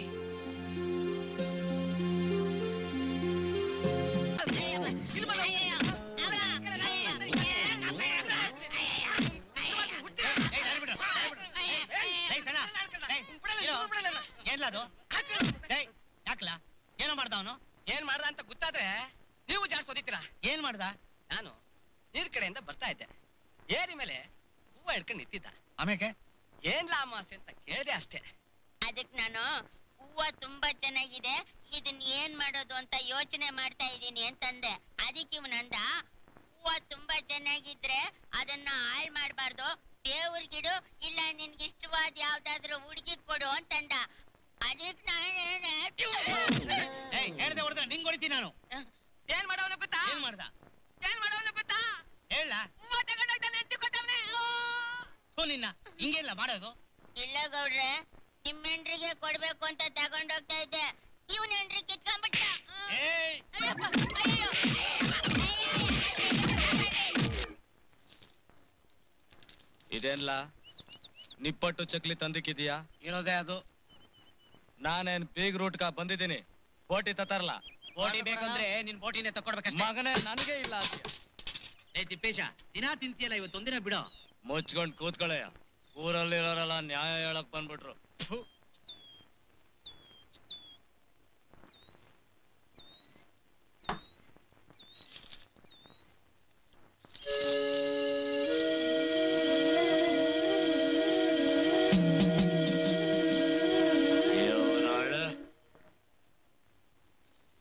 ಯಾಕಲ ಏನೋ ಮಾಡ್ದವನು? ಏನ್ ಮಾಡ್ದ ಅಂತ ಗೊತ್ತಾದ್ರೆ ನೀವು ಜಾಸ್ತಿ ಓದಿತೀರಾ. ಏನ್ ಮಾಡ್ದ? ನಾನು ನೀರ್ ಕಡೆಯಿಂದ ಬರ್ತಾ ಇದ್ದೆ. ಏರಿ ಮೇಲೆ ಹೂವ ಹಿಡ್ಕೊಂಡು ನಿಂತಿದ್ದ. ಆಮೇಲೆ ಏನ್ಲ ಅಮಾಸೆ ಅಂತ ಕೇಳಿದೆ ಅಷ್ಟೇ. ಅದಕ್ ನಾನು ಹೂವ ತುಂಬಾ ಚೆನ್ನಾಗಿದೆ, ಇದನ್ ಏನ್ ಮಾಡೋದು ಅಂತ ಯೋಚನೆ ಮಾಡ್ತಾ ಇದ್ದೀನಿ ಅಂತಂದೆ. ಅದಕ್ಕೆ ಇವನಂದ, ಹೂವ ತುಂಬಾ ಚೆನ್ನಾಗಿದ್ರೆ ಅದನ್ನ ಹಾಳ್ ಮಾಡ್ಬಾರ್ದು, ದೇವ್ರಿಗಿಡು, ಇಲ್ಲ ನಿನ್ಗೆ ಇಷ್ಟವಾದ ಯಾವ್ದಾದ್ರು ಹುಡುಗಿ ಕೊಡು ಅಂತಂದ. ಅದಕ್ಕೆ ನಾನು ಹೇಳ್ದೆ ಹೊಡೆದ್ರೆ ನಿಂಗ್ ಹೊಡಿತೀನಿ ನಾನು. ಏನ್ ಮಾಡೋನು ಗೊತ್ತಾ? ಏನ್ ಮಾಡ್ದ? ಏನ್ ಮಾಡೋನು ಗೊತ್ತಾ? ಹೇಳ. ಹೂವ ತಗೊಂಡೋಗ್ತಾನೆ, ಎತ್ತಿ ಕೊಟ್ಟವನೇ. ನಿನ್ನ ಹಿಂಗೆಲ್ಲ ಮಾಡೋದು? ಇಲ್ಲ ಗೌಡ್ರೆ, ನಿಮ್ ಹೆಂಡ್ರಿಗೆ ಕೊಡ್ಬೇಕು ಅಂತ ತಗೊಂಡೋಗ್ತಾ ಇದ್ದೆ, ಇವನ್ ಹೆಂಡ್ರಿ ಕಿತ್ಕೊಂಡ್ಬಿಟ್ಟ. ಇದೇನ್ಲ ನಿಪ್ಪಟ್ಟು ಚಕ್ಲಿ ತಂದಿಕ್ಕಿದೀಯಾ? ಇರೋದೇ ಅದು. ನಾನೇನ್ ಬೀಗ್ ರೂಟ್ಗ ಬಂದಿದ್ದೀನಿ, ಬೋಟಿ ತತ್ತಾರಲ್ಲ. ಬೋಟಿ ಬೇಕಂದ್ರೆ ನಿನ್ ಬೋಟಿನೇ ತಕೊಡ್ಬೇಕಷ್ಟೇ. ಮಗನೇ ನನಗೆ ಇಲ್ಲ. ಏ ತಿಪ್ಪೇಶ, ದಿನಾ ತಿಂತಿಯಲ್ಲ, ಇವತ್ತೊಂದಿನ ಬಿಡೋ. ಮುಚ್ಕೊಂಡ್ ಕೂತ್ಕೊಳ್ಳಯ್ಯ, ಊರಲ್ಲಿರೋರೆಲ್ಲ ನ್ಯಾಯ ಹೇಳಕ್ ಬಂದ್ಬಿಟ್ರು.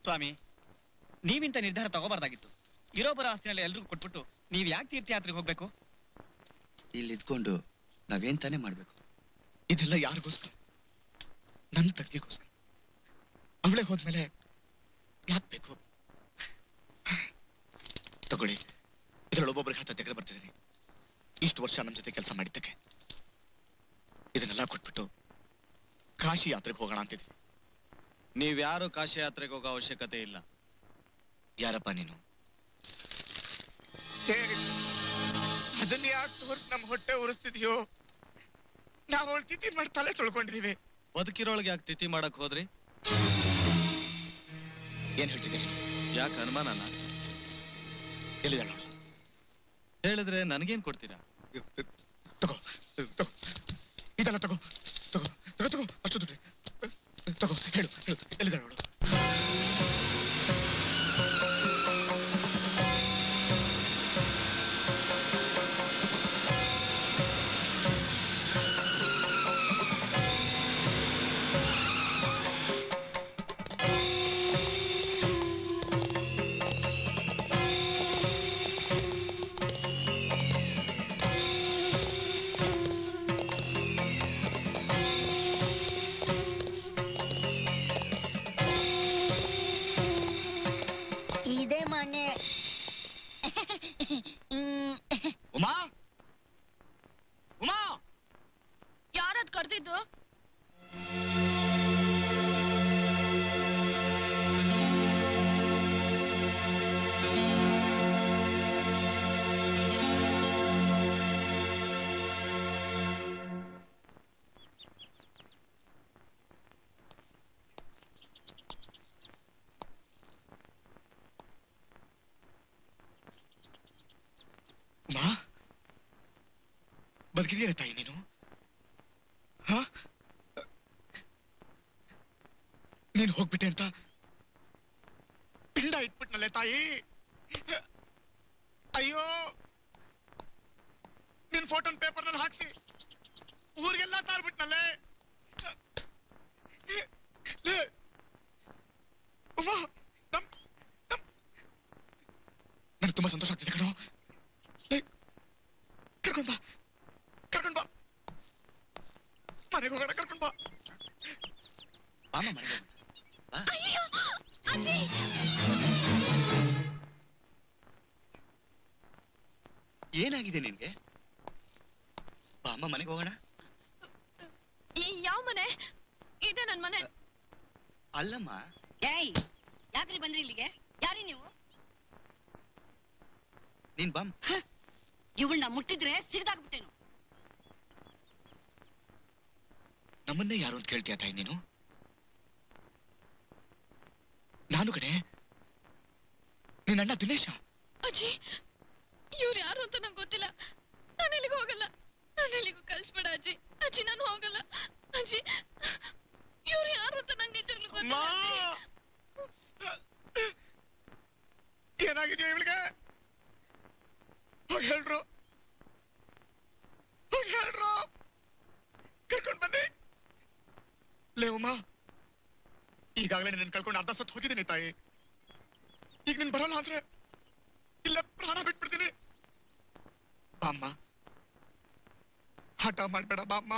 ಸ್ವಾಮಿ, ನೀವಿಂತ ನಿರ್ಧಾರ ತಗೋಬಾರ್ದಾಗಿತ್ತು. ಇರೋಬರ ಆಸ್ತಿನಲ್ಲಿ ಎಲ್ರಿಗೂ ಕೊಟ್ಬಿಟ್ಟು ನೀವ್ ಯಾಕೆ ತೀರ್ಥಯಾತ್ರೆಗೆ ಹೋಗ್ಬೇಕು? ಇಲ್ಲಿ ಇದ್ಕೊಂಡು ನಾವೇನ್ ತಾನೇ ಮಾಡ್ಬೇಕು? ಇದೆಲ್ಲ ಯಾರಿಗೋಸ್ಕರ? ನನ್ನ ತಂಗಿಗೋಸ್ಕರ. ಅವಳೇ ಹೋದ್ಮೇಲೆ ಯಾಕೆ ಬೇಕು? ತಗೊಳ್ಳಿ, ಇದ್ರಲ್ಲಿ ಒಬ್ಬೊಬ್ಬರಿಗೆ ಹತ್ತು ತೆಗೆದು ಬರ್ತಿದ್ದೀನಿ. ಇಷ್ಟು ವರ್ಷ ನಮ್ಮ ಜೊತೆ ಕೆಲಸ ಮಾಡಿದ್ದಕ್ಕೆ ಇದನ್ನೆಲ್ಲ ಕೊಟ್ಬಿಟ್ಟು ಕಾಶಿ ಯಾತ್ರೆಗೆ ಹೋಗೋಣ ಅಂತಿದ್ವಿ. ನೀವ್ಯಾರು ಕಾಶಿ ಯಾತ್ರೆಗೆ ಹೋಗೋ ಅವಶ್ಯಕತೆ ಇಲ್ಲ. ಯಾರಪ್ಪ ನೀನು? ಅದನ್ನ ಯಾಕೆ ತೋರಿಸಿ ನಮ್ಮ ಹೊಟ್ಟೆ ಉರಿಸ್ತಿದ್ಯೋ? ನಾವು ಅವಳು ತಿಥಿ ಮಾಡಿ ತಲೆ ತೊಳ್ಕೊಂಡಿದೀವಿ. ಬದುಕಿರೋಳಗೆ ಯಾಕೆ ತಿಥಿ ಮಾಡಕ್ ಹೋದ್ರಿ? ಏನ್ ಹೇಳ್ತಿದ್ದೀರಿ? ಯಾಕೆ ಅನುಮಾನನ? ಎಲ್ಲಿದ್ದಾಳ? ಹೇಳಿದ್ರೆ ನನಗೇನ್ ಕೊಡ್ತೀರಾ? ತಗೋ ತಗೋ, ಇದೆಲ್ಲ ತಗೋ ತಗೋ ತಗೋ ತಗೋ, ಅಷ್ಟು ದುಡ್ಡು ತಗೋ. ಹೇಳು ಹೇಳು, ಎಲ್ಲಿದ್ದಾಳ ಅವಳು? ಇದೇ ಮನೆ. ಉಮಾ, ಉಮಾ, ಯಾರದ್ ಕರ್ದಿದ್ದು? ಉಮಾ, ಬದುಕಿದೀರ ತಾಯಿ ನೀನು? ಹ? ನೀನು ಹೋಗ್ಬಿಟ್ಟೆ ಅಂತ ಪಿಂಡ ಇಟ್ಬಿಟ್ನಲ್ಲೇ ತಾಯಿ. ಅಯ್ಯೋ, ನಿನ್ ಫೋಟೋನ್ ಪೇಪರ್ನಲ್ಲಿ ಹಾಕ್ಸಿ ಊರಿಗೆಲ್ಲ ಸಾರ್ಬಿಟ್ನಲ್ಲೇ. ಉಮಾ, ನನಗೆ ತುಂಬಾ ಸಂತೋಷ ಆಗ್ತಿದೆ ಕಣೋ. ಕರ್ಕೊಂಡ್ ಬಾ, ಕರ್ಕೊಂಡ್ ಬಾ, ಮನೆಗೆ ಹೋಗೋಣ, ಕರ್ಕೊಂಡ್ ಬಾ. ಬಾಮ ಮನೆಗೆ. ಏನಾಗಿದೆ ನಿನ್ಗೆ? ಬಾಮ ಮನೆಗೆ ಹೋಗೋಣ. ಯಾವ ಮನೆ? ಇದೆ ನನ್ ಮನೆ. ಅಲ್ಲಮ್ಮ. ಏಯ್, ಯಾಕ್ರಿ ಬಂದ್ರಿ ಇಲ್ಲಿಗೆ? ಯಾರಿ ನೀವು? ನೀನ್ ಬಾಮ್. ಇವಳನ್ನ ಮುಟ್ಟಿದ್ರೆ ಸಿಗ್ದಾಗ್ಬಿಟ್ಟೇನು? ನಮ್ಮನ್ನೇ ಯಾರು ಅಂತ ಕೇಳ್ತೀಯ ತಾಯಿ ನೀನು? ನಾನು ಕಡೆ ನಿನ್ನ ಅಣ್ಣ ದಿನೇಶ. ಅಜ್ಜಿ, ಇವ್ರು ಯಾರು ಅಂತ ನಂಗೆ ಗೊತ್ತಿಲ್ಲ. ನಾನು ಎಲ್ಲಿಗೂ ಹೋಗಲ್ಲ. ನಾನು ಎಲ್ಲಿಗೂ ಕಳ್ಸ್ಬೇಡ ಅಜ್ಜಿ. ಅಜ್ಜಿ, ನಾನು ಹೋಗಲ್ಲ. ಅಜ್ಜಿ, ಇವ್ರು ಯಾರು ಅಂತ ನಂಗೆ ನಿಜವಾಗ್ಲೂ ಗೊತ್ತಿಲ್ಲ. ಏನಾಗಿದೆಯಾ ಇವಳಿಗೆ? ಹೋಗಿ ಹೇಳ್ರು, ಹೋಗಿ ಹೇಳ್ರು, ಕರ್ಕೊಂಡ್ ಬನ್ನಿ. ಲೇ ಉಮಾ, ಈಗಾಗಲೇ ನಿನ್ನ ಕಳ್ಕೊಂಡು ಅರ್ಧ ಸತ್ತು ಹೋಗಿದ್ದೀನಿ ತಾಯಿ. ಈಗ ನೀನ್ ಬರೋಲ್ಲ ಅಂದ್ರೆ ಇಲ್ಲ ಪ್ರಾಣ ಬಿಟ್ಬಿಡ್ತೀನಿ. ಬಾಮ್ಮ, ಹಠ ಮಾಡ್ಬೇಡ ಬಾಮ್ಮ.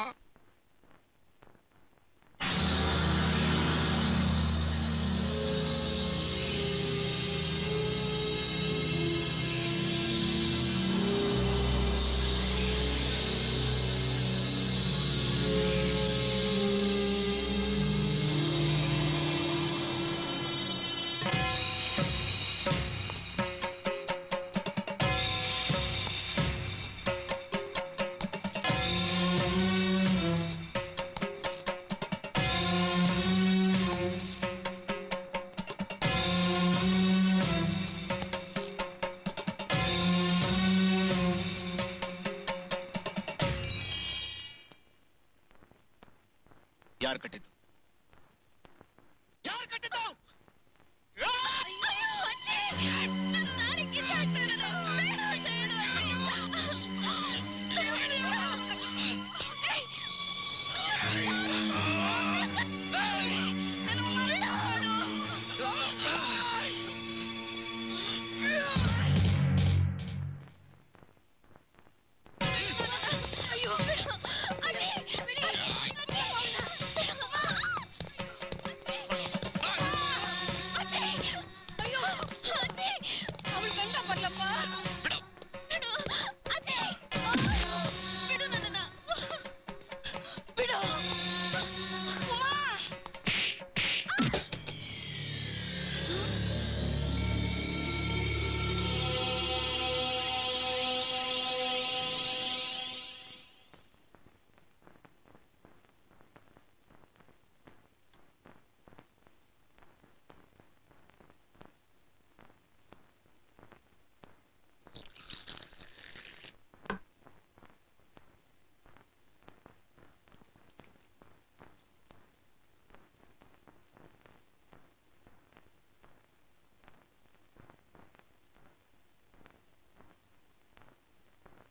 ಯಾರು ಕಟ್ಟಿದ್ದು? ಯಾರು ಕಟ್ಟಿದ್ದು?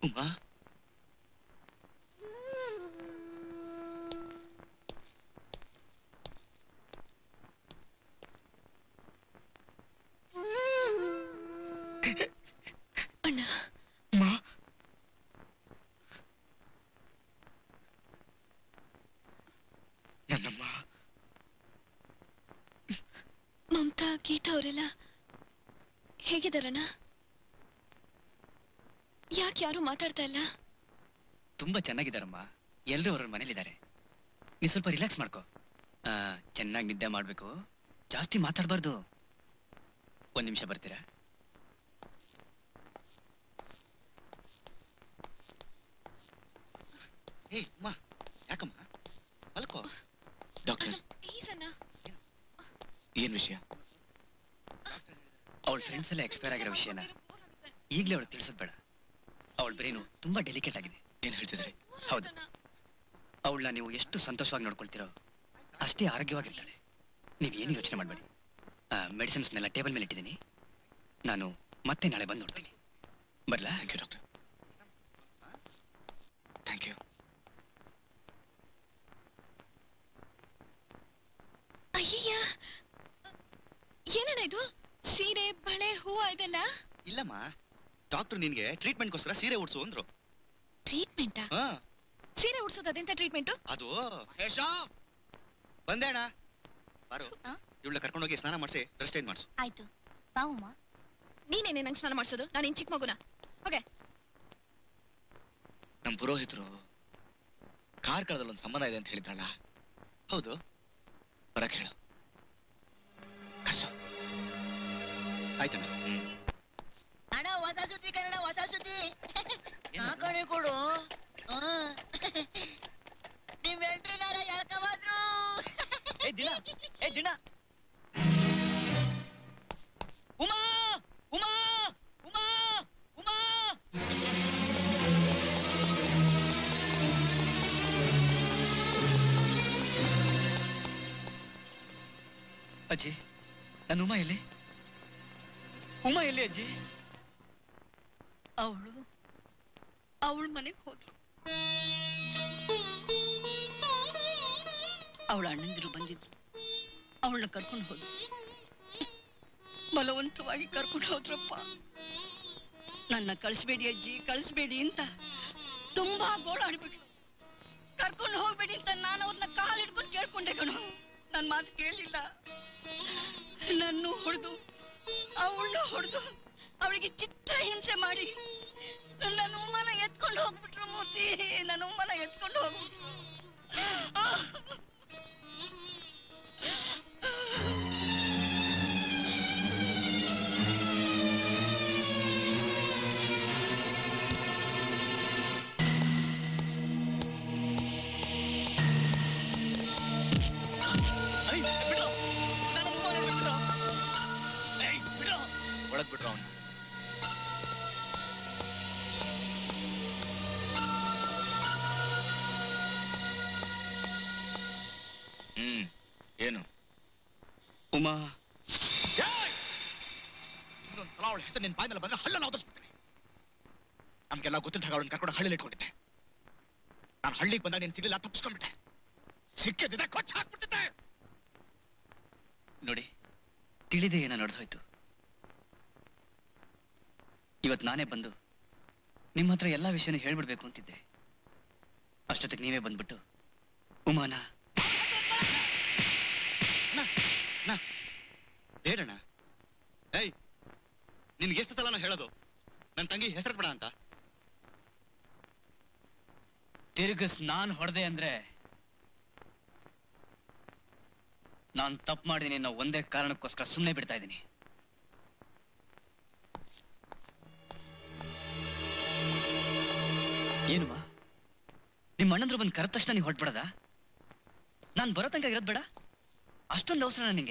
ಉಮಾ ಅಣ್ಣ ನನ್ನಮ್ಮ ಮಮತಾ ಗೀತಾ ಅವರೆಲ್ಲ ಹೇಗಿದಾರಣ್ಣ? ಯಾಕೆ ಯಾರು ಮಾತಾಡ್ತಾ ಇಲ್ಲ? ತುಂಬಾ ಚೆನ್ನಾಗಿದ್ದಾರಮ್ಮ. ಎಲ್ಲರೂ ಅವ್ರ ಮನೇಲಿದ್ದಾರೆ. ನೀ ಸ್ವಲ್ಪ ರಿಲ್ಯಾಕ್ಸ್ ಮಾಡ್ಕೋ. ಆ, ಚೆನ್ನಾಗಿ ನಿದ್ದೆ ಮಾಡ್ಬೇಕು. ಜಾಸ್ತಿ ಮಾತಾಡ್ಬಾರ್ದು. ಒಂದ್ ನಿಮಿಷ ಬರ್ತೀರಾ? ಏ ಅಮ್ಮ, ಯಾಕಮ್ಮ ಮಲ್ಕೋ. ಡಾಕ್ಟರ್, ಪ್ಲೀಸ್ ಅಣ್ಣ. ಏನ್ ವಿಷಯ? ಅವಳ ಫ್ರೆಂಡ್ಸ್ ಎಲ್ಲ ಎಕ್ಸ್ಪೈರ್ ಆಗಿರೋ ವಿಷಯನ ಈಗಲೇ ಅವಳು ತಿಳಿಸೋದ್ ಬೇಡ. ಅವಳ ಬ್ರೈನು ತುಂಬಾ ಡೆಲಿಕೇಟ್ ಆಗಿದೆ. ಏನ್ ಹೇಳ್ತಿದ್ರಿ? ಹೌದು, ಅವಳನ್ನ ನೀವು ಎಷ್ಟು ಸಂತೋಷವಾಗಿ ನೋಡ್ಕೊಳ್ತೀರೋ ಅಷ್ಟೇ ಆರೋಗ್ಯವಾಗಿರ್ತಾಳೆ. ನೀವೇನು ಯೋಚನೆ ಮಾಡಬೇಡಿ. ಮೆಡಿಸಿನ್ಸ್ನೆಲ್ಲ ಟೇಬಲ್ ಮೇಲೆ ಇಟ್ಟಿದ್ದೀನಿ. ನಾನು ಮತ್ತೆ ನಾಳೆ ಬಂದು ನೋಡ್ತೀನಿ. ಬರ್ಲಾ? Thank you doctor. Thank you. ಅಯ್ಯಯ್ಯ, ಏನಣ್ಣ ಇದು? ಸೀರೆ, ಬಳೆ, ಹೂವ ಇದೆಲ್ಲ? ಇಲ್ಲಮ್ಮ, ಡಾಕ್ಟರ್ ನಿನ್ಗೆ ಟ್ರೀಟ್ಮೆಂಟ್ಗೋಸ್ಕರ ಸೀರೆ ಉಡ್ಸು ಅಂದ್ರು. ಟ್ರೀಟ್ಮೆಂಟಾ? ಹಾ, ಸೀರೆ ಉಡ್ಸೋದು ಅದೆಂತ ಟ್ರೀಟ್ಮೆಂಟು? ಅದು ಬಂದೆ ಅಣ್ಣ. ಬಾರು, ಇವಳ ಕರ್ಕೊಂಡೋಗಿ ಸ್ನಾನ ಮಾಡಿಸಿ ಡ್ರೆಸ್ ಚೇಂಜ್ ಮಾಡಿಸು. ಆಯ್ತು ಬಾವಮ್ಮ. ನೀನೇನೆ ನಂಗೆ ಸ್ನಾನ ಮಾಡಿಸೋದು? ನಾನು ಇನ್ ಚಿಕ್ಕ ಮಗುನ? ಹೋಗೆ. ನಮ್ ಪುರೋಹಿತರು ಕಾರ್ಕಳದಲ್ಲಿ ಒಂದು ಸಂಬಂಧ ಇದೆ ಅಂತ ಹೇಳಿದ್ರಲ್ಲ, ಹೌದು? ಬರಕ್ ಹೇಳು. ಕರ್ಸು. ಆಯ್ತಣ್ಣ. ಹ್ಮ್. ಅಣ್ಣ ಹೊಸ ಸುದ್ದಿ ಕನ್ನಡ, ಹೊಸ ಸುದ್ದಿ. ನಾಕಣೆ ಕೊಡು. ನಿಮ್ ಎಂಟ್ರಿನಾರ ಎಳ್ಕೊಂಡ್ರು. ಏ ದಿನ, ಏ ದಿನ. ಉಮಾ, ಉಮಾ, ಉಮಾ, ಉಮಾ. ಅಜ್ಜಿ, ನನ್ನ ಉಮಾ ಎಲ್ಲಿ? ಉಮಾ ಎಲ್ಲಿ ಅಜ್ಜಿ? ಅವಳು ಅವಳ ಮನೆಗೆ ಹೋದ್ಲು. ಅವಳ ಅಣ್ಣಂದಿರು ಬಂದಿದ್ರು. ಅವಳನ್ನ ಕರ್ಕೊಂಡು ಹೋದ್ರು. ಬಲವಂತವಾಗಿ ಕರ್ಕೊಂಡು ಹೋದ್ರಪ್ಪ. ನನ್ನ ಕಳಿಸ್ಬೇಡಿ ಅಜ್ಜಿ, ಕಳಿಸ್ಬೇಡಿ ಅಂತ ತುಂಬಾ ಗೋಳಾಡ್ಬಿಟ್ಲು. ಕರ್ಕೊಂಡು ಹೋಗ್ಬೇಡಿ ಅಂತ ನಾನು ಅವ್ರನ್ನ ಕಾಲಿಡ್ಕೊಂಡು ಕೇಳ್ಕೊಂಡೆ ಕಣು. ನನ್ ಮಾತು ಕೇಳಲಿಲ್ಲ. ನನ್ನ ಹೊಡೆದು ಅವಳನ್ನ ಹೊಡೆದು ಅವಳಿಗೆ ಚಿತ್ರ ಹಿಂಸೆ ಮಾಡಿ ನನ್ನ ಉಮ್ಮನ ಎತ್ಕೊಂಡು ಹೋಗ್ಬಿಟ್ರು. ಮೂರ್ತಿ, ನನ್ನ ಉಮ್ಮನ ಎತ್ಕೊಂಡು ಹೋಗ್ಬಿಟ್ರು. ಒಳಗ್ ಬಿಟ್ರು ಅವನು. ಹ್ಮ್, ಏನು? ಉಮಾ, ಇನ್ನೊಂದ್ಸಲ ಅವಳ ಹೆಸರು ನಿನ್ ಬಾಯಿ ಮೇಲೆ ಬಂದ್ರೆ ಹಲ್ಲಲ್ಲಿ ಅವತರಿಸ್ಬಿಡ್ತೀನಿ. ನಮ್ಗೆಲ್ಲ ಗೊತ್ತಿದ್ದಾಗ ಅವಳನ್ನ ಕರ್ಕೊಂಡು ಹಳ್ಳಿಲಿ ಇಟ್ಕೊಂಡಿದ್ದೆ. ನಾನು ಹಳ್ಳಿಗೆ ಬಂದಾಗ ನೀನ್ ಸಿಗ್ಲಿಲ್ಲ, ತಪ್ಪಿಸ್ಕೊಂಡ್ಬಿಟ್ಟೆ. ಸಿಕ್ಕಿದ್ದೆ ಕೊಚ್ಚ ಹಾಕ್ಬಿಟ್ಟಿದ್ದೆ. ನೋಡಿ, ತಿಳಿದೇ ಏನೋ ನಡೆದೋಯ್ತು. ಇವತ್ತು ನಾನೇ ಬಂದು ನಿಮ್ಮ ಹತ್ರ ಎಲ್ಲಾ ವಿಷಯನೂ ಹೇಳ್ಬಿಡ್ಬೇಕು ಅಂತಿದ್ದೆ. ಅಷ್ಟೊತ್ತಿಗೆ ನೀವೇ ಬಂದ್ಬಿಟ್ಟು ಉಮಾನ. ಬೇಡಣ್ಣ. ಏಯ್, ನಿನ್ಗೆ ಎಷ್ಟು ಸಲ ಹೇಳೋದು ನನ್ನ ತಂಗಿ ಹೆಸರು ಬೇಡ ಅಂತ? ತಿರುಗಿಸ್ ನಾನ್ ಹೊಡೆದೆ ಅಂದ್ರೆ ನಾನ್ ತಪ್ಪು ಮಾಡಿದೀನಿ ಅನ್ನೋ ಒಂದೇ ಕಾರಣಕ್ಕೋಸ್ಕರ ಸುಮ್ಮನೆ ಬಿಡ್ತಾ ಇದ್ದೀನಿ. ಏನುವ, ನಿಮ್ಮ ಅಣ್ಣಂದ್ರು ಬಂದು ಕರೆದ ತಕ್ಷಣ ನೀವು ಹೊಟ್ಬಿಡದ? ನಾನ್ ಬರೋ ತನಕ ಇರೋದ್ ಬೇಡ? ಅಷ್ಟೊಂದು ಅವಸರ ನಿಂಗೆ?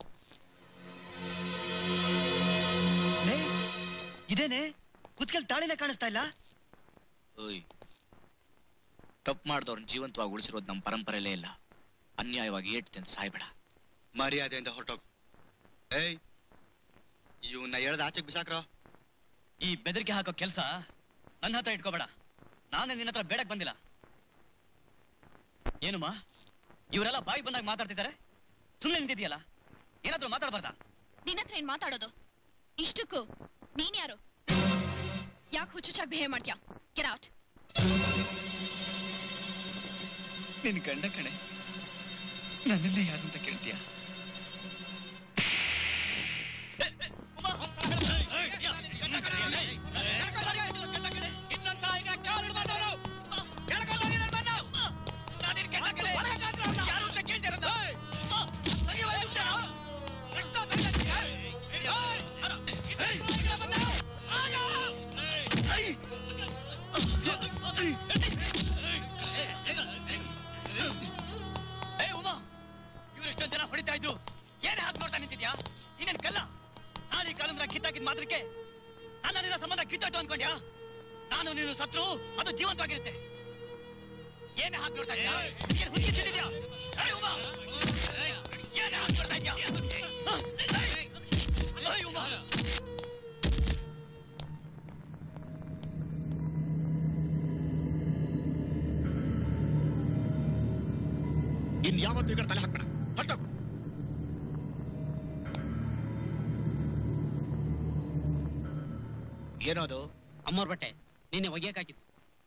ಇದೇನೆ ಕುತ್ಕಲ್ ತಾಳಿನೇ ಕಾಣಿಸ್ತಾ ಇಲ್ಲ? ಓಯ್, ತಪ್ಪು ಮಾಡಿದವ್ರನ್ನ ಜೀವಂತವಾಗಿ ಉಳಿಸಿರೋದು ನಮ್ಮ ಪರಂಪರೆಯಲ್ಲೇ ಇಲ್ಲ. ಅನ್ಯಾಯವಾಗಿ ಏಟ್ತೆ ಅಂತ ಸಾಯ್ಬೇಡ. ಮರ್ಯಾದೆಯಿಂದ ಹೊರಟೋಗು. ಏಯ್, ಇವನ್ನ ಎಳ್ದ ಆಚೆಗೆ ಬಿಸಾಕ್ರೋ. ಈ ಬೆದರಿಕೆ ಹಾಕೋ ಕೆಲಸ ನನ್ನ ಹತ್ರ ಇಟ್ಕೋಬೇಡ. ನಾನೇ ನಿನ್ನ ಹತ್ರ ಬೇಡಕ್ ಬಂದಿಲ್ಲ. ಏನಮ್ಮ ಇವರೆಲ್ಲ ಬಾಯಿ ಬಂದಾಗ ಮಾತಾಡ್ತಿದ್ದಾರೆ, ಸುಮ್ಮನೆ ನಿಂತಿದ್ಯಲ್ಲ, ಏನಾದ್ರೂ ಮಾತಾಡ್ಬಾರ್ದಾ? ನಿನ್ನ ಹತ್ರ ಏನ್ ಮಾತಾಡೋದು? ಇಷ್ಟಕ್ಕೂ ನೀನ್ ಯಾರು? ಯಾಕೆ ಹುಚ್ಚುಚ್ಚಾಗಿ ಬಿಹೇವ್ ಮಾಡ್ತೀಯಾ? Get out. ನಿನ್ ಗಂಡ ಕಣೆ, ನನ್ನನ್ನೇ ಯಾರು ಅಂತ ಕೇಳ್ತೀಯ? ಇವರೆಷ್ಟೊಂದು ಜನ ಹೊಡಿತಾ ಇದ್ರು, ಏನೇ ಹಾಕಿ ನೋಡ್ತಾ ನಿಂತಿದ್ಯಾ? ಇನ್ನೇನ್ ಕಲ್ಲ? ನಾಳೆ ಕಾಲಂದ್ರ ಕಿತ್ತಾಕಿದ್ ಮಾತ್ರಕ್ಕೆ ನನ್ನ ನಿನ್ನ ಸಂಬಂಧ ಕಿತ್ತಾಯ್ತು ಅನ್ಕೊಂಡ್ಯಾ? ನಾನು ನೀನು ಸತ್ರು ಅದು ಜೀವಂತವಾಗಿರುತ್ತೆ. ಏನೇ ಹಾಕಿ ನೋಡ್ತಾ ಇದ್ಯಾ? ಏನ್ ಹುಚ್ಚಿದ್ಯಾ? ಏನೇ ಹಾಕಿ ನೋಡ್ತಾ ಇದ್ಯಾ? ಉಮಾ, ಇನ್ ಯಾವತ್ತೂ ಈಗ ತಲೆ ಹಾಕ್ಬೇಡ. ಹೊರಟೋಗು. ಏನೋದು? ಅಮ್ಮೋರ್ ಬಟ್ಟೆ ನಿನ್ನೆ ಒಗೆಯಕ್ಕಾಗಿತ್ತು.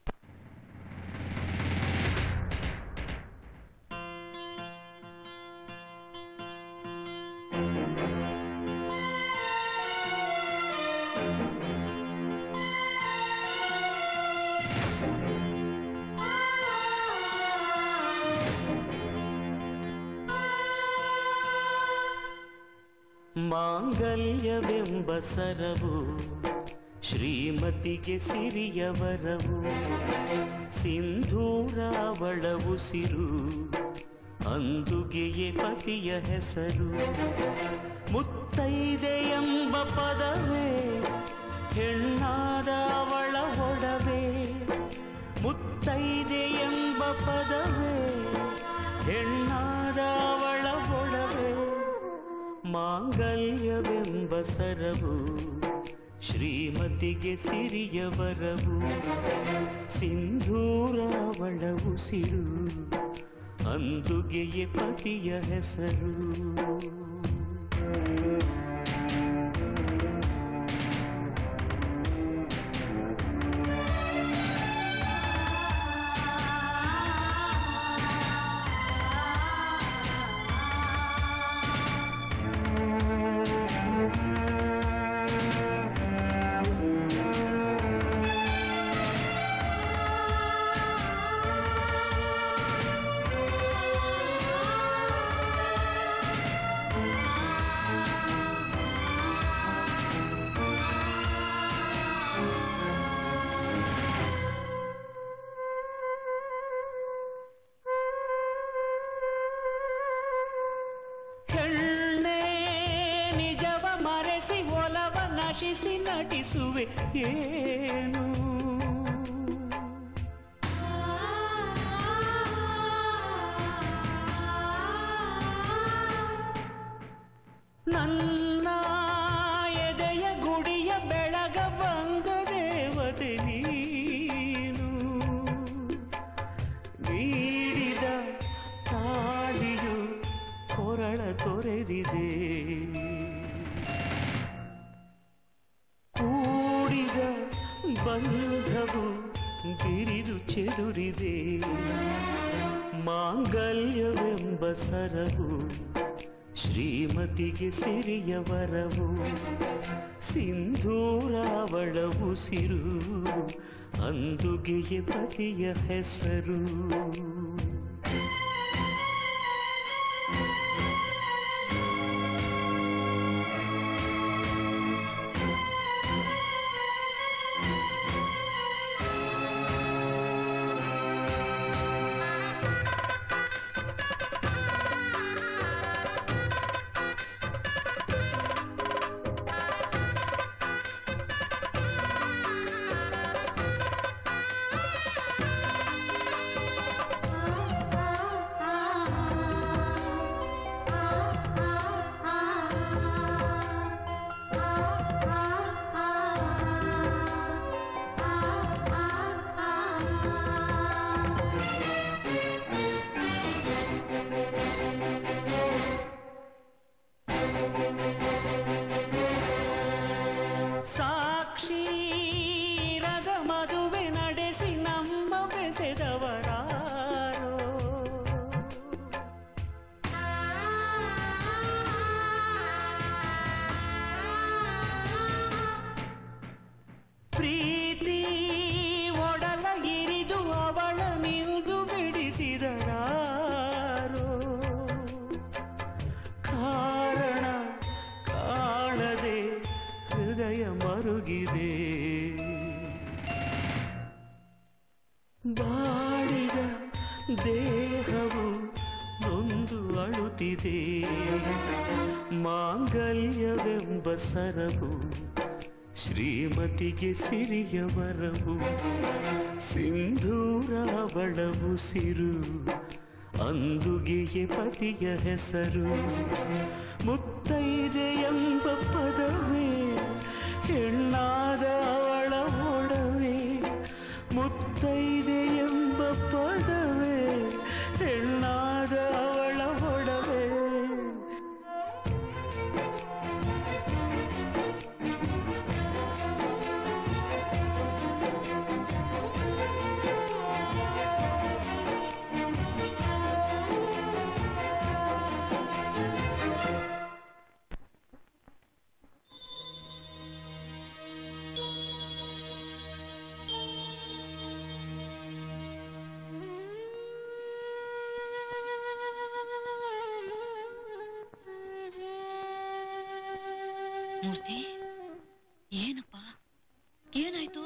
ಮಾಂಗಲ್ಯವೆಂಬ ಸರವು ಶ್ರೀಮತಿಗೆ ಸಿರಿಯ ವರವು, ಸಿಂಧೂರಾವಳ ಉಸಿರು ಅಂದುಗೆಯೇ ಪತಿಯ ಹೆಸರು. ಮುತ್ತೈದೆ ಎಂಬ ಪದವೇ ಹೆಣ್ಣಾದ ಅವಳ ಒಡವೆ, ಮುತ್ತೈದೆ ಎಂಬ ಪದವೇ ಹೆಣ್ಣಾದ ಅವಳ ಒಡವೆ. ಮಾಂಗಲ್ಯವೆಂಬ ಸರವು ಶ್ರೀಮತಿಗೆ ಸಿರಿಯ ವರವು, ಸಿಂಧೂರಾವಳ ಉಸಿರು ಅಂದುಗೆಯೇ ಪತಿಯ ಹೆಸರು. ನಟಿಸಿ ನಟಿಸುವೆ ಏನು ನನ್ನ ಎದೆಯ ಗುಡಿಯ ಬೆಳಗ ಬಂದ ದೇವತೆ ನೀನು ನೀಡಿದ ತಾಳಿಯು ಕೊರಳ ತೊರೆದಿದೆ ಕೂಡಿದ ಬಂಧವು ಬಿರಿದು ಚೆದುರಿದೆ ಮಾಂಗಲ್ಯವೆಂಬ ಸರವು ಶ್ರೀಮತಿಗೆ ಸಿರಿಯ ವರವು ಸಿಂಧೂರಾವಳ ಉಸಿರು ಅಂದುಗೆಯ ಪತಿಯ ಹೆಸರು ಪ್ರೀತಿ ಒಡಲ ಇರಿದು ಅವಳ ನಿಂದು ಬಿಡಿಸಿದರಾರೋ ಕಾರಣ ಕಾಣದೆ ಹೃದಯ ಮರುಗಿದೆ ಬಾಡಿದ ದೇಹವು ನೊಂದು ಅಳುತ್ತಿದೆ ಮಾಂಗಲ್ಯವೆಂಬ ಸರವು ಶ್ರೀಮತಿಗೆ ಸಿರಿಯ ವರವು ಸಿಂಧೂರ ಅವಳ ಉಸಿರು ಅಂದುಗೆಯೇ ಪತಿಯ ಹೆಸರು ಮುತ್ತೈದೆ ಎಂಬ ಪದವೇ ಹೆಣ್ಣಾದ ಅವಳ ಒಡವೆ ಮುತ್ತೈದೆ ಎಂಬ ಪದವೇ ಹೆಣ್ಣಾದ ಅವಳ ಒಡವೆ ಮೂರ್ತಿ ಏನಪ್ಪ ಏನಾಯ್ತು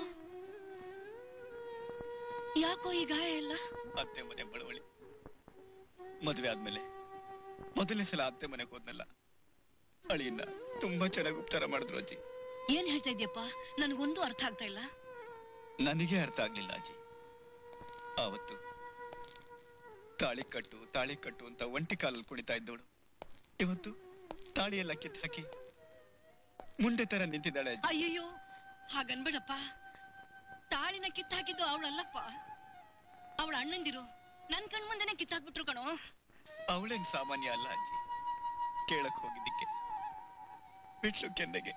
ಯಾಕೋ ಈ ಗಾಯ ಎಲ್ಲ ಅತ್ತೆ ಮನೆ ಬಳವಳಿ ಮದುವೆ ಆದ್ಮೇಲೆ ಮೊದಲನೇ ಸಲ ಅತ್ತೆ ಮನೆಗೆ ಹೋದ್ನಲ್ಲ ಅಳಿಯನ್ನ ತುಂಬಾ ಚೆನ್ನಾಗಿ ಉಪಚಾರ ಮಾಡಿದ್ರು ಅಜ್ಜಿ. ಏನ್ ಹೇಳ್ತಾ ಇದ್ಯಪ್ಪ ನನಗೊಂದು ಅರ್ಥ ಆಗ್ತಾ ಇಲ್ಲ. ನನಗೆ ಅರ್ಥ ಆಗ್ಲಿಲ್ಲ ಅಜ್ಜಿ. ಆವತ್ತು ತಾಳಿ ಕಟ್ಟು ತಾಳಿ ಕಟ್ಟು ಅಂತ ಒಂಟಿ ಕಾಲಲ್ಲಿ ಕುಣಿತಾ ಇದ್ದವಳು ಇವತ್ತು ತಾಳಿಯೆಲ್ಲ ಕಿತ್ತು ಹಾಕಿ ಮುಂದೆ ತರ ನಿಂತಿದ್ದಾಳೆ. ಅಯ್ಯಯ್ಯೋ ಹಾಗನ್ಬೇಡಪ್ಪ. ತಾಳಿನ ಕಿತ್ತಾಕಿದ್ದು ಅವಳಲ್ಲಪ್ಪ, ಅವಳ ಅಣ್ಣಂದಿರು ನನ್ ಕಣ್ ಮುಂದೆನೆ ಕಿತ್ತಾಕ್ಬಿಟ್ರು ಕಣೋ. ಅವಳೇನ್ ಸಾಮಾನ್ಯ ಅಲ್ಲ ಅಜ್ಜಿ. ಕೇಳಕ್ ಹೋಗಿದ್ದಕ್ಕೆ ಬಿಟ್ಲು ಕೆನ್ನೆಗೆ.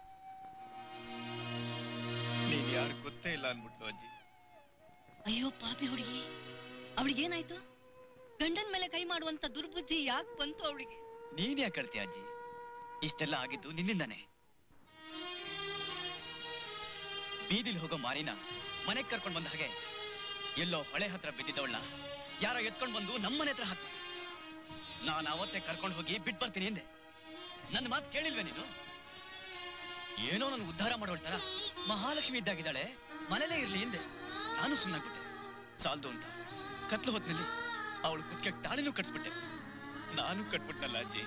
ನೀನ್ ಯಾರು ಗೊತ್ತೇ ಇಲ್ಲ ಅನ್ಬಿಟ್ಲು ಅಜ್ಜಿ. ಅಯ್ಯೋ ಪಾಪಿ ಹುಡುಗಿ, ಅವಳಿಗೇನಾಯ್ತು? ಗಂಡನ್ ಮೇಲೆ ಕೈ ಮಾಡುವಂತ ದುರ್ಬುದ್ಧಿ ಯಾಕೆ ಬಂತು ಅವಳಿಗೆ? ನೀನ್ ಯಾಕೆ ಕಳ್ತೀಯ ಅಜ್ಜಿ? ಇಷ್ಟೆಲ್ಲ ಆಗಿದ್ದು ನಿನ್ನಿಂದಾನೆ. ಬೀದಿಲ್ ಹೋಗೋ ಮಾರಿನ ಮನೆಗ್ ಕರ್ಕೊಂಡ್ ಬಂದ ಹಾಗೆ ಎಲ್ಲೋ ಹೊಳೆ ಹತ್ರ ಬಿದ್ದಿದ್ದವಳನ್ನ ಯಾರೋ ಎತ್ಕೊಂಡ್ ಬಂದು ನಮ್ಮನೆ ಹತ್ರ ಹಾಕ. ನಾನು ಅವತ್ತೇ ಕರ್ಕೊಂಡು ಹೋಗಿ ಬಿಟ್ ಬರ್ತೀನಿ ಎಂದೆ. ನನ್ನ ಮಾತು ಕೇಳಿಲ್ವೇ ನೀನು? ಏನೋ ನನ್ ಉದ್ಧಾರ ಮಾಡೋಳ್ತಾರ ಮಹಾಲಕ್ಷ್ಮಿ ಇದ್ದಾಗಿದ್ದಾಳೆ, ಮನೇಲೇ ಇರ್ಲಿ ಎಂದೆ. ನಾನು ಸುಮ್ಮನಾಗ್ಬಿಟ್ಟೆ. ಸಾಲ್ದು ಅಂತ ಕತ್ಲು ಹೊತ್ನಲ್ಲಿ ಅವಳು ಕುತ್ತಿಗೆ ತಾಳಿನೂ ಕಟ್ಸ್ಬಿಟ್ಟೆ. ನಾನು ಕಟ್ಬಿಟ್ನಲ್ಲ ಅಜ್ಜಿ.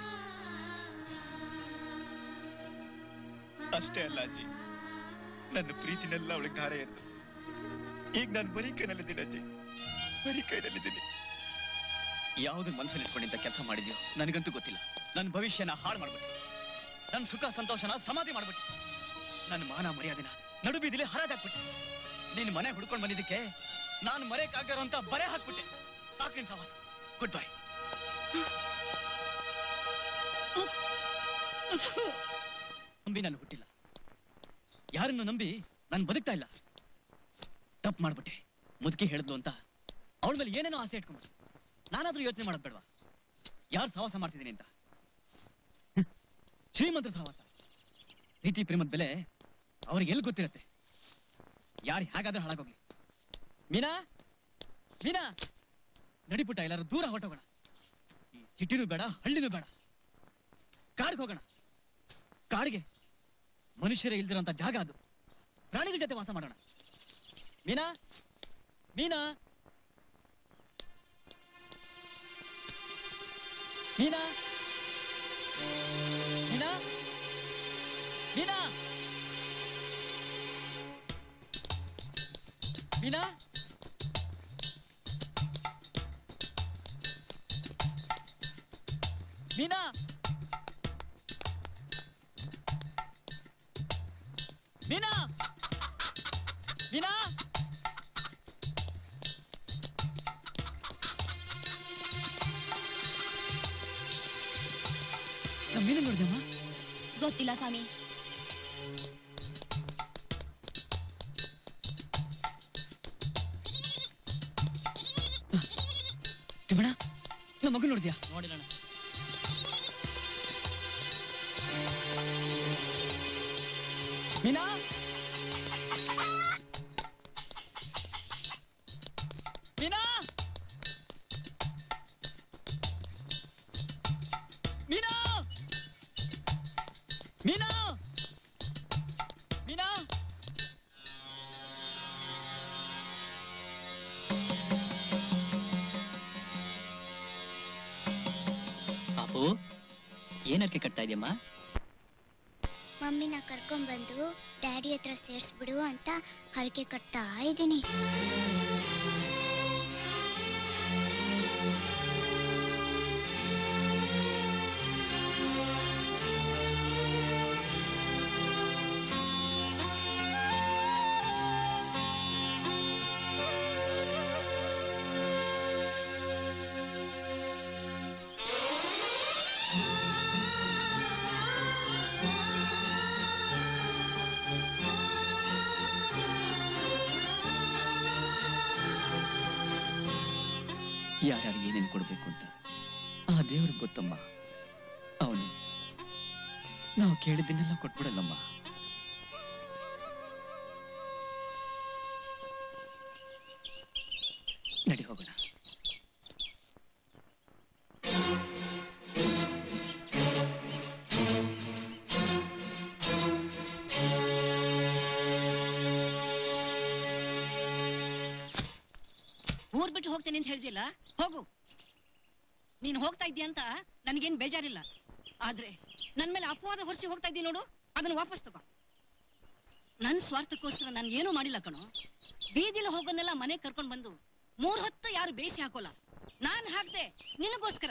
ಅಷ್ಟೇ ಅಲ್ಲ ಅಜ್ಜಿ, ನನ್ನ ಪ್ರೀತಿನೆಲ್ಲ ಅವಳಿಗೆ ಧಾರೆ ಎದ್ದು ಈಗ ನಾನು ಬರೀ ಕೈನಲ್ಲಿದ್ದೀನಿ ಅಜ್ಜಿ, ಬರೀ ಕೈನಲ್ಲಿದ್ದೀನಿ. ಯಾವ್ದು ಮನಸ್ಸಲ್ಲಿ ಇಟ್ಕೊಂಡಿದ್ದ ಕೆಲಸ ಮಾಡಿದ್ಯೋ ನನಗಂತೂ ಗೊತ್ತಿಲ್ಲ. ನನ್ನ ಭವಿಷ್ಯನ ಹಾಳು ಮಾಡ್ಬಿಟ್ಟೆ, ನನ್ನ ಸುಖ ಸಂತೋಷನ ಸಮಾಧಿ ಮಾಡ್ಬಿಟ್ಟೆ, ನನ್ನ ಮಾನ ಮರ್ಯಾದೆನ ನಡು ಬೀದಿಲಿ ಹರಾಜಾಕ್ಬಿಟ್ಟೆ. ನೀನ್ ಮನೆ ಹುಡ್ಕೊಂಡ್ ಬಂದಿದ್ದಕ್ಕೆ ನಾನು ಮರೆಯಕ್ಕಾಗ್ಯಾರೋ ಅಂತ ಬರೆ ಹಾಕ್ಬಿಟ್ಟೆ. ಸಾಕಿನ ಸವಾಸ. Good bye. ನಂಬಿ ನಾನು ಹುಟ್ಟಿಲ್ಲ, ಯಾರನ್ನು ನಂಬಿ ನಾನು ಬದುಕ್ತಾ ಇಲ್ಲ. ತಪ್ಪು ಮಾಡ್ಬಿಟ್ಟೆ. ಮುದುಕಿ ಹೇಳಿದ್ಲು ಅಂತ ಅವಳ ಮೇಲೆ ಏನೇನೋ ಆಸೆ ಇಟ್ಕೊಂಡ್ಬಿಟ್ಟೆ. ನಾನಾದ್ರೂ ಯೋಚನೆ ಮಾಡೋದ್ ಬೇಡವಾ ಯಾರು ಸಹವಾಸ ಮಾಡ್ತಿದ್ದೀನಿ ಅಂತ? ಶ್ರೀಮಂತರ ಸಹವಾಸ. ಪ್ರೀತಿ ಪ್ರೇಮದ ಬೆಲೆ ಅವ್ರಿಗೆ ಎಲ್ಲಿ ಗೊತ್ತಿರತ್ತೆ? ಯಾರು ಹೇಗಾದ್ರೂ ಹಾಳಾಗೋಗ್ಲಿ. ಮೀನಾ ಮೀನಾ ನಡಿಪುಟ್ಟ, ಎಲ್ಲರೂ ದೂರ ಹೊರಟೋಗೋಣ. ಈ ಸಿಟಿನೂ ಬೇಡ, ಹಳ್ಳಿನೂ ಬೇಡ, ಕಾಡ್ಗೆ ಹೋಗೋಣ. ಕಾಡಿಗೆ ಮನುಷ್ಯರೇ ಇಲ್ದಿರೋಂಥ ಜಾಗ ಅದು. ಪ್ರಾಣಿಗಳ ಜೊತೆ ವಾಸ ಮಾಡೋಣ. ಮೀನಾ ಮೀನಾ ಮೀನಾ ಮೀನಾ ಮೀನಾ ಮೀನಾ ಮೀನಾ ಮೀನಾ ಮೀನಾ ಮೀನು ನೋಡಿದಮ್ಮ? ಗೊತ್ತಿಲ್ಲ ಸ್ವಾಮಿ. ತಿಮ್ಮಣ್ಣ, ನಮ್ಮ ಮಗು ನೋಡಿದ್ಯಾ? ನೋಡಿಲ್ಲ. ಮೀನಾ ಹರಕೆ ಕಟ್ತಾ ಇದೆಯಮ್ಮ? ಮಮ್ಮಿನ ಕರ್ಕೊಂಡ್ಬಂದು ಡ್ಯಾಡಿ ಹತ್ರ ಸೇರ್ಸ್ಬಿಡು ಅಂತ ಹರಕೆ ಕಟ್ತಾ ಇದ್ದೀನಿ. ಯಾರ್ಯಾರು ಏನೇನು ಕೊಡ್ಬೇಕು ಅಂತ ಆ ದೇವ್ರಿಗೆ ಗೊತ್ತಮ್ಮ. ಅವನು ನಾವು ಕೇಳಿದ್ದನ್ನೆಲ್ಲ ಕೊಟ್ಬಿಡಲ್ಲಮ್ಮ. ನಡಿ ಹೋಗೋಣ. ಊರ್ ಬಿಟ್ಟು ಹೋಗ್ತೇನೆ ಅಂತ ಹೇಳ್ದಿಲ್ಲ, ಹೋಗು. ನೀನು ಹೋಗ್ತಾ ಇದ್ದೀಯ ಅಂತ ನನಗೇನು ಬೇಜಾರಿಲ್ಲ. ಆದ್ರೆ ನನ್ ಮೇಲೆ ಅಪವಾದ ಹೊರಿಸಿ ಹೋಗ್ತಾ ಇದ್ದೀನಿ ನೋಡು, ಅದನ್ನ ವಾಪಸ್ ತಗೋ. ನನ್ ಸ್ವಾರ್ಥಕ್ಕೋಸ್ಕರ ನಾನು ಏನೂ ಮಾಡಿಲ್ಲ ಕಣೋ. ಬೀದಿಲ ಹೋಗೋನ್ನೆಲ್ಲ ಮನೆಗೆ ಕರ್ಕೊಂಡು ಬಂದು ಮೂರ್ ಹೊತ್ತು ಯಾರು ಬೇಯಿಸಿ ಹಾಕೋಲ್ಲ. ನಾನ್ ಹಾಕ್ದೆ ನಿನಗೋಸ್ಕರ.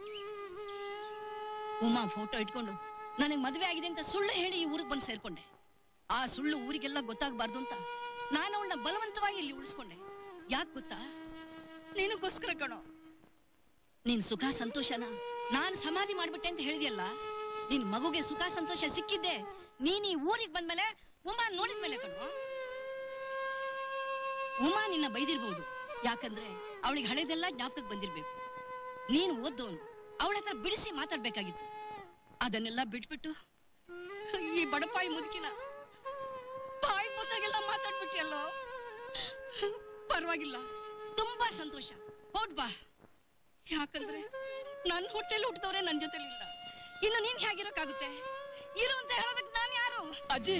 ಉಮಾ ಫೋಟೋ ಇಟ್ಕೊಂಡು ನನಗೆ ಮದುವೆ ಆಗಿದೆ ಅಂತ ಸುಳ್ಳು ಹೇಳಿ ಈ ಊರಿಗೆ ಬಂದು ಸೇರ್ಕೊಂಡೆ. ಆ ಸುಳ್ಳು ಊರಿಗೆಲ್ಲ ಗೊತ್ತಾಗಬಾರ್ದು ಅಂತ ನಾನು ಅವಳನ್ನ ಬಲವಂತವಾಗಿ ಇಲ್ಲಿ ಉಳಿಸ್ಕೊಂಡೆ. ಯಾಕೆ ಗೊತ್ತಾ? ನಿನಗೋಸ್ಕರ ಕಣೋ. ನೀನ್ ಸುಖ ಸಂತೋಷನ ನಾನ್ ಸಮಾಧಿ ಮಾಡ್ಬಿಟ್ಟೆ ಅಂತ ಹೇಳಿದ್ಯಲ್ಲ. ನಿನ್ ಮಗುಗೆ ಸುಖ ಸಂತೋಷ ಸಿಕ್ಕಿದ್ದೆ ನೀನ್ ಈ ಊರಿಗೆ ಬಂದ್ಮೇಲೆ ಉಮಾ ನೋಡಿದ್ಮೇಲೆ ಕಣೋ. ಉಮಾ ನಿನ್ನ ಬೈದಿರ್ಬೋದು, ಯಾಕಂದ್ರೆ ಅವಳಿಗೆ ಹಳೆದೆಲ್ಲ ಜ್ಞಾಪಕಕ್ಕೆ ಬಂದಿರ್ಬೇಕು. ನೀನ್ ಓದ್ದವನು, ಅವಳ ಹತ್ರ ಬಿಡಿಸಿ ಮಾತಾಡ್ಬೇಕಾಗಿತ್ತು. ಅದನ್ನೆಲ್ಲ ಬಿಟ್ಬಿಟ್ಟು ಈ ಬಡಪಾಯಿ ಮುದುಕಿನ ಬಾಯಿ ಮುದ್ದಾಗೆಲ್ಲ ಮಾತಾಡ್ಬಿಟ್ಟಿಯಲ್ಲೋ. ಪರವಾಗಿಲ್ಲ, ತುಂಬಾ ಸಂತೋಷ. ಹೊಡ್ ಬಾ. ಯಾಕಂದ್ರೆ ನನ್ ಹೊಟ್ಟೆಲಿ ಹುಟ್ಟಿದವ್ರೆ ನನ್ ಜೊತೆಲಿ ಇಲ್ಲ. ಇನ್ನು ನೀನ್ ಹೇಗಿರೋಕ್ಕಾಗುತ್ತೆ? ಇರು ಅಂತ ಹೇಳೋದಕ್ಕೆ ನಾನ್ ಯಾರು? ಅಜ್ಜಿ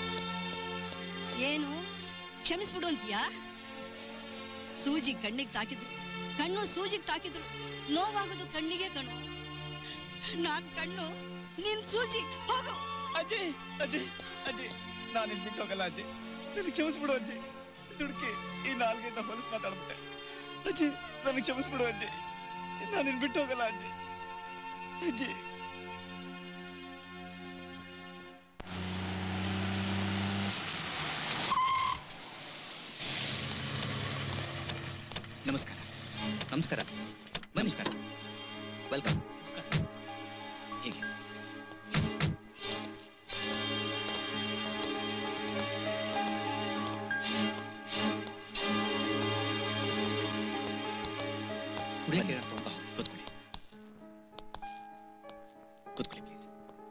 ಏನು ಕ್ಷಮಿಸ್ಬಿಡು ಅಂತೀಯಾ? ಸೂಜಿ ಕಣ್ಣಿಗೆ ತಾಕಿದ್ರು, ಕಣ್ಣು ಸೂಜಿಗೆ ತಾಕಿದ್ರು ನೋವಾಗೋದು ಕಣ್ಣಿಗೆ ಕಣ್ಣು. ನಾನ್ ಕಣ್ಣು, ನೀನ್ ಸೂಜಿ. ಹೋಗು. ಅಜ್ಜಿ ಅಜ್ಜಿ ಅಜ್ಜಿ ನಾನು ಇಲ್ಲಿ ಬಿಟ್ಟು ಹೋಗಲ್ಲ ಅಜ್ಜಿ. ನನಗೆ ಕ್ಷಮಿಸ್ಬಿಡು ಅಜ್ಜಿ. ದುಡ್ಕಿ ಈ ನಾಲ್ಗೆಯಿಂದ ಹೊಲಸು ಮಾತಾಡ್ಬಿಟ್ಟೆ ಅಜ್ಜಿ. ನನಗೆ ಕ್ಷಮಿಸ್ಬಿಡು ಅಜ್ಜಿ. ನಾನು ಇಲ್ಲಿ ಬಿಟ್ಟು ಹೋಗಲ್ಲ ಅಜ್ಜಿ. ಅಜ್ಜಿ ನಮಸ್ಕಾರ. ನಮಸ್ಕಾರ ನಮಸ್ಕಾರ. ವೆಲ್ಕಮ್. ಹೀಗೆ ಕೂತ್ಕೊಳ್ಳಿ ಕೂತ್ಕೊಳ್ಳಿ ಪ್ಲೀಸ್.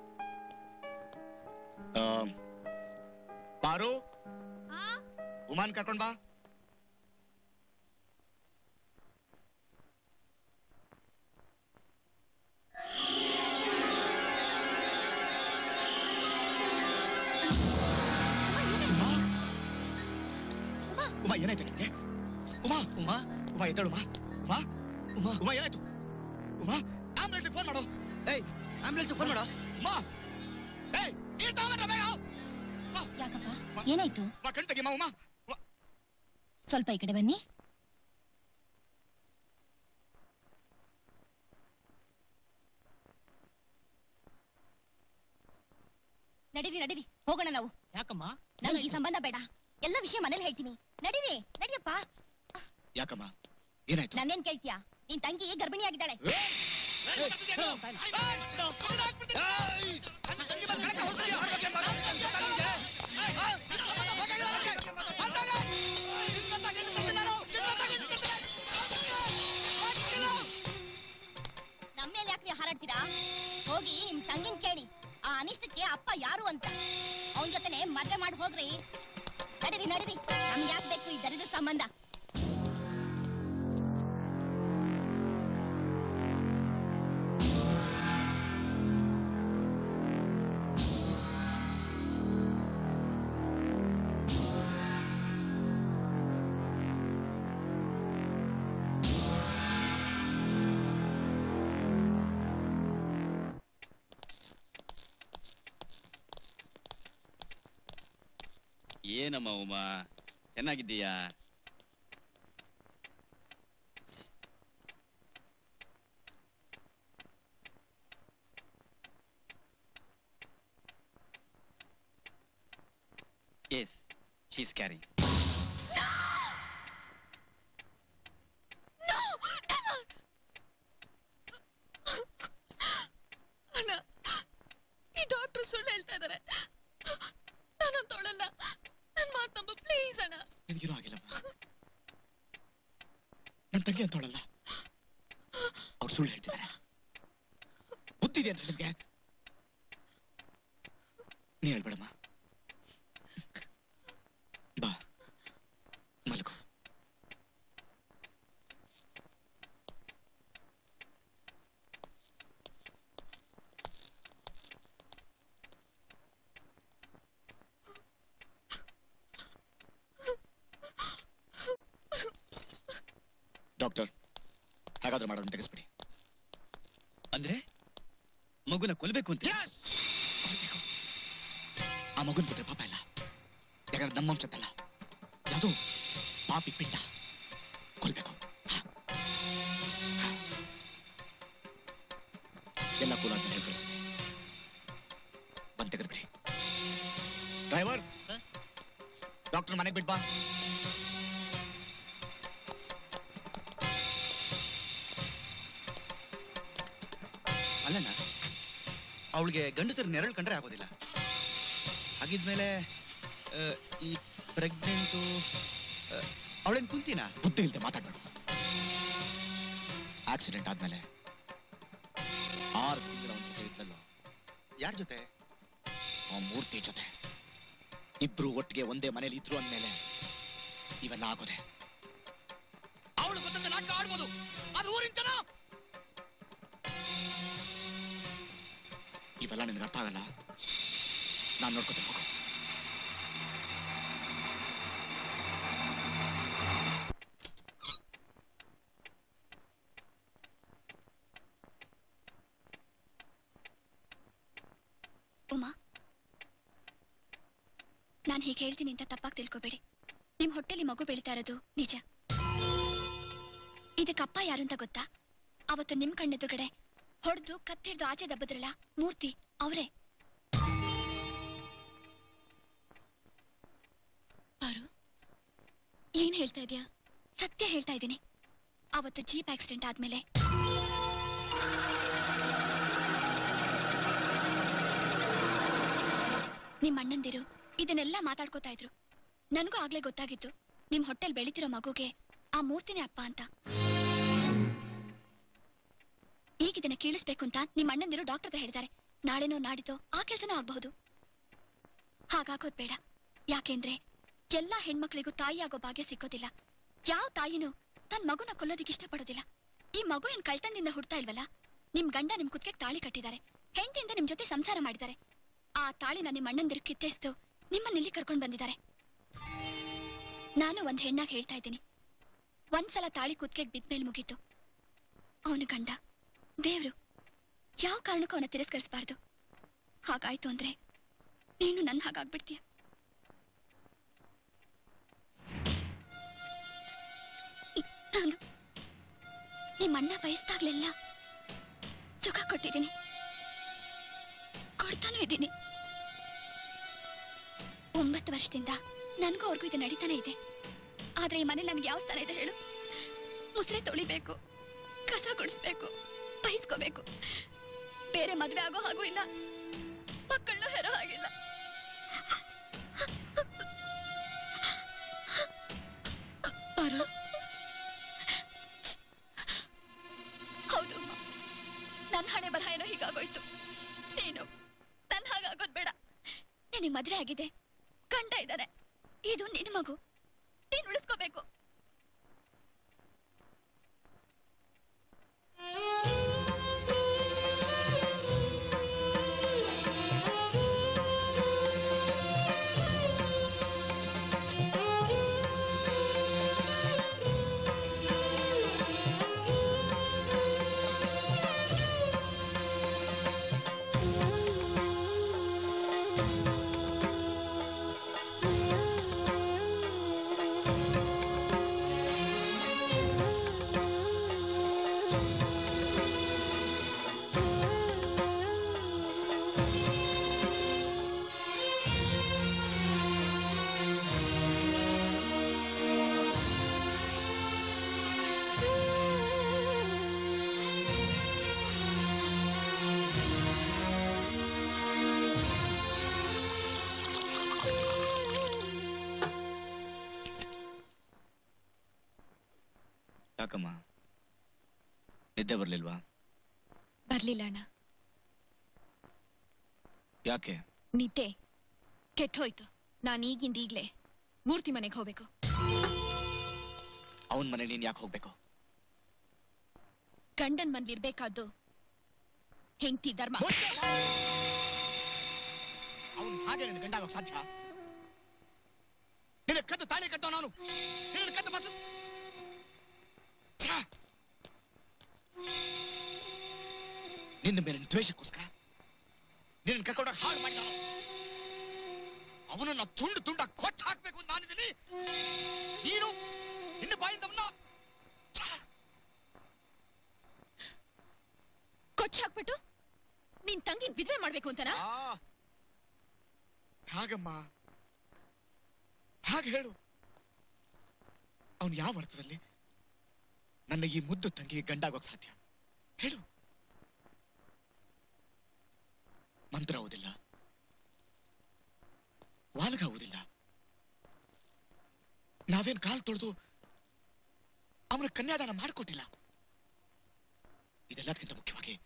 ಪಾರು, ಉಮಾನ್ ಕರ್ಕೊಂಡ್ ಬಾ. ಉಮಾ ಏನಾಯ್ತು ನಿಮಗೆ? ಉಮಾ ಉಮಾ ಉಮಾ ಎದ್ದೇಳು. ಉಮಾ ಉಮಾ ಉಮಾ ಉಮಾ ಏನಾಯ್ತು? ಉಮಾ ಆಂಬುಲೆನ್ಸ್ ಫೋನ್ ಮಾಡು. ಏಯ್ ಆಂಬುಲೆನ್ಸ್ ಫೋನ್ ಮಾಡು. ಉಮಾ ಏಯ್ ನೀರು ತಗೊಂಡ್ರೆ ಬೇಗ. ಯಾಕಪ್ಪ ಏನಾಯ್ತು? ಉಮಾ ಕಣ್ ತೆಗಿಯಮ್ಮ. ಉಮಾ ಸ್ವಲ್ಪ ಈ ಕಡೆ ಬನ್ನಿ. ನಡೀರಿ ನಡೀರಿ ಹೋಗೋಣ ನಾವು. ಯಾಕಮ್ಮ? ನಮ್ಗೆ ಈ ಸಂಬಂಧ ಬೇಡ. ಎಲ್ಲ ವಿಷಯ ಮನೇಲಿ ಹೇಳ್ತೀನಿ. ನಡೀರಿ ನಡಿಯಪ್ಪ. ಯಾಕಮ್ಮ ಏನಾಯ್ತು? ನನ್ನೇನ್ ಕೇಳ್ತೀಯಾ? ನಿನ್ ತಂಗಿ ಗರ್ಭಿಣಿ ಆಗಿದ್ದಾಳೆ. ನಮ್ಮೇಲೆ ಯಾಕ್ರಿ ಹಾರಾಡ್ತೀರಾ? ಹೋಗಿ ನಿಮ್ ತಂಗಿನ್ ಕೇಳಿ ಆ ಅನಿಷ್ಟಕ್ಕೆ ಅಪ್ಪ ಯಾರು ಅಂತ. ಅವನ್ ಜೊತೆನೆ ಮದ್ವೆ ಮಾಡಿ ಹೋಗ್ರಿ. ನಡೀರಿ ನಡೀರಿ. ನಮ್ಗೆ ಯಾಕೆ ಬೇಕು ಈ ದರಿದ್ರ ಸಂಬಂಧ? ಏನಮ್ಮ ಉಮಾ, ಚೆನ್ನಾಗಿದ್ದೀಯಾ? Yes, she's carrying. ಅಣ್ಣ, ಈ ಡಾಕ್ಟರ್ ಸುಳ್ಳು ಹೇಳ್ತಾ ಇದಾರೆ. ನಾನು ತೊಳಲ್ಲ. ನನ್ ಮಾತು ನಂಬು ಪ್ಲೀಸ್ ಅಣ್ಣ. ನಿನ್ಗೇನೂ ಆಗಿಲ್ಲಮ್ಮ. ನನ್ ತಂಗಿ ಅಂತೋಳಲ್ಲ, ಅವ್ರು ಸುಳ್ಳು ಹೇಳ್ತಿದ್ದಾರೆ. ಗೊತ್ತಿದೆ ಅಂದ್ರೆ ನಿಮ್ಗೆ. ನೀ ಹೇಳ್ಬೇಡಮ್ಮ. ಬಾ ಮಲ್ಕೋ. ಡಾಕ್ಟರ್, ಹಾಗಾದ್ರೆ ಮಾಡೋದನ್ನ ತೆಗೆಸ್ಬಿಡಿ. ಅಂದ್ರೆ ಮಗುನ ಕೊಲ್ಬೇಕು ಅಂತ? ಆ ಮಗುನ್ ಬಿಟ್ರೆ ಪಾಪ ಇಲ್ಲ. ಯಾಕಂದ್ರೆ ನಮ್ಮಂಶದ್ದಲ್ಲ, ಯಾವುದು ಪಾಪಿ ಪಿಂಡ. ಕೊಲ್ಬೇಕು. ಎಲ್ಲ ಕೂಡ ಅಂತ ಹೇಳಿ ಕಳಿಸಿ. ಬಂದ್ ತೆಗೆದ್ಬಿಡಿ. ಡ್ರೈವರ್, ಡಾಕ್ಟರ್ ಮನೆಗೆ ಬಿಡ್ಬಾ. ಅಲ್ಲಣ್ಣ, ಅವಳಿಗೆ ಗಂಡಸರು ನೆರಳು ಕಂಡ್ರೆ ಆಗೋದಿಲ್ಲ. ಹಾಗಿದ್ಮೇಲೆ ಈ ಪ್ರೆಗ್ನೆಂಟು ಅವಳೇನು ಕುಂತಿನ? ಬುದ್ಧಿ ಇಲ್ಲದೆ ಮಾತಾಡ್ಬೇಡ. ಆಕ್ಸಿಡೆಂಟ್ ಆದ್ಮೇಲೆ ಆರು ತಿಂಗಳ ಒಂದ್ ಜೊತೆ ಇದ್ಲಲ್ಲೋ. ಯಾರ ಜೊತೆ? ಆ ಮೂರ್ತಿ ಜೊತೆ. ಇಬ್ರು ಒಟ್ಟಿಗೆ ಒಂದೇ ಮನೇಲಿ ಇದ್ರು ಅಂದ್ಮೇಲೆ ಇವೆಲ್ಲ ಆಗೋದೆ. ಅವಳು ಗೊತ್ತಂತ ನಾಟಕ ಆಡ್ಬೋದು, ಆದ್ರೆ ಊರಿನ ಜನ ಇವೆಲ್ಲ ನಿನಗೆ ಅರ್ಥ ಆಗಲ್ಲ. ನಾನು ನೋಡ್ಕೊತೀನಿ, ಹೋಗು. ಉಮಾ, ನಾನು ಹೀಗೆ ಹೇಳ್ತೀನಿ ಅಂತ ತಪ್ಪಾಗಿ ತಿಳ್ಕೊಬೇಡಿ. ನಿಮ್ ಹೊಟ್ಟೆಲಿ ಮಗು ಬೆಳೀತಾ ಇರೋದು ನಿಜ. ಇದಕ್ಕಪ್ಪ ಯಾರು ಅಂತ ಗೊತ್ತಾ? ಅವತ್ತು ನಿಮ್ ಕಣ್ಣೆದುರುಗಡೆ ಹೊಡೆದು ಕತ್ತಿಡ್ದು ಆಚೆ ದಬ್ಬದ್ರಲ್ಲ ಮೂರ್ತಿ, ಅವರೇ. ಪಾರು, ಏನ್ ಹೇಳ್ತಾ ಇದೀಯಾ? ಸತ್ಯ ಹೇಳ್ತಾ ಇದ್ದೀನಿ. ಅವತ್ತು ಜೀಪ್ ಆಕ್ಸಿಡೆಂಟ್ ಆದ್ಮೇಲೆ ನಿಮ್ ಅಣ್ಣಂದಿರು ಇದನ್ನೆಲ್ಲ ಮಾತಾಡ್ಕೋತಾ ಇದ್ರು. ನನಗೂ ಆಗ್ಲೇ ಗೊತ್ತಾಗಿತ್ತು ನಿಮ್ ಹೊಟ್ಟೆಲ್ ಬೆಳಿತಿರೋ ಮಗುಗೆ ಆ ಮೂರ್ತಿನೇ ಅಪ್ಪ ಅಂತ. ಈಗ ಇದನ್ನ ಕೀಳಿಸ್ಬೇಕು ಅಂತ ನಿಮ್ ಅಣ್ಣಂದಿರು ಡಾಕ್ಟರ್ ಹತ್ರ ಹೇಳಿದ್ದಾರೆ. ನಾಳೆನೋ ನಾಡಿದ್ದೋ ಆ ಕೆಲ್ಸನೂ ಆಗ್ಬಹುದು. ಹಾಗಾಗೋದ್ ಬೇಡ. ಯಾಕೆಂದ್ರೆ ಎಲ್ಲಾ ಹೆಣ್ಮಕ್ಳಿಗೂ ತಾಯಿ ಆಗೋ ಭಾಗ್ಯ ಸಿಕ್ಕೋದಿಲ್ಲ. ಯಾವ ತಾಯಿನೂ ತನ್ ಮಗುನ ಕೊಲ್ಲೋದಿಕ್ ಇಷ್ಟ ಪಡೋದಿಲ್ಲ. ಈ ಮಗು ಏನ್ ಕಳ್ತನದಿಂದ ಹುಡ್ತಾ ಇಲ್ವಲ್ಲ. ನಿಮ್ ಗಂಡ ನಿಮ್ ಕುತ್ತಿಗೆ ತಾಳಿ ಕಟ್ಟಿದ್ದಾರೆ, ಹೆಂಡತಿಯಿಂದ ನಿಮ್ ಜೊತೆ ಸಂಸಾರ ಮಾಡಿದ್ದಾರೆ. ಆ ತಾಳಿನ ನಿಮ್ ಅಣ್ಣಂದಿರು ಕಿತ್ತೆಸ್ತು ನಿಮ್ಮನ್ನಿಲ್ಲಿ ಕರ್ಕೊಂಡ್ ಬಂದಿದ್ದಾರೆ. ನಾನು ಒಂದ್ ಹೆಣ್ಣಾಗಿ ಹೇಳ್ತಾ ಇದ್ದೀನಿ, ಒಂದ್ಸಲ ತಾಳಿ ಕುತ್ತಿಗೆಗೆ ಬಿದ್ಮೇಲೆ ಮುಗೀತು. ಅವನು ಗಂಡ ದೇವ್ರು, ಯಾವ ಕಾರಣಕ್ಕೂ ಅವನ ತಿರಸ್ಕರಿಸಬಾರ್ದು. ಹಾಗಾಯ್ತು ಅಂದ್ರೆ ನೀನು ನನ್ನ ಹಾಗಾಗ್ಬಿಡ್ತೀಯ. ನಾನು ನಿಮ್ಮಣ್ಣ ಬಯಸ್ದಾಗ್ಲೆಲ್ಲ ಸುಖ ಕೊಟ್ಟಿದ್ದೀನಿ, ಕೊಡ್ತಾನೂ ಇದ್ದೀನಿ. ಒಂಬತ್ತು ವರ್ಷದಿಂದ ನನಗೂ ಅವ್ರಿಗೂ ಇದು ನಡೀತಾನೆ ಇದೆ. ಆದ್ರೆ ಈ ಮನೇಲಿ ನನ್ಗೆ ಯಾವ ಸ್ಥಾನ ಇದೆ ಹೇಳು? ಮುಸ್ರೆ ತೊಳಿಬೇಕು, ಕಸ ಗುಡಿಸ್ಬೇಕು, ಬಯಸ್ಕೋಬೇಕು. ಬೇರೆ ಮದ್ವೆ ಆಗೋ ಹಾಗೂ ಇಲ್ಲ, ಮಕ್ಕಳನ್ನು ಹೆರೋ ಹಾಗಿಲ್ಲ. ಹೌದು, ನನ್ನ ಹಣೆ ಬರಹ ಏನೋ ಹೀಗಾಗೋಯ್ತು. ನೀನು ನನ್ನ ಹಾಗಾಗೋದ್ ಬೇಡ. ನಿನಗೆ ಮದ್ವೆ ಆಗಿದೆ, ಗಂಡ ಇದ್ದಾನೆ, ಇದು ನಿನ್ ಮಗು, ನೀನ್ ಉಳಿಸ್ಕೋಬೇಕು. ಯಾಕಮ್ಮ ನಿದ್ದೆ ಬರ್ಲಿಲ್ವಾ? ಬರ್ಲಿಲ್ಲ ಅಣ್ಣ. ಯಾಕೆ? ನಿದ್ದೆ ಕೆಟ್ಟ ಹೋಯ್ತು. ನಾನು ಈಗಿಂದ ಈಗ್ಲೇ ಮೂರ್ತಿ ಮನೆಗೆ ಹೋಗ್ಬೇಕು. ಅವನ್ ಮನೆ ನೀನ್ ಯಾಕೆ ಹೋಗ್ಬೇಕು? ಗಂಡನ್ ಮನ್ಲಿರ್ಬೇಕಾದ್ದು ಹೆಂಡತಿ ಧರ್ಮ. ಅವನ್ ಹಾಗೆ ನಿನ್ನ ಗಂಡ ಆಗೋಕ್ ಸಾಧ್ಯ? ನಿನ್ನ ಕದ್ದು ತಾಳಿ ಕಟ್ಟೋ ನಾನು, ನಿನ್ನ ಕದ್ದು ಬಸ್ ನಿನ್ನ ಮೇಲೆ ದ್ವೇಷಕ್ಕೋಸ್ಕರ ನಿನ್ನ ಕರ್ಕೊಂಡ ಹಾಳು ಮಾಡಿದ ಅವನನ್ನ ತುಂಡು ತುಂಡ ಕೊಚ್ಚ ಹಾಕ್ಬೇಕು ಅಂತ ನಾನಿದ್ದೀನಿ. ನೀನು ನಿನ್ನ ಬಾಯಿಂದವನ್ನ ಕೊಚ್ಚ ಹಾಕ್ಬಿಟ್ಟು ನಿನ್ ತಂಗಿನ ವಿಧವೆ ಮಾಡ್ಬೇಕು ಅಂತನಾ? ಹಾಗಮ್ಮ, ಹಾಗೆ ಹೇಳು. ಅವನು ಯಾವ ಅರ್ಥದಲ್ಲಿ ನನ್ನ ಈ ಮುದ್ದು ತಂಗಿ ಗಂಡಾಗೋಕ್ ಸಾಧ್ಯ ಹೇಳು? ಮಂತ್ರ ಓದಿಲ್ಲ, ವಾಲ್ಗ ಓದಿಲ್ಲ, ನಾವೇನ್ ಕಾಲ್ ತೊಳೆದು ಅವನ ಕನ್ಯಾದಾನ ಮಾಡಿಕೊಟ್ಟಿಲ್ಲ. ಇದೆಲ್ಲದಕ್ಕಿಂತ ಮುಖ್ಯವಾಗಿ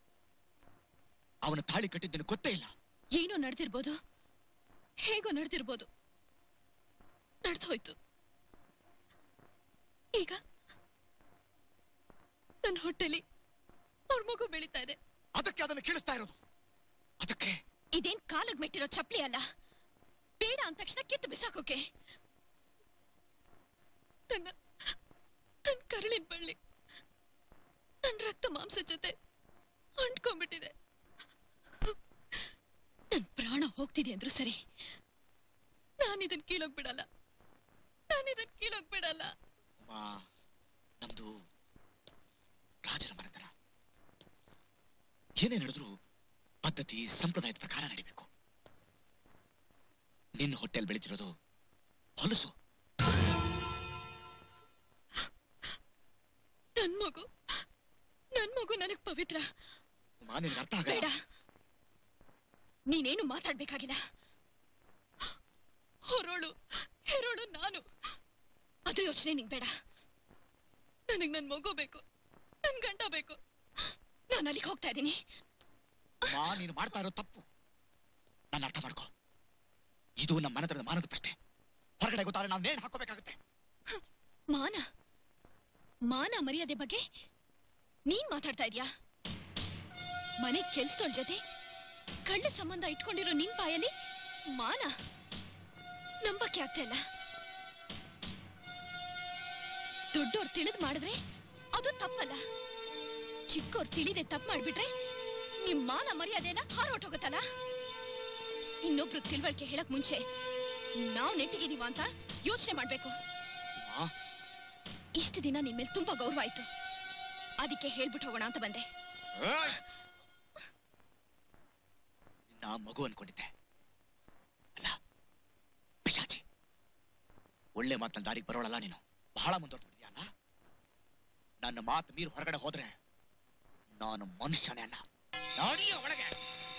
ಅವನ ತಾಳಿ ಕಟ್ಟಿದ್ದನ್ನು ಗೊತ್ತೇ ಇಲ್ಲ. ಏನೋ ನಡೆದಿರ್ಬೋದು, ಹೇಗೋ ನಡೆದಿರ್ಬೋದು, ನಡೆದೋಯ್ತು. ಈಗ ನನ್ನ ಹೊಟ್ಟೆಲಿ ಅವ್ರ ಮಗು ಬೆಳೀತಾ ಇದೆ. ಅದಕ್ಕೆ ಅದನ್ನು ಕೇಳಿಸ್ತಾ ಇರೋದು. ಅದಕ್ಕೆ ಇದೇನ್ ಕಾಲಗ್ ಮೆಟ್ಟಿರೋ ಚಪ್ಲಿ ಅಲ್ಲ, ಬೇಡ ಅಂದ ತಕ್ಷಣ ಕಿತ್ತು ಬಿಸಾಕೋಕೆ. ನನ್ನ ನನ್ನ ಕರಳಿನ ಬಳ್ಳಿ ನನ್ನ ರಕ್ತ ಮಾಂಸ ಜೊತೆ ಅಂಟ್ಕೊಂಡ್ಬಿಟ್ಟಿದೆ. ನನ್ ಪ್ರಾಣ ಹೋಗ್ತಿದೆ ಅಂದ್ರು ಸರಿ, ನಾನಿದನ್ ಕೀಳೋಗ್ ಬಿಡಲ್ಲ, ನಾನಿದನ್ ಕೀಳೋಗ್ ಬಿಡಲ್ಲ. ನಮ್ದು ರಾಜರ ಮನೆತನ, ಏನೇ ನಡೆದ್ರು ಪದ್ಧತಿ ಸಂಪ್ರದಾಯದ ಪ್ರಕಾರ ನಡಿಬೇಕು. ನಿನ್ನ ಹೊಟ್ಟೆಲ್ ಬೆಳೀತಿರೋದು ಹೊಲಸು. ನನ್ ಮಗು ನನ್ ಮಗು ನನಗ್ ಪವಿತ್ರ. ನಿನ್ಗೆ ಅರ್ಥ ಆಗಲ್ಲ. ಬೇಡ, ನೀನೇನು ಮಾತಾಡ್ಬೇಕಾಗಿಲ್ಲ. ಹೊರೋಳು ಹೆರೋಳು ನಾನು, ಅದ್ರ ಯೋಚನೆ ನಿಂಗ್ ಬೇಡ. ನನಗ್ ನನ್ ಮಗು ಬೇಕು, ನನ್ ಗಂಡ ಬೇಕು. ನಾನು ಅಲ್ಲಿಗೆ ಹೋಗ್ತಾ ಇದ್ದೀನಿ. ನೀನು ಮಾಡ್ತಾ ಇರೋ ತಪ್ಪು ನನ್ನ ಅರ್ಥ ಮಾಡ್ಕೋ. ಇದು ನಮ್ಮ ಮನೆತನದ ಮಾನದ ಪ್ರಶ್ನೆ. ಹೊರಗಡೆ ಗೊತ್ತಾರೆ ನಾವು ನೇಣು ಹಾಕೋಬೇಕಾಗುತ್ತೆ. ಮಾನ ಮಾನ ಮರ್ಯಾದೆ ಬಗ್ಗೆ ನೀನ್ ಮಾತಾಡ್ತಾ ಇದ್ಯಾ? ಮನೆ ಕೆಲ್ಸದೊಳ ಜೊತೆ ಕಳ್ಳ ಸಂಬಂಧ ಇಟ್ಕೊಂಡಿರೋ ನಿನ್ ಬಾಯಲ್ಲಿ ಮಾನ ನಂಬಕ್ಕೆ ಆಗ್ತಾ ಇಲ್ಲ. ದೊಡ್ಡೋರ್ ತಿಳಿದ್ ಮಾಡಿದ್ರೆ ಅದು ತಪ್ಪಲ್ಲ, ಚಿಕ್ಕೋರ್ ತಿಳಿದೆ ತಪ್ಪು ಮಾಡ್ಬಿಟ್ರೆ ನಿಮ್ ಮಾನ ಮರ್ಯಾದೆನ ಹಾರೋಟೋಗತ್ತಲ್ಲ. ಇನ್ನೊಬ್ರು ತಿಳುವಳಿಕೆ ಹೇಳಕ್ ಮುಂಚೆ ನಾವ್ ನೆಟ್ಟಿಗಿದೀವ ಅಂತ ಯೋಚನೆ ಮಾಡ್ಬೇಕು. ಇಷ್ಟು ದಿನ ನಿನ್ ಮೇಲೆ ತುಂಬಾ ಗೌರವ ಆಯ್ತು, ಅದಕ್ಕೆ ಹೇಳ್ಬಿಟ್ಟು ಹೋಗೋಣ ಅಂತ ಬಂದೆ. ನಾ ಮಗು ಅನ್ಕೊಂಡಿದ್ದೆ ಅಲ್ಲ, ಪಿಶಾಚಿ. ಒಳ್ಳೆ ಮಾತನ್ನ ದಾರಿಗೆ ಬರೋಳಲ್ಲ ನೀನು. ಬಹಳ ಮುಂದುವರೆದ್ಬಿಟ್ಟಿದ್ಯಲ್ಲ. ನನ್ನ ಮಾತು ಮೀರು ಹೊರಗಡೆ ಹೋದ್ರೆ ನಾನು ಮನುಷ್ಯನೇ ಅಲ್ಲ. ನಾಡಿಯ ಒಳಗೆ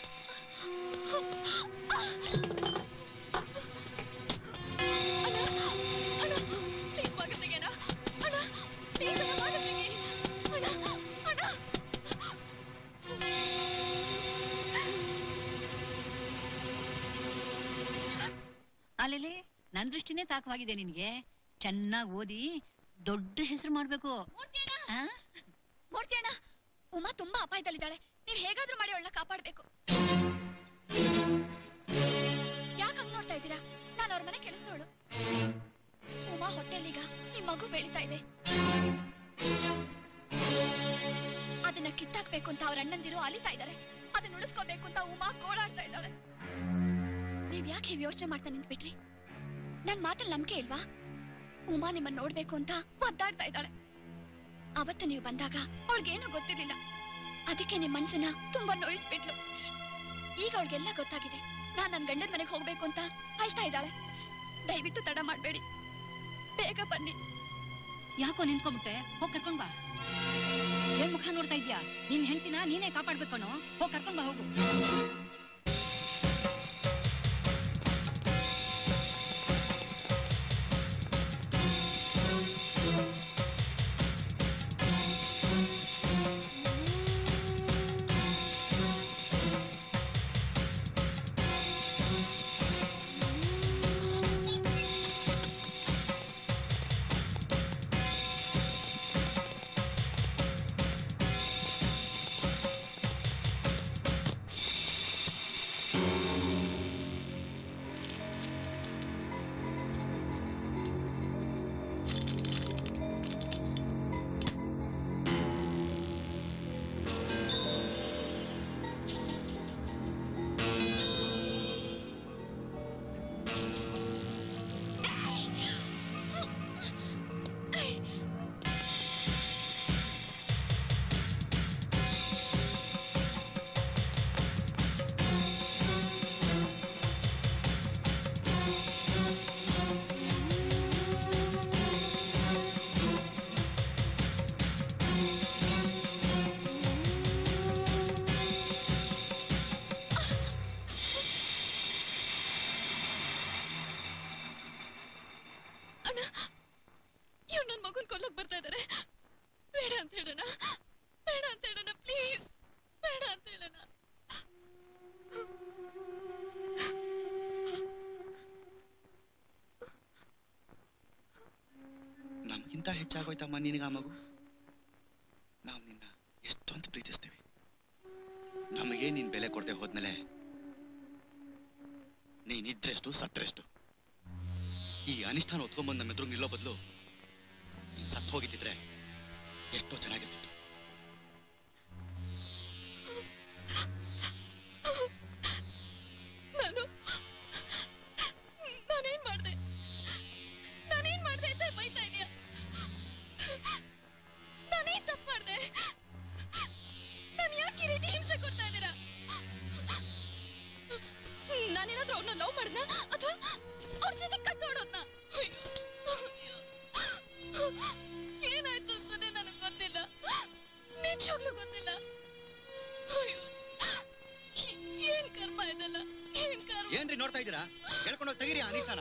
ಅಲ್ಲೇ ನನ್ ದೃಷ್ಟಿನೇ ತಾಕವಾಗಿದೆ ನಿನ್ಗೆ. ಚೆನ್ನಾಗಿ ಓದಿ ದೊಡ್ಡ ಹೆಸರು ಮಾಡ್ಬೇಕು. ಮೂರ್ತಿ ಅಣ್ಣ, ಉಮಾ ತುಂಬಾ ಅಪಾಯದಲ್ಲಿದ್ದಾಳೆ. ನೀವ್ ಹೇಗಾದ್ರೂ ಮಾಡಿ ಅವಳನ್ನ ಕಾಪಾಡ್ಬೇಕು. ಯಾಕಂಗ್ ನೋಡ್ತಾ ಇದ್ದೀರಾ? ನಾನು ಅವ್ರ ಮನೆ ಕೆಲಸದವಳು. ಉಮಾ ಹೊಟ್ಟೆಲೀಗ ನಿಮ್ ಮಗು ಬೆಳೀತಾ ಇದೆ. ಅದನ್ನ ಕಿತ್ತಾಕ್ಬೇಕು ಅಂತ ಅವ್ರ ಅಣ್ಣಂದಿರು ಅಲಿತಾ ಇದ್ದಾರೆ. ಅದನ್ನ ಉಳಿಸ್ಕೋಬೇಕು ಅಂತ ಉಮಾ ಗೋಳಾಡ್ತಾ ಇದ್ದಾಳೆ. ನೀವ್ ಯಾಕೆ ಹೀಗೆ ಯೋಚನೆ ಮಾಡ್ತಾ ನಿಂತ್ಬಿಟ್ರಿ? ನನ್ ಮಾತಲ್ಲಿ ನಂಬಿಕೆ ಇಲ್ವಾ? ಉಮಾ ನಿಮ್ಮನ್ನ ನೋಡ್ಬೇಕು ಅಂತ ಒದ್ದಾಡ್ತಾ ಇದ್ದಾಳೆ. ಅವತ್ತು ನೀವು ಬಂದಾಗ ಅವಳಿಗೇನು ಗೊತ್ತಿರ್ಲಿಲ್ಲ, ಅದಕ್ಕೆ ನಿಮ್ ಮನ್ಸನ್ನ ತುಂಬಾ ನೋಯಿಸ್ಬಿಟ್ಲು. ಈಗ ಅವಳಿಗೆಲ್ಲ ಗೊತ್ತಾಗಿದೆ. ನಾನ್ ನನ್ ಗಂಡನ ಮನೆಗೆ ಹೋಗ್ಬೇಕು ಅಂತ ಅಳ್ತಾ ಇದ್ದಾಳೆ. ದಯವಿಟ್ಟು ತಡ ಮಾಡ್ಬೇಡಿ, ಬೇಗ ಬನ್ನಿ. ಯಾಕೋ ನಿಂತ್ಕೊಂಡ್ಬಿಟ್ಟೆ? ಹೋಗ್ ಕರ್ಕೊಂಡ್ ಬಾ. ಏನ್ ಮುಖ ನೋಡ್ತಾ ಇದ್ಯಾ? ನಿನ್ ಹೆಂಡತಿನ ನೀನೇ ಕಾಪಾಡ್ಬೇಕನೋ. ಹೋಗ್ ಕರ್ಕೊಂಡ್ ಬಾ, ಹೋಗು. ನಮಗಿಂತ ಹೆಚ್ಚಾಗೋಯ್ತಮ್ಮ ನಿನಗ ಮಗು. ನಾವು ನಿನ್ನ ಎಷ್ಟೊಂದು ಪ್ರೀತಿಸ್ತೀವಿ. ನಮಗೆ ನೀನ್ ಬೆಲೆ ಕೊಡದೆ ಹೋದ್ಮೇಲೆ ನೀನಿದ್ರೆಷ್ಟು ಸತ್ರೆಷ್ಟು. ಈ ಅನಿಷ್ಠಾನ ಹೊತ್ಕೊಂಡ್ಬಂದು ನಮ್ಮ ಎದುರು ನಿಲ್ಲೋ ಬದಲು ನೀನ್ ಸತ್ತು ಹೋಗಿದ್ದಿದ್ರೆ ಎಷ್ಟೋ ಚೆನ್ನಾಗಿರ್ತಿತ್ತು. ನಾನು ನಾನೇನ್ ಮಾಡ್ದೆ ನಾನೇನ್ ಮಾಡ್ದೆ ಅಂತ ಬೈತಾ ಇದೀಯ? ನಾನೇನ್ ತಪ್ಪು ಮಾಡ್ದೆ? ನಾನು ಯಾಕೆ ಈ ರೀತಿ ಹಿಂಸೆ ಕೊಡ್ತಾ ಇದ್ದೀರಾ? ನಾನೇನಾದ್ರೂ ಅವ್ರನ್ನ ಲವ್ ಮಾಡ್ದ ಅಥವಾ ಅವ್ರ ಜೊತೆ ಕಟ್ಟೋಡೋದ್ನ? ಏನಾಯ್ತು ಅಂತಾನೆ ನನಗೆ ಗೊತ್ತಿಲ್ಲ, ನಿಜವಾಗ್ಲೂ ಗೊತ್ತಿಲ್ಲ. ಏನ್ ಕರ್ಮ ಇದಲ್ಲ, ಏನ್ ಕರ್ಮ. ಏನ್ರಿ ನೋಡ್ತಾ ಇದ್ದೀರಾ? ಹೇಳ್ಕೊಂಡೋಗಿ ತೆಗೀರಿ ಅನಿಷ್ಠಾನ.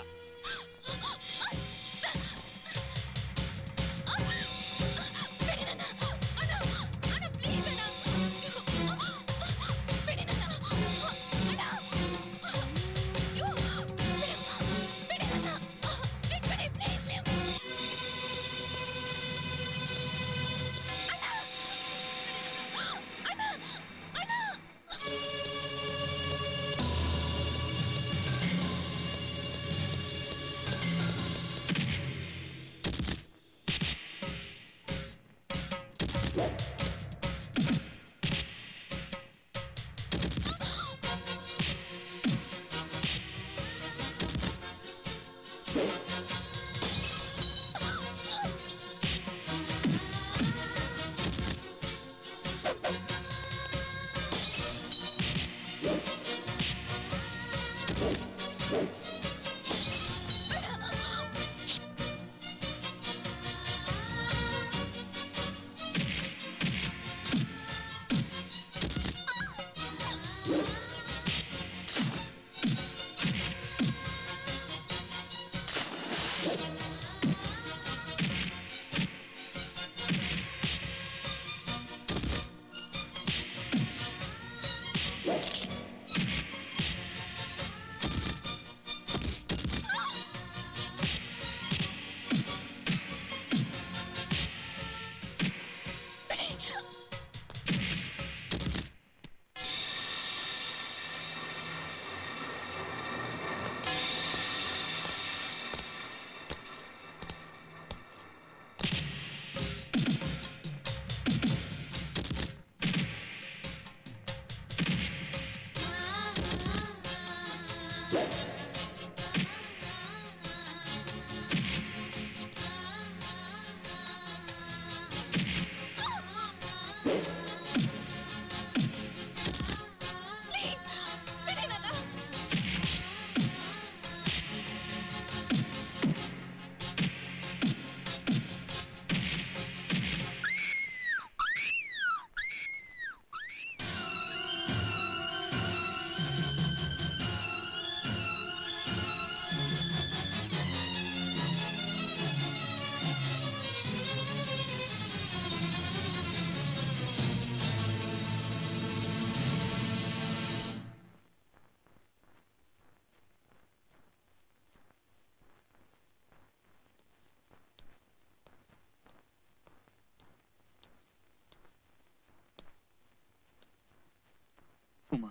ಉಮಾ,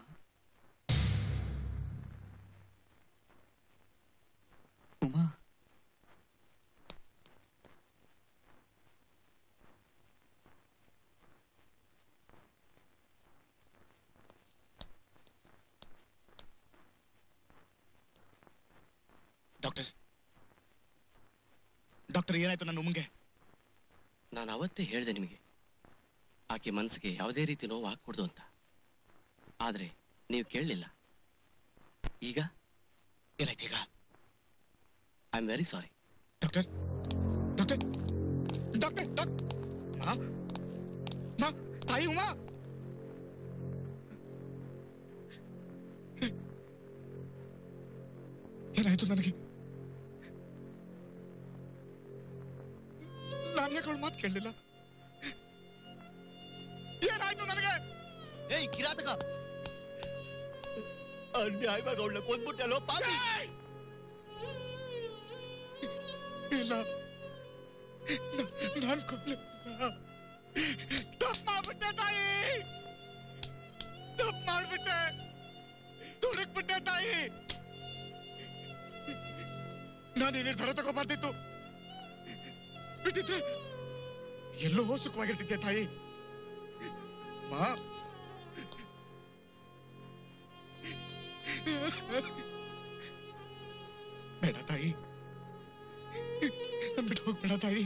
ಉಮಾ, ಡಾಕ್ಟರ್ ಡಾಕ್ಟರ್ ಏನಾಯ್ತು ನನ್ನ ಉಮ್ಮಗೆ? ನಾನು ಅವತ್ತೇ ಹೇಳಿದೆ ನಿಮಗೆ, ಆಕೆ ಮನಸ್ಸಿಗೆ ಯಾವುದೇ ರೀತಿ ನೋವು ಹಾಕ್ಕೊಡ್ದು ಅಂತ. ಆದ್ರೆ ನೀವು ಕೇಳಲಿಲ್ಲ. ಈಗ ಏನಾಯ್ತು? ಈಗ I am very sorry. Doctor doctor doctor doctor ತಾಯಿ ಉಮಾ, ಏನಾಯ್ತು ನನಗೆ? ನಾನು ಯಾಕೆ ಅವಳ ಮಾತು ಕೇಳಲಿಲ್ಲ? ಏನಾಯ್ತು ನನಗೆ? ಏಯ್ ಕಿರಾತಕ, ಅನ್ಯಾಯವಾಗಿ ಅವಳನ್ನ ಕೊಂದ್ಬಿಟ್ಟಲ್ಲೋ ಪಾಪಿ. ಇಲ್ಲ ನಾನು ಕೊಡ್ಲಿ ತಪ್ಪು ಮಾಡ್ಬಿಟ್ಟೆ ತಾಯಿ, ತಪ್ಪು ಮಾಡ್ಬಿಟ್ಟೆ, ತುಡುಕ್ಬಿಟ್ಟೆ ತಾಯಿ. ನಾನು ಈ ನಿರ್ಧಾರ ತಗೋಬಾರ್ದಿತ್ತು, ಬಿಟ್ಟಿದ್ರೆ ಎಲ್ಲೋ ಸುಖವಾಗಿರ್ತಿದ್ದೆ ತಾಯಿ. ಮಾ ಬೇಡ ತಾಯಿ, ಬಿಟ್ಟು ಹೋಗ್ಬೇಡ ತಾಯಿ.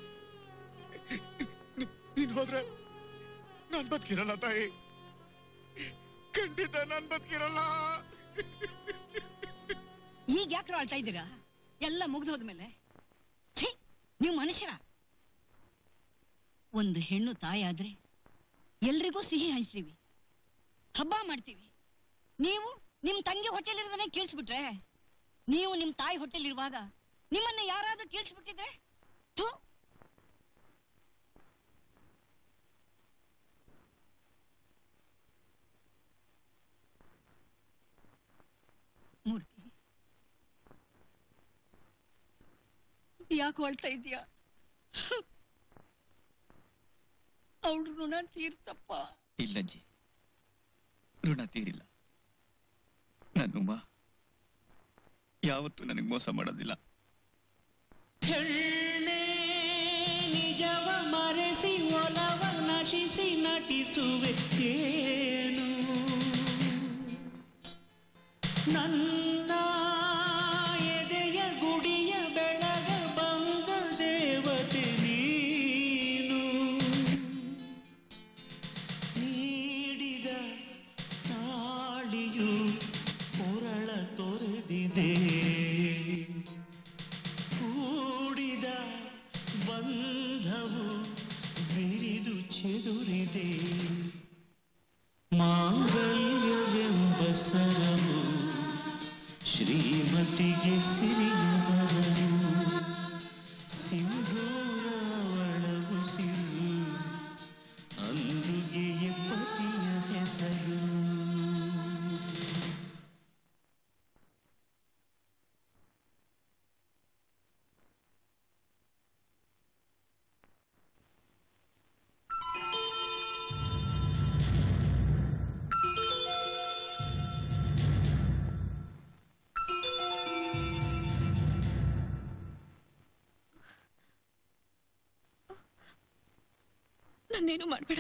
ನೀನ್ ಹೋದ್ರೆ ನಾನ್ ಬದುಕಿರಲ್ಲ ತಾಯಿ, ಖಂಡಿತ ನಾನ್ ಬದುಕಿರಲ್ಲ. ಈಗ ಯಾಕ್ರೋ ಆಳ್ತಾ ಇದ್ದೀರಾ? ಎಲ್ಲ ಮುಗ್ದು ಹೋದ್ಮೇಲೆ ಛೇ, ನೀವು ಮನುಷ್ಯರ. ಒಂದು ಹೆಣ್ಣು ತಾಯಿ ಆದ್ರೆ ಎಲ್ರಿಗೂ ಸಿಹಿ ಹಂಚ್ತೀವಿ, ಹಬ್ಬ ಮಾಡ್ತೀವಿ. ನೀವು ನಿಮ್ ತಂಗಿ ಹೊಟ್ಟೆಲಿರೋದನ್ನೇ ಕೇಳಿಸ್ಬಿಟ್ರೆ, ನೀವು ನಿಮ್ ತಾಯಿ ಹೊಟ್ಟೆಲಿರುವಾಗ ನಿಮ್ಮನ್ನ ಯಾರಾದ್ರೂ ಕೇಳಿಸ್ಬಿಟ್ಟಿದ್ರೆ ಥೂ. ಮೂರ್ತಿ, ಯಾಕೆ ಹೊಳ್ತಾ ಇದೀಯಾ? ಅವಳು ಋಣ ತೀರ್ತಪ್ಪ. ಇಲ್ಲಜ್ಜಿ, ಋಣ ತೀರಿಲ್ಲ. ನನ್ನ ಯಾವತ್ತೂ ನನಗೆ ಮೋಸ ಮಾಡೋದಿಲ್ಲ. ಹೆಣ್ಣೆ ನಿಜವ ಮರೆಸಿ ಒಲವ ನಶಿಸಿ ನಟಿಸುವೆ ಏನು? ನನ್ನ ಎದೆಯ ಗುಡಿಯ ಬೆಳಗ ಬಂದ ದೇವತೆ ನೀನು. ನೀಡಿದ ತಾಳಿಯು ಕೊರಳ ತೊರೆದಿದೆ, ಕೂಡಿದ ಬಂಧವು ಬಿರಿದು ಚೆದುರಿದೆ. ಮಾಂಗಲ್ಯವೆಂಬ ಸರವು ಶ್ರೀಮತಿಗೆ ಸಿರಿಯ ಬರಲು, ಸಿಂಧೂರ ಒಳಗು ಸಿರು ಅಂದುಗೆಯ ಪತಿಯ ಹೆಸರು. ನನ್ನೇನು ಮಾಡ್ಬೇಡ.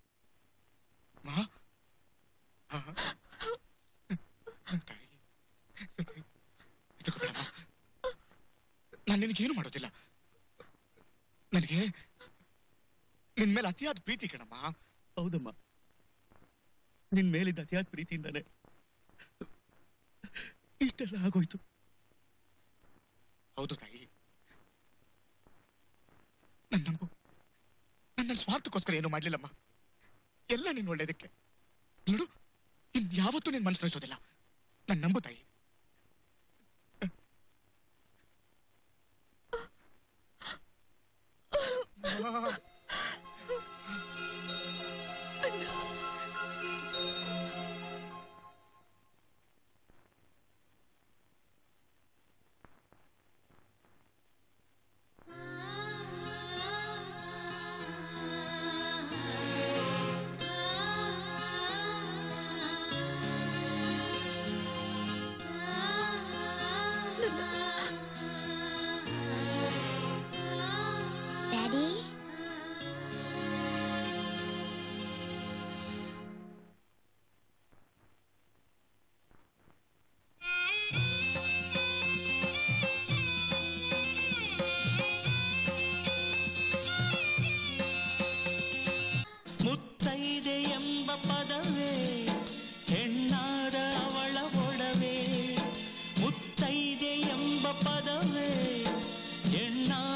ನಾನು ನಿನಗೇನು ಮಾಡೋದಿಲ್ಲ. ನನಗೆ ನಿನ್ ಮೇಲೆ ಅತಿಯಾದ ಪ್ರೀತಿ ಕಣಮ್ಮ. ಹೌದಮ್ಮ, ನಿನ್ ಮೇಲಿದ್ದ ಅತಿಯಾದ ಪ್ರೀತಿಯಿಂದಾನೆ ಇಷ್ಟೆಲ್ಲ ಆಗೋಯ್ತು. ಹೌದು ತಾಯಿ, ನನ್ನ ನಂಬು. ನನ್ನ ಸ್ವಾರ್ಥಕ್ಕೋಸ್ಕರ ಏನು ಮಾಡ್ಲಿಲ್ಲಮ್ಮ, ಎಲ್ಲ ನೀನ್ ಒಳ್ಳೇದಕ್ಕೆ. ನೋಡು, ಇನ್ ಯಾವತ್ತೂ ನಿನ್ ಮನಸ್ಸು ನೋಯಿಸೋದಿಲ್ಲ. ನನ್ನ ನಂಬು ತಾಯಿ. ಡ್ಯಾಡಿ, ಮುತ್ತೈದೆ ಎಂಬ ಪದವೇ ಹೆಣ್ಣಾದ ಅವಳ ಒಡವೆ. ಮುತ್ತೈದೆ ಎಂಬ ಪದವೇ ಹೆಣ್ಣಾದ